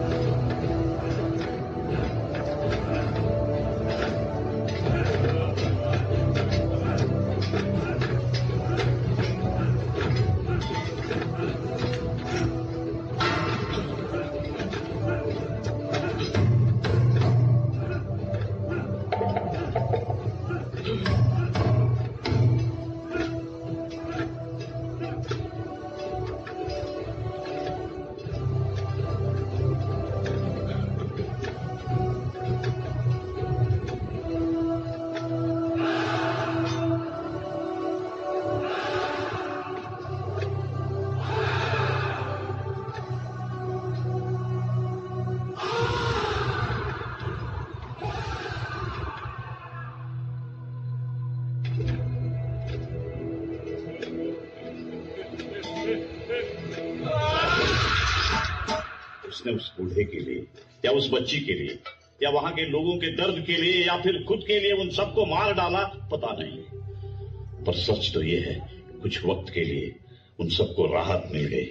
Speaker 1: उसने उस बूढ़े के लिए या उस बच्ची के लिए या वहां के लोगों के दर्द के लिए या फिर खुद के लिए उन सबको मार डाला पता नहीं, पर सच तो ये है कुछ वक्त के लिए उन सबको राहत मिल गई।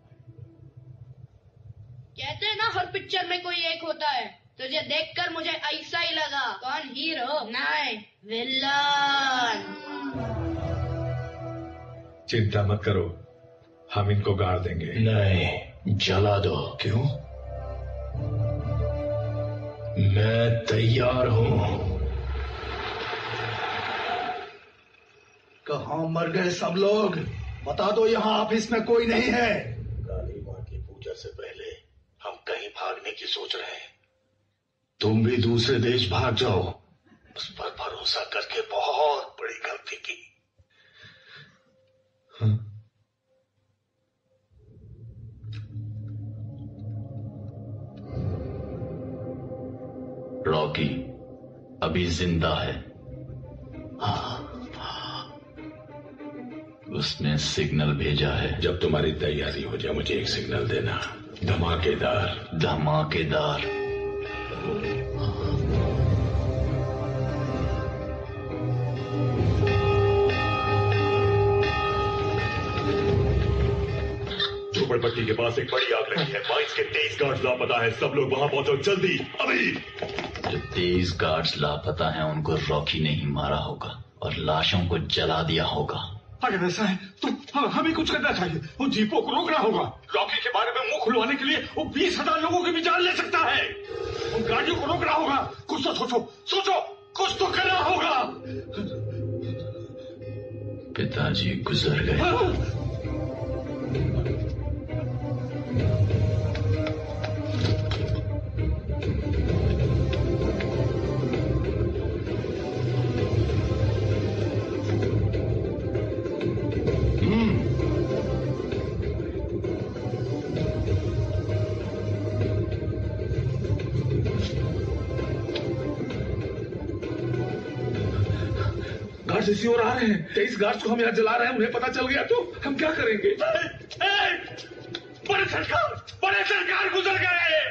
Speaker 13: कहते हैं ना हर पिक्चर में कोई एक होता है, तुझे देखकर मुझे ऐसा ही लगा। कौन हीरो? नहीं, विलन।
Speaker 17: चिंता मत करो, हम इनको गाड़ देंगे।
Speaker 5: नहीं, जला दो। क्यों? मैं तैयार हूं।
Speaker 4: कहाँ मर गए सब लोग? बता दो, यहाँ ऑफिस में कोई नहीं है।
Speaker 10: काली माँ की पूजा से पहले हम कहीं भागने की सोच रहे हैं। तुम भी दूसरे देश भाग जाओ। उस पर भरोसा करके बहुत बड़ी गलती की।
Speaker 8: रॉकी अभी जिंदा है। उसने सिग्नल भेजा है।
Speaker 10: जब तुम्हारी तैयारी हो जाए मुझे एक सिग्नल देना। धमाकेदार।
Speaker 8: धमाकेदार।
Speaker 9: झोपड़पट्टी के पास एक बड़ी आग लगी है। माइंस के 23 गार्ड्स लापता है। सब लोग वहां पहुंचो जल्दी, अभी।
Speaker 8: जो 23 गार्ड्स लापता हैं उनको रॉकी ने ही मारा होगा और लाशों को जला दिया होगा।
Speaker 7: अगर ऐसा है तो हमें कुछ करना चाहिए। वो जीपों को रोकना होगा। रॉकी के बारे में मुंह खुलवाने के लिए वो 20,000 लोगों की भी जान ले सकता है। उन गाड़ियों को रोकना होगा। कुछ तो सोचो, कुछ तो करना होगा।
Speaker 8: पिताजी गुजर गए।
Speaker 17: गार्ड्स इसी ओर आ रहे हैं। 23 गार्ड्स को हम यहाँ जला रहे हैं। उन्हें पता चल गया तो हम क्या करेंगे?
Speaker 9: बड़े सरकार गुजर गए।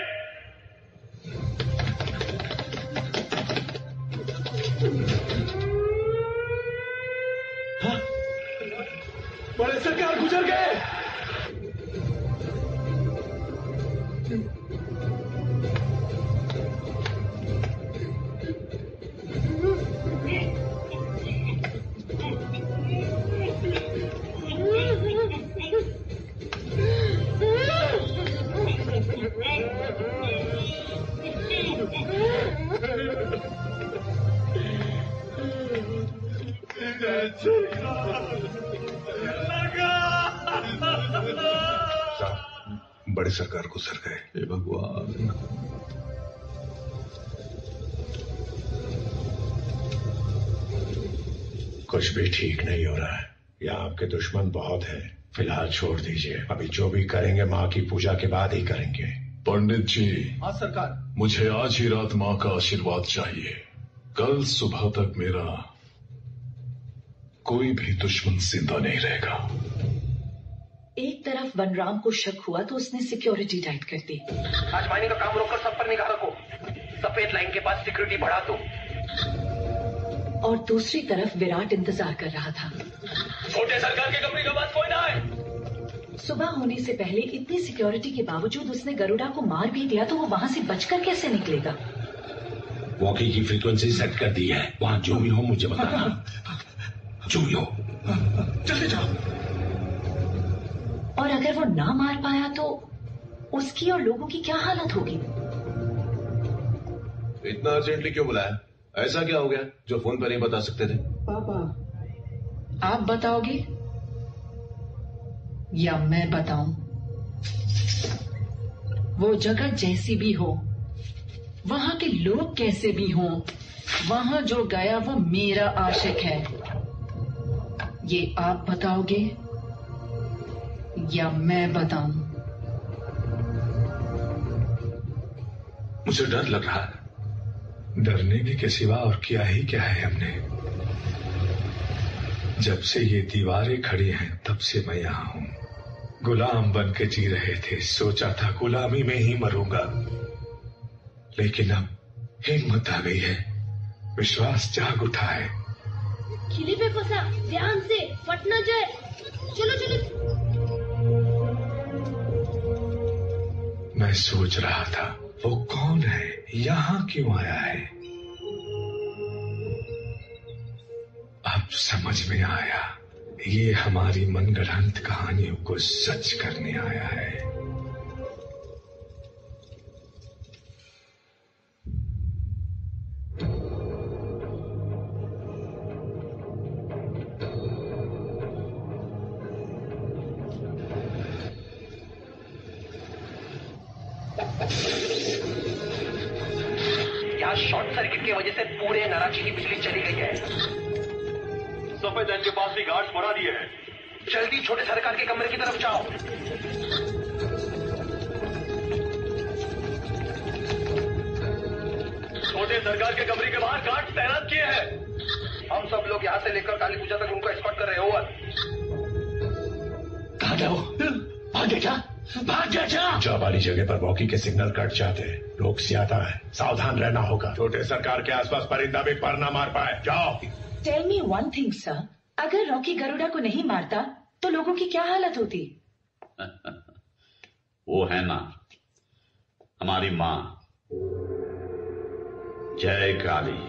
Speaker 17: बड़े सरकार गुजर गए।
Speaker 10: बड़े सरकार गुजर गए।
Speaker 3: हे भगवान।
Speaker 10: कुछ भी ठीक नहीं हो रहा है। यहाँ आपके दुश्मन बहुत हैं। फिलहाल छोड़ दीजिए। अभी जो भी करेंगे माँ की पूजा के बाद ही करेंगे।
Speaker 5: पंडित जी।
Speaker 4: हाँ सरकार।
Speaker 5: मुझे आज ही रात माँ का आशीर्वाद चाहिए। कल सुबह तक मेरा कोई भी दुश्मन जिंदा नहीं रहेगा।
Speaker 2: एक तरफ बनराम को शक हुआ तो उसने सिक्योरिटी टाइट कर दी।
Speaker 19: आज माइनिंग का काम रोककर सब पर निगाह रखो। सफेद लाइन के पास सिक्योरिटी बढ़ा दो।
Speaker 2: और दूसरी तरफ विराट इंतजार कर रहा था।
Speaker 9: छोटे सरकार के कमरे के पास कोई ना है।
Speaker 2: सुबह होने से पहले इतनी सिक्योरिटी के बावजूद उसने गरुड़ा को मार भी दिया तो वो वहां से बचकर कैसे निकलेगा?
Speaker 10: वॉकी की फ्रीक्वेंसी सेट कर दी है। वहां जो भी हो मुझे बताना। जो भी हो
Speaker 7: जल्दी जाओ।
Speaker 2: और अगर वो ना मार पाया तो उसकी और लोगों की क्या हालत होगी?
Speaker 21: इतना अर्जेंटली क्यों बुलाया? ऐसा क्या हो गया जो फोन पर नहीं बता सकते थे?
Speaker 18: पापा, आप बताओगे या मैं बताऊं? वो जगह जैसी भी हो, वहां के लोग कैसे भी हों, वहां जो गया वो मेरा आशिक है। ये आप बताओगे या मैं बताऊं?
Speaker 17: मुझे डर लग रहा है। डरने के सिवा और क्या ही क्या है हमने। जब से ये दीवारें खड़ी हैं तब से मैं यहाँ हूँ। गुलाम बन के जी रहे थे। सोचा था गुलामी में ही मरूंगा, लेकिन अब हिम्मत आ गई है। विश्वास जाग उठा है।
Speaker 13: किले पे फंसा, ध्यान से फट न जाए। चलो चलो।
Speaker 17: मैं सोच रहा था वो कौन है, यहाँ क्यों आया है। अब समझ में आया। ये हमारी मनगढ़ंत कहानियों को सच करने आया है।
Speaker 19: यहाँ शॉर्ट सर्किट की वजह से पूरे नाराची की बिजली चली गई है।
Speaker 9: सफेद के पास भी गार्ड्स बढ़ा दिए हैं।
Speaker 19: जल्दी छोटे सरकार के कमरे की तरफ जाओ।
Speaker 9: छोटे सरकार के कमरे के बाहर गार्ड तैनात किए हैं।
Speaker 19: हम सब लोग यहाँ से लेकर काली पूजा तक उनको एस्कॉर्ट कर रहे हैं। ओवर।
Speaker 10: कहाँ गया वो? भाग गया क्या? भाग गया क्या? जब वाली जगह पर वॉकी के सिग्नल कट जाते हैं, लोग ज्यादा है, सावधान रहना होगा। छोटे सरकार के आसपास परिंदा भी पर ना मार पाए। जाओ।
Speaker 2: Tell me one thing sir, अगर रॉकी गरुड़ा को नहीं मारता तो लोगों की क्या हालत होती?
Speaker 1: वो है ना हमारी माँ जय काली।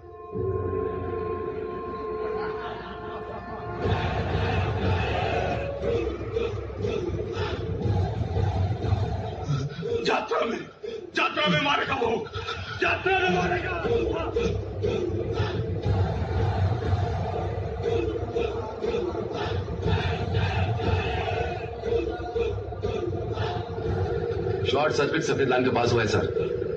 Speaker 9: यात्रा में मारेगा वो। यात्रा में मारेगा।
Speaker 3: शॉर्ट सर्किट सफेद लाइन के पास हुआ है सर।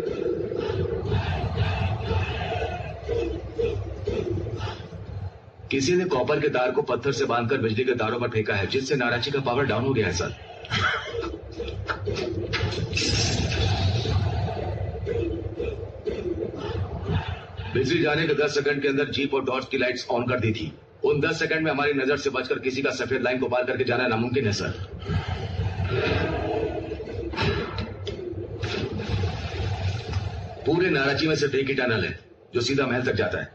Speaker 3: किसी ने कॉपर के तार को पत्थर से बांधकर बिजली के तारों पर फेंका है, जिससे नाराची का पावर डाउन हो गया है सर। बिजली जाने के 10 सेकंड के अंदर जीप और टॉर्च की लाइट्स ऑन कर दी थी। उन 10 सेकंड में हमारी नजर से बचकर किसी का सफेद लाइन को पार करके जाना नामुमकिन है सर। पूरे नाराची में सिर्फ एक ही टनल है जो सीधा महल तक जाता है।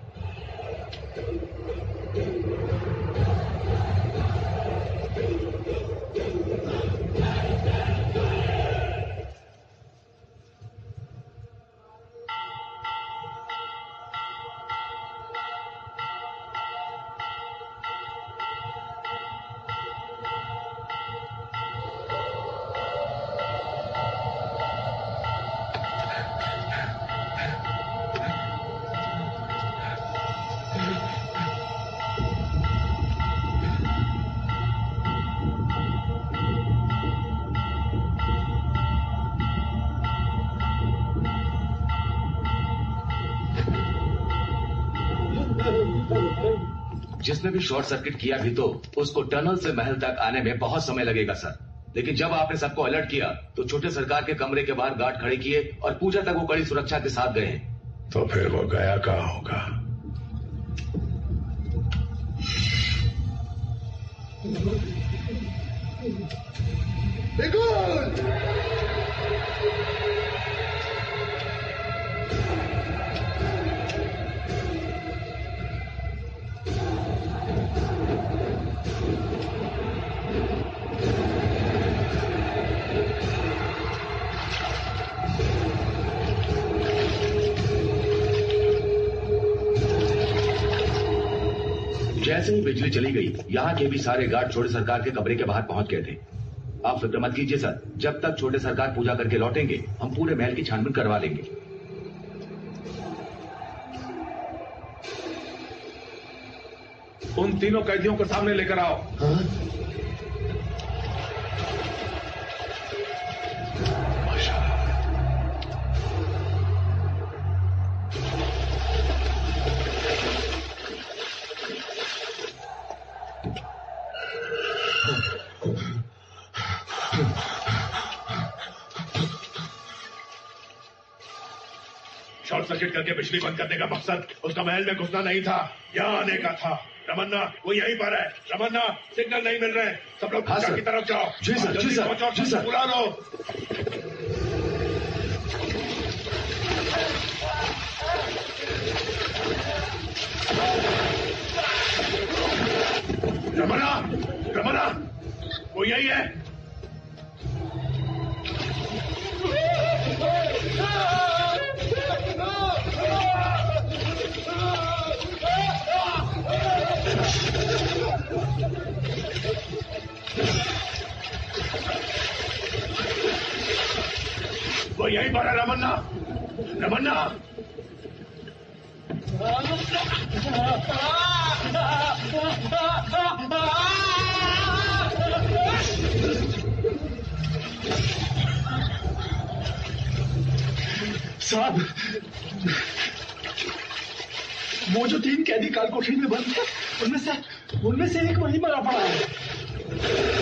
Speaker 3: जिसने भी शॉर्ट सर्किट किया भी तो उसको टनल से महल तक आने में बहुत समय लगेगा सर। लेकिन जब आपने सबको अलर्ट किया तो छोटे सरकार के कमरे के बाहर गार्ड खड़े किए और पूजा तक वो कड़ी सुरक्षा के साथ गए।
Speaker 10: तो फिर वो गया कहाँ होगा?
Speaker 3: जैसे ही बिजली चली गई, यहाँ के भी सारे गार्ड छोटे सरकार के कमरे के बाहर पहुंच गए थे। आप फिक्र मत कीजिए सर, जब तक छोटे सरकार पूजा करके लौटेंगे हम पूरे महल की छानबीन करवा लेंगे।
Speaker 10: उन तीनों कैदियों को सामने लेकर आओ। शॉर्ट सर्किट करके बिजली बंद करने का मकसद उसका महल में घुसना नहीं था, यहाँ आने का था। रमन्ना वो यहीं पर है। रमन्ना सिग्नल नहीं मिल रहे, सब लोग की तरफ जाओ।
Speaker 3: जी सर, जी सर, जी सर।
Speaker 10: बुला लो। रमन्ना, रमन्ना वो यही है।
Speaker 9: वो यहीं पर है रमन्ना। रमन्ना
Speaker 4: साहब, वो जो 3 कैदी काल कोठरी में बंद थे, उनमें से एक वहीं मरा पड़ा है।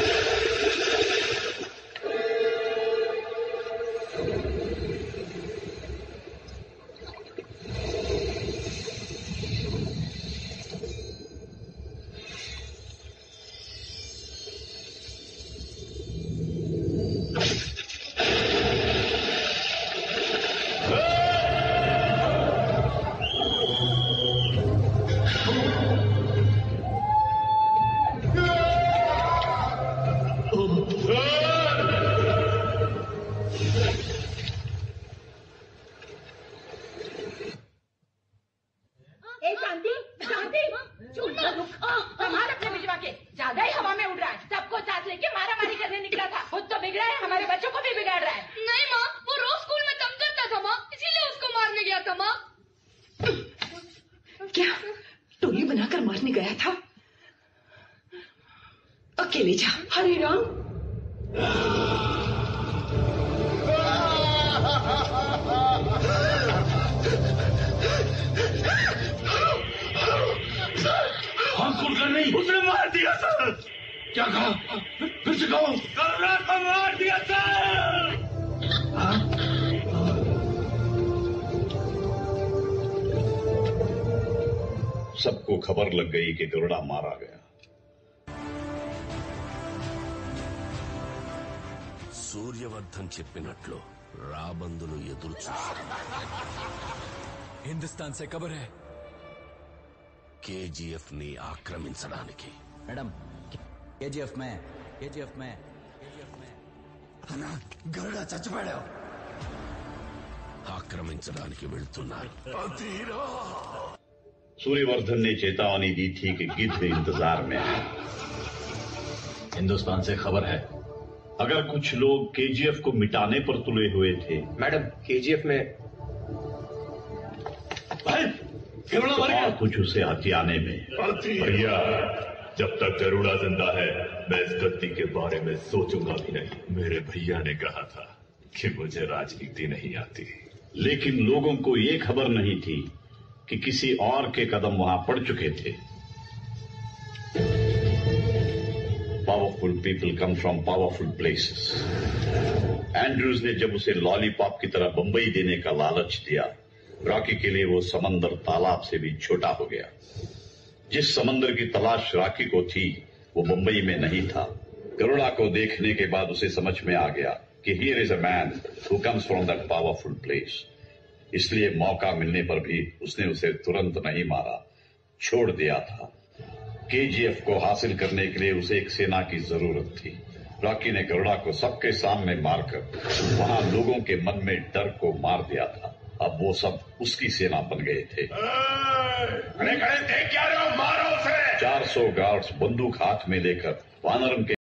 Speaker 1: सबको खबर लग गई कि गरुड़ा मारा गया।
Speaker 10: సూర్యవర్ధన్ చెప్పినట్లు రాబందులు ఎదురు చూస్తారు।
Speaker 11: హిందుస్థాన్ से खबर है
Speaker 10: కేజీఎఫ్ ని ఆక్రమించడానికి।
Speaker 11: मैडम కేజీఎఫ్ में అన్నా గరుడా చచ్చిపోయాడు।
Speaker 10: ఆక్రమించడానికి వెళ్తున్నారు।
Speaker 1: सूर्यवर्धन ने चेतावनी दी थी कि गिद्ध इंतजार में है।
Speaker 8: हिंदुस्तान से खबर है,
Speaker 1: अगर कुछ लोग केजीएफ को मिटाने पर तुले हुए थे।
Speaker 19: मैडम केजीएफ में
Speaker 1: और कुछ उसे हथियाने में।
Speaker 9: भैया, जब तक गरुड़ा जिंदा है मैं इस गद्दी के बारे में सोचूंगा भी नहीं। मेरे भैया ने कहा था कि मुझे राजनीति नहीं आती।
Speaker 1: लेकिन लोगों को ये खबर नहीं थी कि किसी और के कदम वहां पड़ चुके थे। Powerful people come from powerful places. Andrews ने जब उसे लॉलीपॉप की तरह बंबई देने का लालच दिया, रॉकी के लिए वो समंदर तालाब से भी छोटा हो गया। जिस समंदर की तलाश रॉकी को थी वो बंबई में नहीं था। गरुड़ा को देखने के बाद उसे समझ में आ गया कि here is a man who comes from that powerful place. इसलिए मौका मिलने पर भी उसने उसे तुरंत नहीं मारा, छोड़ दिया था। केजीएफ को हासिल करने के लिए उसे एक सेना की जरूरत थी। रॉकी ने गरुड़ा को सबके सामने मारकर वहां लोगों के मन में डर को मार दिया था। अब वो सब उसकी सेना बन गए थे।
Speaker 9: देख क्या रहे हो, मारो उसे।
Speaker 1: 400 गार्ड्स बंदूक हाथ में लेकर वानरम के